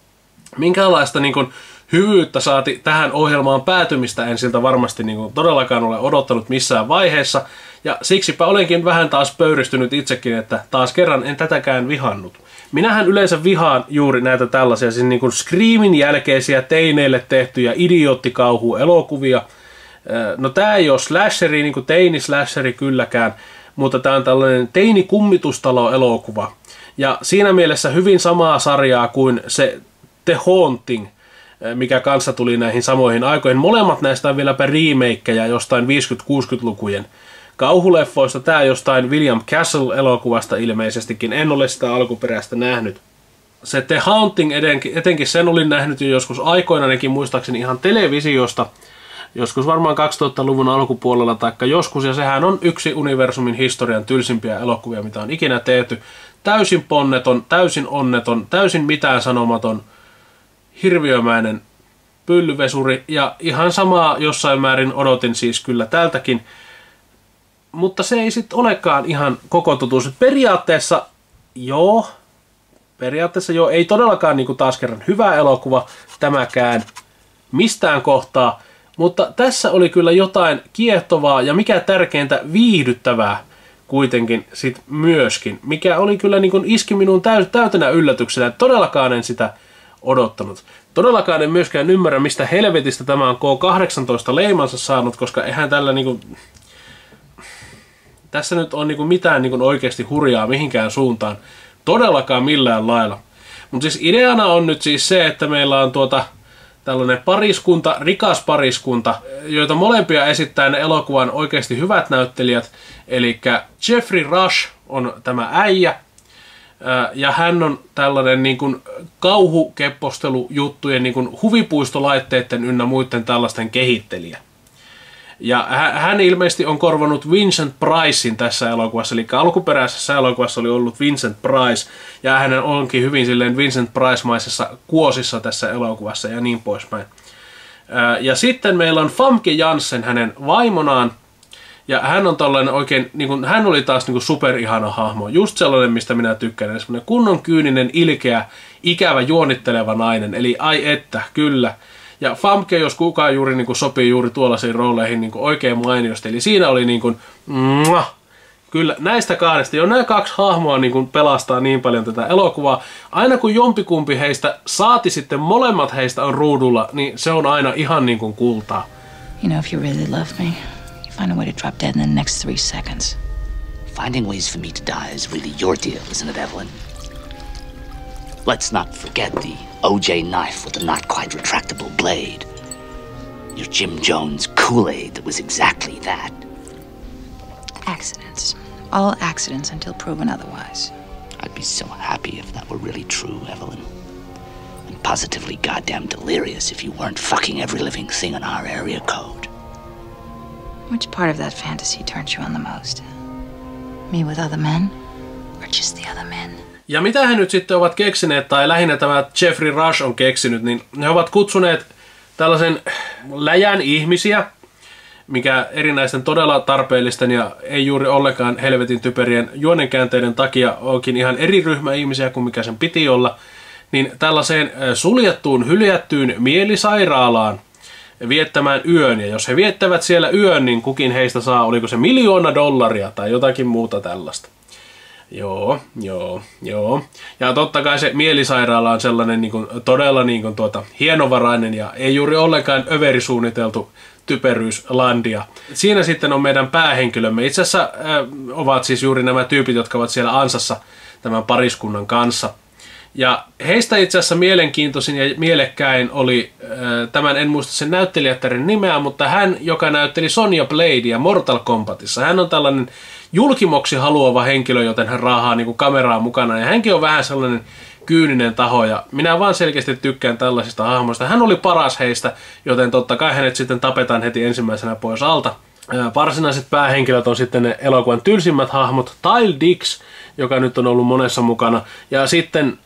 Minkälaista hyvyyttä saati tähän ohjelmaan päätymistä en siltä varmasti todellakaan ole odottanut missään vaiheessa. Ja siksipä olenkin vähän taas pöyristynyt itsekin, että taas kerran en tätäkään vihannut. Minähän yleensä vihaan juuri näitä tällaisia, siis Screamin jälkeisiä teineille tehtyjä idioottikauhu-elokuvia. No tää ei ole slasheri, teini-slasheri kylläkään, mutta tää on tällainen teini-kummitustalo-elokuva. Ja siinä mielessä hyvin samaa sarjaa kuin se The Haunting, mikä kanssa tuli näihin samoihin aikoihin. Molemmat näistä on vieläpä remakeja jostain 50-60-lukujen kauhuleffoista. Tää jostain William Castle-elokuvasta ilmeisestikin. En ole sitä alkuperäistä nähnyt. Se The Haunting etenkin sen olin nähnyt jo joskus aikoinaankin muistaakseni ihan televisiosta. Joskus varmaan 2000-luvun alkupuolella taikka joskus. Ja sehän on yksi universumin historian tylsimpiä elokuvia, mitä on ikinä tehty. Täysin ponneton, täysin onneton, täysin mitään sanomaton, hirviömäinen pyllyvesuri. Ja ihan samaa jossain määrin odotin siis kyllä tältäkin. Mutta se ei sitten olekaan ihan koko totuus. Periaatteessa joo, periaatteessa joo, ei todellakaan niin kuin taas kerran hyvä elokuva tämäkään mistään kohtaa, mutta tässä oli kyllä jotain kiehtovaa ja mikä tärkeintä viihdyttävää kuitenkin sit myöskin, mikä oli kyllä niin kuin iski minun täytenä yllätyksenä, todellakaan en sitä odottanut. Todellakaan en myöskään ymmärrä, mistä helvetistä tämä on K18 leimansa saanut, koska eihän tällä niinku... Tässä nyt on niinku mitään niinku oikeasti hurjaa mihinkään suuntaan. Todellakaan millään lailla. Mutta siis ideana on nyt siis se, että meillä on tällainen pariskunta, rikas pariskunta, joita molempia esittää ne elokuvan oikeasti hyvät näyttelijät. Eli Jeffrey Rush on tämä äijä. Ja hän on tällainen niin kuin kauhukeppostelujuttujen niin kuin huvipuistolaitteiden ynnä muiden tällaisten kehittelijä. Ja hän ilmeisesti on korvannut Vincent Pricein tässä elokuvassa, eli alkuperäisessä elokuvassa oli ollut Vincent Price, ja hän onkin hyvin silleen Vincent Price-maisessa kuosissa tässä elokuvassa ja niin poispäin. Ja sitten meillä on Famke Janssen hänen vaimonaan, ja hän on tällainen oikein, niin kuin, hän oli taas niin kuin superihana hahmo, just sellainen, mistä minä tykkään, eli semmoinen kunnon kyyninen, ilkeä, ikävä, juonitteleva nainen, eli ai että, kyllä. Ja Famke, jos kukaan juuri niin kuin sopii juuri tuollaisiin rooleihin niin kuin oikein mainiosti, eli siinä oli niin kuin, kyllä näistä kahdesta, jo nämä kaksi hahmoa niin kuin pelastaa niin paljon tätä elokuvaa. Aina kun jompikumpi heistä, saati sitten molemmat heistä on ruudulla, niin se on aina ihan niin kuin kultaa. You know, if you really love me, find a way to drop dead in the next 3 seconds. Finding ways for me to die is really your deal, isn't it, Evelyn? Let's not forget the OJ knife with the not quite retractable blade. Your Jim Jones Kool-Aid that was exactly that. Accidents. All accidents until proven otherwise. I'd be so happy if that were really true, Evelyn. And positively goddamn delirious if you weren't fucking every living thing on our area code. Which part of that fantasy turns you on the most? Me with other men? Or just the other men? Ja mitä he nyt sitten ovat keksineet, tai lähinnä tämä Jeffrey Rush on keksinyt, niin he ovat kutsuneet tällaisen läjän ihmisiä, mikä erinäisten todella tarpeellisten ja ei juuri ollenkaan helvetin typerien juonenkäänteiden takia onkin ihan eri ryhmä ihmisiä kuin mikä sen piti olla, niin tällaiseen suljettuun, hyljättyyn mielisairaalaan viettämään yön. Ja jos he viettävät siellä yön, niin kukin heistä saa, oliko se $1 miljoona tai jotakin muuta tällaista. Joo. Ja totta kai se mielisairaala on sellainen niin kuin, todella niin kuin, hienovarainen ja ei juuri ollenkaan överisuunniteltu typeryyslandia. Siinä sitten on meidän päähenkilömme. Itse asiassa ovat siis juuri nämä tyypit, jotka ovat siellä ansassa tämän pariskunnan kanssa. Ja heistä itse asiassa mielenkiintoisin ja mielekkäin oli, tämän en muista sen näyttelijättären nimeä, mutta hän, joka näytteli Sonya Bladea Mortal Kombatissa. Hän on tällainen julkimoksi haluava henkilö, joten hän raahaa niin kuin kameraa mukana. Ja hänkin on vähän sellainen kyyninen taho, ja minä vaan selkeästi tykkään tällaisista hahmoista. Hän oli paras heistä, joten totta kai hänet sitten tapetaan heti ensimmäisenä pois alta. Varsinaiset päähenkilöt on sitten ne elokuvan tylsimmät hahmot, Tyle Dix, joka nyt on ollut monessa mukana, ja sitten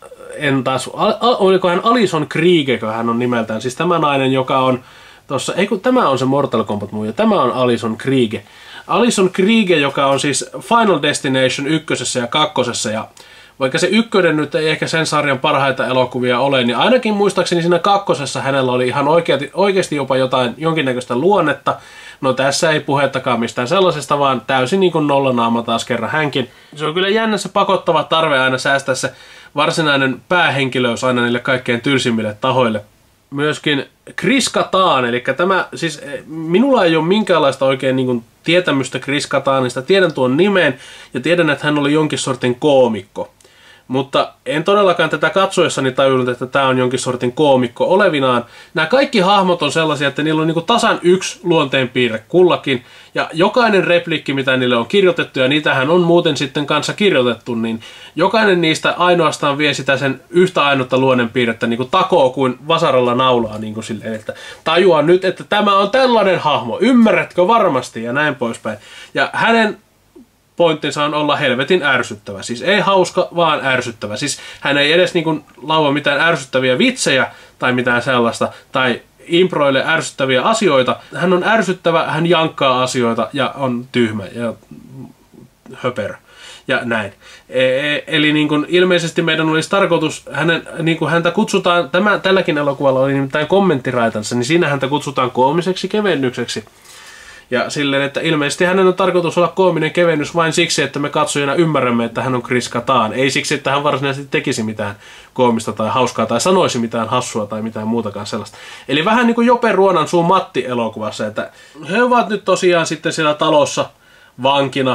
oliko hän Alison Krieger, hän on nimeltään, siis tämä nainen, joka on tuossa, ei kun tämä on se Mortal Kombat muu, ja tämä on Alison Krieger. Alison Krieger, joka on siis Final Destination 1 ja 2, ja vaikka se 1 nyt ei ehkä sen sarjan parhaita elokuvia ole, niin ainakin muistaakseni siinä 2 hänellä oli ihan oikeasti jopa jonkinnäköistä luonnetta. No tässä ei puhettakaan mistään sellaisesta, vaan täysin niin kuin nollanaama taas kerran hänkin. Se on kyllä jännä se pakottava tarve aina säästää se varsinainen päähenkilöys aina niille kaikkein tylsimmille tahoille. Myöskin Chris Kattan, eli tämä, siis minulla ei ole minkäänlaista oikein niin kuin tietämystä Chris Kattanista. Tiedän tuon nimen ja tiedän, että hän oli jonkin sortin koomikko. Mutta en todellakaan tätä katsoessani tajunnut, että tämä on jonkin sortin koomikko olevinaan. Nämä kaikki hahmot on sellaisia, että niillä on niin kuin tasan yksi luonteenpiirre kullakin. Ja jokainen replikki, mitä niille on kirjoitettu, ja niitähän on muuten sitten kanssa kirjoitettu, niin jokainen niistä ainoastaan vie sitä sen yhtä ainutta luonneenpiirrettä niin kuin takoo kuin vasaralla naulaa. Niin kuin silleen, että tajua nyt, että tämä on tällainen hahmo, ymmärrätkö varmasti, ja näin poispäin. Ja hänen pointtinsa on olla helvetin ärsyttävä. Siis ei hauska, vaan ärsyttävä. Siis hän ei edes niin kuin laua mitään ärsyttäviä vitsejä tai mitään sellaista, tai improille ärsyttäviä asioita. Hän on ärsyttävä, hän jankkaa asioita ja on tyhmä ja höperö. ja näin. Eli niin kuin ilmeisesti meidän olisi tarkoitus, häntä kutsutaan, tälläkin elokuvalla oli nimittäin kommenttiraitansa, niin siinä häntä kutsutaan koomiseksi kevennykseksi. Ja silleen, että ilmeisesti hänen on tarkoitus olla koominen kevennys vain siksi, että me katsojina ymmärrämme, että hän on Chris Kattan. Ei siksi, että hän varsinaisesti tekisi mitään koomista tai hauskaa tai sanoisi mitään hassua tai mitään muutakaan sellaista. Eli vähän niin kuin Jope Ruonansuun Matti-elokuvassa, että he ovat nyt tosiaan sitten siellä talossa vankina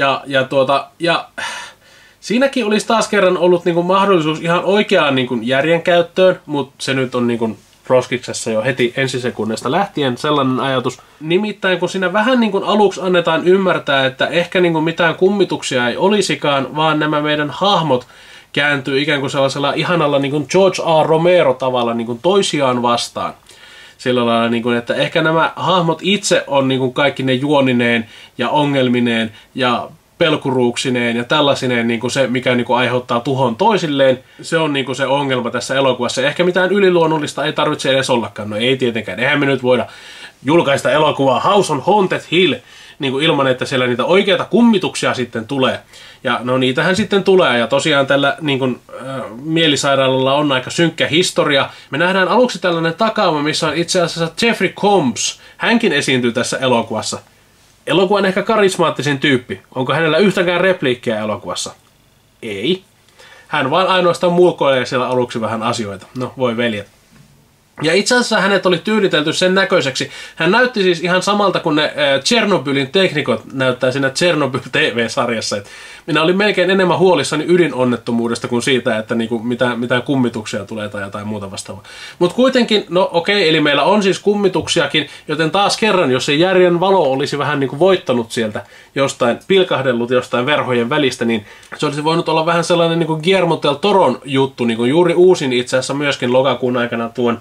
ja siinäkin olisi taas kerran ollut niin kuin mahdollisuus ihan oikeaan niin kuin järjen käyttöön, mutta se nyt on niin kuin Roskiksessa jo heti ensisekunnista lähtien sellainen ajatus. Nimittäin kun siinä vähän niin kuin aluksi annetaan ymmärtää, että ehkä niin kuin mitään kummituksia ei olisikaan, vaan nämä meidän hahmot kääntyy ikään kuin sellaisella ihanalla niin kuin George A. Romero tavalla niin kuin toisiaan vastaan. Sillä lailla, niin kuin, että ehkä nämä hahmot itse on niin kuin kaikki ne juonineen ja ongelmineen ja pelkuruuksineen ja tällaisineen niin kuin se, mikä niin kuin aiheuttaa tuhon toisilleen. Se on niin kuin se ongelma tässä elokuvassa. Ehkä mitään yliluonnollista ei tarvitse edes ollakaan. No ei tietenkään. Eihän me nyt voida julkaista elokuvaa House on Haunted Hill niin kuin ilman, että siellä niitä oikeita kummituksia sitten tulee. Ja no niitähän sitten tulee. Ja tosiaan tällä niin kuin, mielisairaalalla on aika synkkä historia. Me nähdään aluksi tällainen takauma, missä on itse asiassa Jeffrey Combs. Hänkin esiintyy tässä elokuvassa. Elokuvan ehkä karismaattisin tyyppi. Onko hänellä yhtäkään repliikkiä elokuvassa? Ei. Hän vaan ainoastaan mulkoilee siellä aluksi vähän asioita. No, voi veljet. Ja itse asiassa hänet oli tyylitelty sen näköiseksi. Hän näytti siis ihan samalta kuin ne Tchernobylin teknikot näyttää siinä Chernobyl TV-sarjassa. Et minä olin melkein enemmän huolissani ydinonnettomuudesta kuin siitä, että niinku mitään kummituksia tulee tai jotain muuta vastaavaa. Mutta kuitenkin, no okei, eli meillä on siis kummituksiakin, joten taas kerran, jos se järjen valo olisi vähän niinku voittanut sieltä jostain, pilkahdellut jostain verhojen välistä, niin se olisi voinut olla vähän sellainen niinku Guillermo del Toron juttu, niinku juuri uusin itse asiassa myöskin lokakuun aikana tuon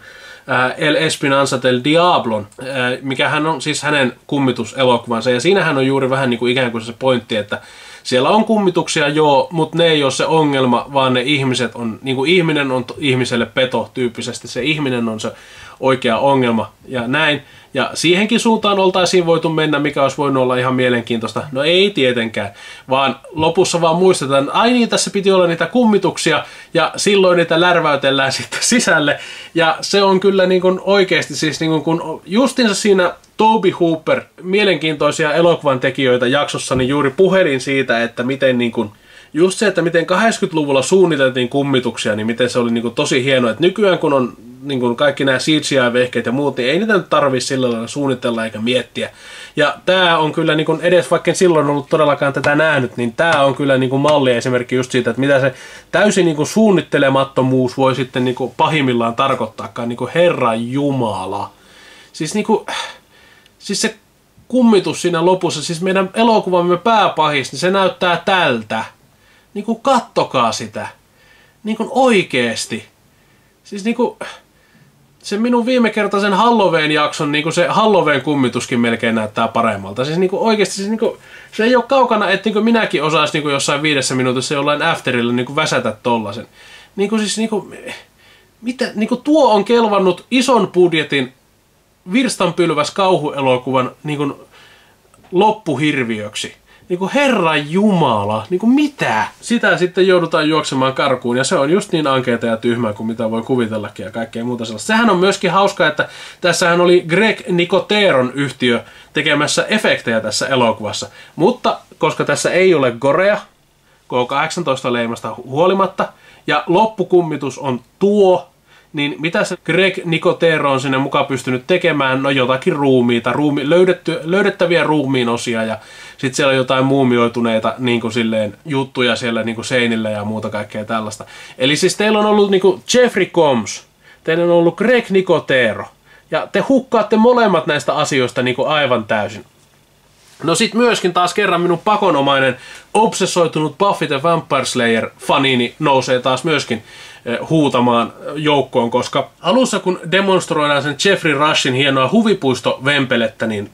El Espinanza del Diablon, mikähän on siis hänen kummituselokuvansa, ja siinähän on juuri vähän niin kuin ikään kuin se pointti, että siellä on kummituksia joo, mutta ne ei ole se ongelma, vaan ne ihmiset on, niin kuin ihminen on ihmiselle peto tyyppisesti, se ihminen on se oikea ongelma ja näin. Ja siihenkin suuntaan oltaisiin voitu mennä, mikä olisi voinut olla ihan mielenkiintoista. No ei tietenkään, vaan lopussa vaan muistetaan, että ai niin, tässä piti olla niitä kummituksia ja silloin niitä lärväytellään sitten sisälle. Ja se on kyllä niin kuin oikeasti siis niin kuin kun justiinsa siinä Tobe Hooper, mielenkiintoisia elokuvan tekijöitä jaksossa, niin juuri puhelin siitä, että miten niin kuin just se, että miten 80-luvulla suunniteltiin kummituksia, niin miten se oli niin kuin tosi hienoa, että nykyään kun on niin kuin kaikki nämä CGI-vehkeet ja muut, niin ei niitä nyt tarvitse sillä lailla suunnitella eikä miettiä. Ja tämä on kyllä niin kuin edes, vaikka en silloin ollut todellakaan tätä nähnyt, niin tämä on kyllä niin kuin malliesimerkki just siitä, että mitä se täysin niin kuin suunnittelemattomuus voi sitten niin kuin pahimmillaan tarkoittaakaan, niin kuin Herran Jumala. Siis niin kuin, siis se kummitus siinä lopussa, siis meidän elokuvamme pääpahis, niin se näyttää tältä. Niin kuin kattokaa sitä. Niin kuin oikeesti. Siis niin kuin se minun viimekertaisen Halloween-jakson, niin kuin se Halloween-kummituskin melkein näyttää paremmalta. Siis niin kuin oikeesti, siis niin kuin, se ei ole kaukana, että niin kuin minäkin osaisin niin kuin jossain 5 minuutissa jollain afterilla niin kuin väsätä tollasen. Niin kuin siis niin kuin, mitä, niin kuin tuo on kelvannut ison budjetin virstanpylväs kauhuelokuvan niin kuin loppuhirviöksi. Niin kuin Herran Jumala, niin kuin mitä? Sitä sitten joudutaan juoksemaan karkuun ja se on just niin ankeeta ja tyhmää kuin mitä voi kuvitellakin ja kaikkea muuta sellaista. Sehän on myöskin hauskaa, että tässähän oli Greg Nicoteron yhtiö tekemässä efektejä tässä elokuvassa. Mutta koska tässä ei ole gorea, K18-leimasta huolimatta, ja loppukummitus on tuo, niin mitä se Greg Nicotero on sinne mukaan pystynyt tekemään? No jotakin ruumiita, löydettäviä ruumiin osia ja sitten siellä on jotain muumioituneita niin kuin silleen, juttuja siellä niin kuin seinillä ja muuta kaikkea tällaista. Eli siis teillä on ollut niin kuin Jeffrey Combs, teillä on ollut Greg Nicotero ja te hukkaatte molemmat näistä asioista niin kuin aivan täysin. No sit myöskin taas kerran minun pakonomainen obsessoitunut Buffy the Vampire Slayer fanini nousee taas myöskin huutamaan joukkoon, koska alussa kun demonstroidaan sen Jeffrey Rushin hienoa huvipuistovempelettä, niin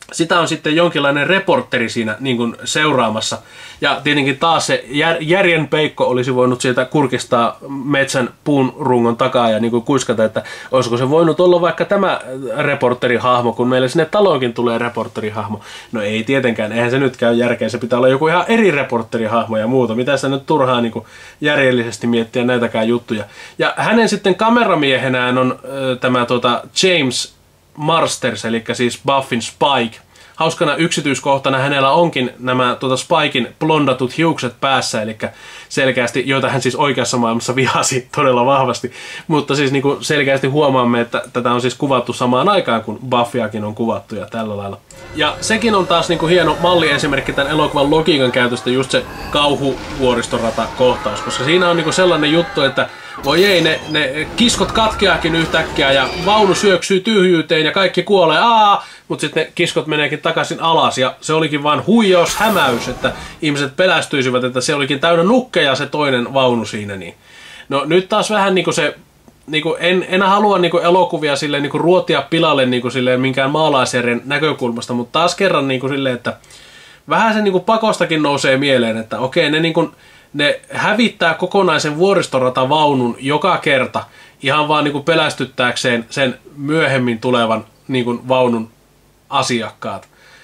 sitä on sitten jonkinlainen reporteri siinä niin kuin seuraamassa. Ja tietenkin taas se järjen peikko olisi voinut sieltä kurkistaa metsän puun rungon takaa ja niin kuin kuiskata, että olisiko se voinut olla vaikka tämä reporterihahmo, kun meille sinne taloonkin tulee reporterihahmo. No ei tietenkään, eihän se nyt käy järkeen, se pitää olla joku ihan eri reporterihahmo ja muuta. Mitä sitä nyt turhaa niin kuin järjellisesti miettiä näitäkään juttuja. Ja hänen sitten kameramiehenään on tämä James Marsters, eli siis Buffyn Spike. Hauskana yksityiskohtana hänellä onkin nämä Spikein blondatut hiukset päässä, eli selkeästi, joita hän siis oikeassa maailmassa vihasi todella vahvasti. Mutta siis niin kuin selkeästi huomaamme, että tätä on siis kuvattu samaan aikaan, kun Buffyakin on kuvattu ja tällä lailla. Ja sekin on taas niin kuin hieno malliesimerkki tämän elokuvan logiikan käytöstä, just se kauhuvuoristorata-kohtaus, koska siinä on niin kuin sellainen juttu, että voi ei, ne kiskot katkeakin yhtäkkiä ja vaunu syöksyy tyhjyyteen ja kaikki kuolee, mutta sitten ne kiskot meneekin takaisin alas ja se olikin vain huijaus, hämäys, että ihmiset pelästyisivät, että se olikin täynnä nukkeja se toinen vaunu siinä. Niin. No nyt taas vähän niinku se, niinku en halua niinku elokuvia silleen niinku ruotia pilalle niinku silleen minkään maalaisjärjen näkökulmasta, mutta taas kerran niinku silleen, että vähän se niinku pakostakin nousee mieleen, että okei, ne hävittää kokonaisen vuoristoratavaunun joka kerta ihan vaan niinku pelästyttääkseen sen myöhemmin tulevan niinku vaunun asiakkaat.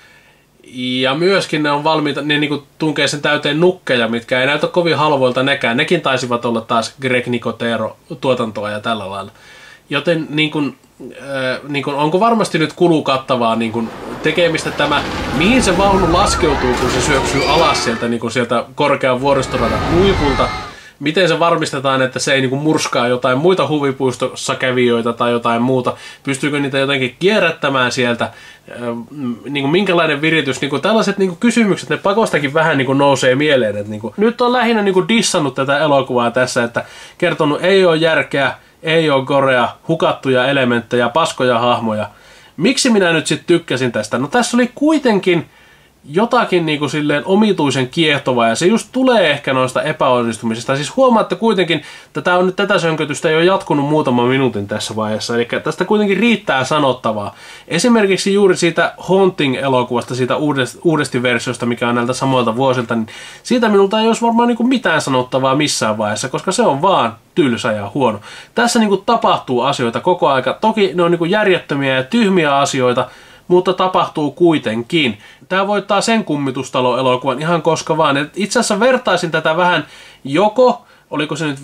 Ja myöskin ne on valmiita, ne niinku tunkee sen täyteen nukkeja, mitkä ei näytä kovin halvoilta nekään. Nekin taisivat olla taas Greg Nicotero tuotantoa ja tällä lailla. Joten onko varmasti nyt kulukattavaa tekemistä tämä, mihin se vaunu laskeutuu, kun se syöksyy alas sieltä korkean vuoristoradan huipulta. Miten se varmistetaan, että se ei murskaa jotain muita huvipuistossa kävijöitä tai jotain muuta? Pystyykö niitä jotenkin kierrättämään sieltä? Minkälainen viritys? Tällaiset kysymykset, ne pakostakin vähän nousee mieleen. Että nyt on lähinnä dissannut tätä elokuvaa tässä, että kertonut ei ole järkeä, ei ole gorea, hukattuja elementtejä, paskoja hahmoja. Miksi minä nyt sitten tykkäsin tästä? No tässä oli kuitenkin jotakin silleen omituisen kiehtovaa, ja se just tulee ehkä noista epäonnistumisista. Siis huomaatte kuitenkin, että tätä sönkötystä ei ole jatkunut muutaman minuutin tässä vaiheessa, eli tästä kuitenkin riittää sanottavaa. Esimerkiksi juuri siitä Haunting-elokuvasta, siitä uudesti versiosta, mikä on näiltä samoilta vuosilta, niin siitä minulta ei olisi varmaan mitään sanottavaa missään vaiheessa, koska se on vaan tylsä ja huono. Tässä tapahtuu asioita koko aika. Toki ne on järjettömiä ja tyhmiä asioita, mutta tapahtuu kuitenkin. Tämä voittaa sen kummitustalo-elokuvan ihan koska vaan. Et itse asiassa vertaisin tätä vähän oliko se nyt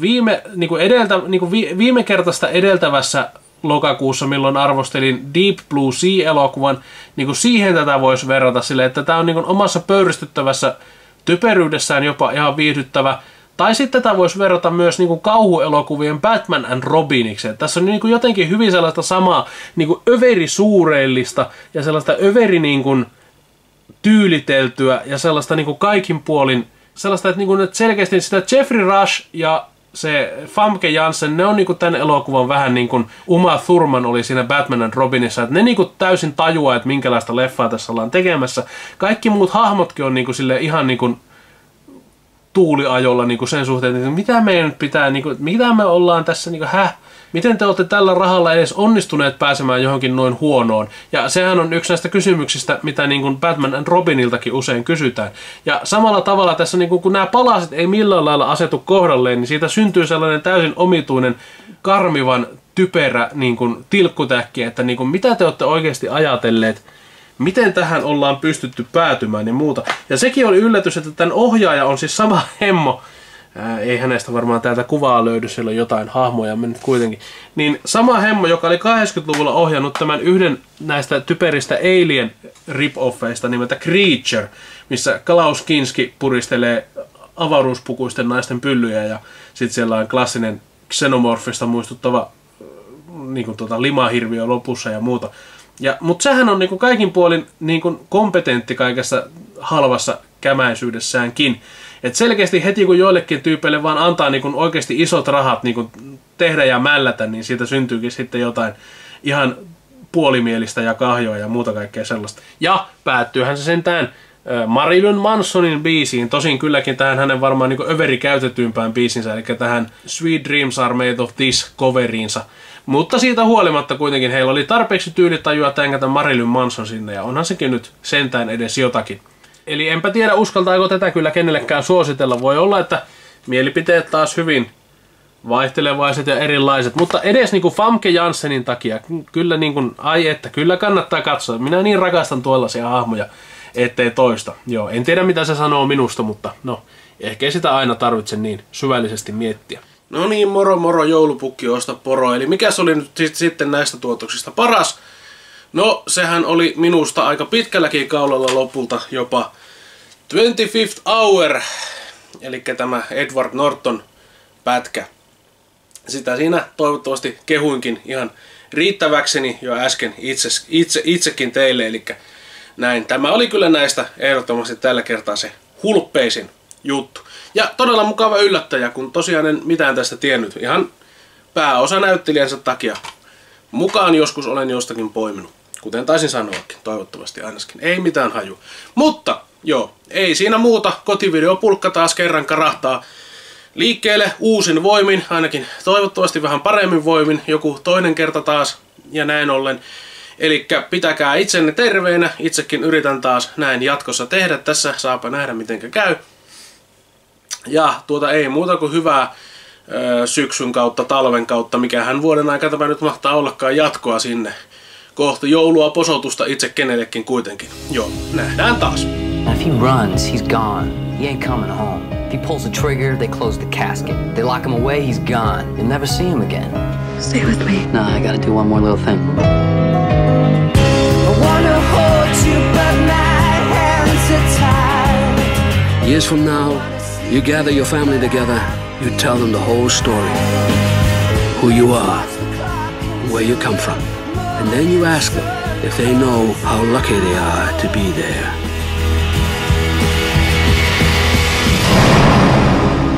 viime kertaista edeltävässä lokakuussa, milloin arvostelin Deep Blue Sea-elokuvan, siihen tätä voisi verrata silleen, että tämä on omassa pöyristyttävässä typeryydessään jopa ihan viihdyttävä. Tai sitten tätä voisi verrata myös kauhuelokuvien Batman and Robiniksi. Tässä on jotenkin hyvin sellaista samaa överisuureellista ja sellaista överi tyyliteltyä ja sellaista kaikin puolin sellaista, että selkeästi sitä Jeffrey Rush ja se Famke Janssen, ne on tämän elokuvan vähän Uma Thurman oli siinä Batman and Robinissa, että ne täysin tajuaa, että minkälaista leffaa tässä ollaan tekemässä. Kaikki muut hahmotkin on ihan tuuliajolla sen suhteen, että mitä meidän nyt pitää, mitä me ollaan tässä, miten te olette tällä rahalla edes onnistuneet pääsemään johonkin noin huonoon. Ja sehän on yksi näistä kysymyksistä, mitä Batman and Robiniltakin usein kysytään. Ja samalla tavalla tässä, kun nämä palaset ei millään lailla asetu kohdalleen, niin siitä syntyy sellainen täysin omituinen, karmivan, typerä tilkkutäkki, että mitä te olette oikeasti ajatelleet, miten tähän ollaan pystytty päätymään ja muuta. Ja sekin oli yllätys, että tämän ohjaaja on siis sama hemmo. Ei hänestä varmaan täältä kuvaa löydy, siellä on jotain hahmoja mennyt kuitenkin. Niin sama hemmo, joka oli 80-luvulla ohjannut tämän yhden näistä typeristä Alien rip-offeista nimeltä Creature, missä Klaus Kinski puristelee avaruuspukuisten naisten pyllyjä ja sitten siellä on klassinen xenomorfista muistuttava limahirviö lopussa ja muuta. Mutta sehän on kaikin puolin kompetentti kaikessa halvassa kämäisyydessäänkin. Et selkeästi heti kun joillekin tyypeille vaan antaa oikeasti isot rahat tehdä ja mällätä, niin siitä syntyykin sitten jotain ihan puolimielistä ja kahjoa ja muuta kaikkea sellaista. Ja päättyyhän se sentään Marilyn Mansonin biisiin, tosin kylläkin tähän hänen varmaan överi käytetyympään biisinsä, eli tähän Sweet Dreams Are Made of This -coveriinsa. Mutta siitä huolimatta kuitenkin heillä oli tarpeeksi tyylitajua tänkätä Marilyn Manson sinne, ja onhan sekin nyt sentään edes jotakin. Eli enpä tiedä, uskaltaako tätä kyllä kenellekään suositella. Voi olla, että mielipiteet taas hyvin vaihtelevaiset ja erilaiset, mutta edes niinku Famke Janssenin takia, kyllä niinku, ai että, kyllä kannattaa katsoa. Minä niin rakastan tuollaisia hahmoja, ettei toista. Joo, en tiedä mitä se sanoo minusta, mutta no, ehkä ei sitä aina tarvitse niin syvällisesti miettiä. No niin, moro moro joulupukki, osta poro. Eli mikäs oli nyt sitten näistä tuotoksista paras? No, sehän oli minusta aika pitkälläkin kaulalla lopulta jopa 25th Hour, eli tämä Edward Norton pätkä. Sitä siinä toivottavasti kehuinkin ihan riittäväkseni jo äsken itsekin teille, eli näin. Tämä oli kyllä näistä ehdottomasti tällä kertaa se hulppeisin juttu. Ja todella mukava yllättäjä, kun tosiaan en mitään tästä tiennyt. Ihan pääosa näyttelijänsä takia. Mukaan joskus olen jostakin poiminut. Kuten taisin sanoakin, toivottavasti ainakin. Ei mitään haju. Mutta joo, ei siinä muuta. Kotivideopulkka taas kerran karahtaa liikkeelle uusin voimin, ainakin toivottavasti vähän paremmin voimin, joku toinen kerta taas ja näin ollen. Elikkä pitäkää itsenne terveenä, itsekin yritän taas näin jatkossa tehdä tässä, saapa nähdä mitenkä käy. Ja ei muuta kuin hyvää syksyn kautta, talven kautta, mikähän vuoden aika tämä nyt mahtaa ollakaan jatkoa sinne. Kohta joulua posotusta itse kenellekin kuitenkin. Joo, nähdään taas. Now, if he runs, he's gone. He ain't coming home. If he pulls the trigger, they close the casket. They lock him away, he's gone. You'll never see him again. Stay with me. No, I gotta do one more little thing. I wanna hold you, but my hands are tied. Years from now, you gather your family together. You tell them the whole story. Who you are, where you come from. And then you ask them if they know how lucky they are to be there.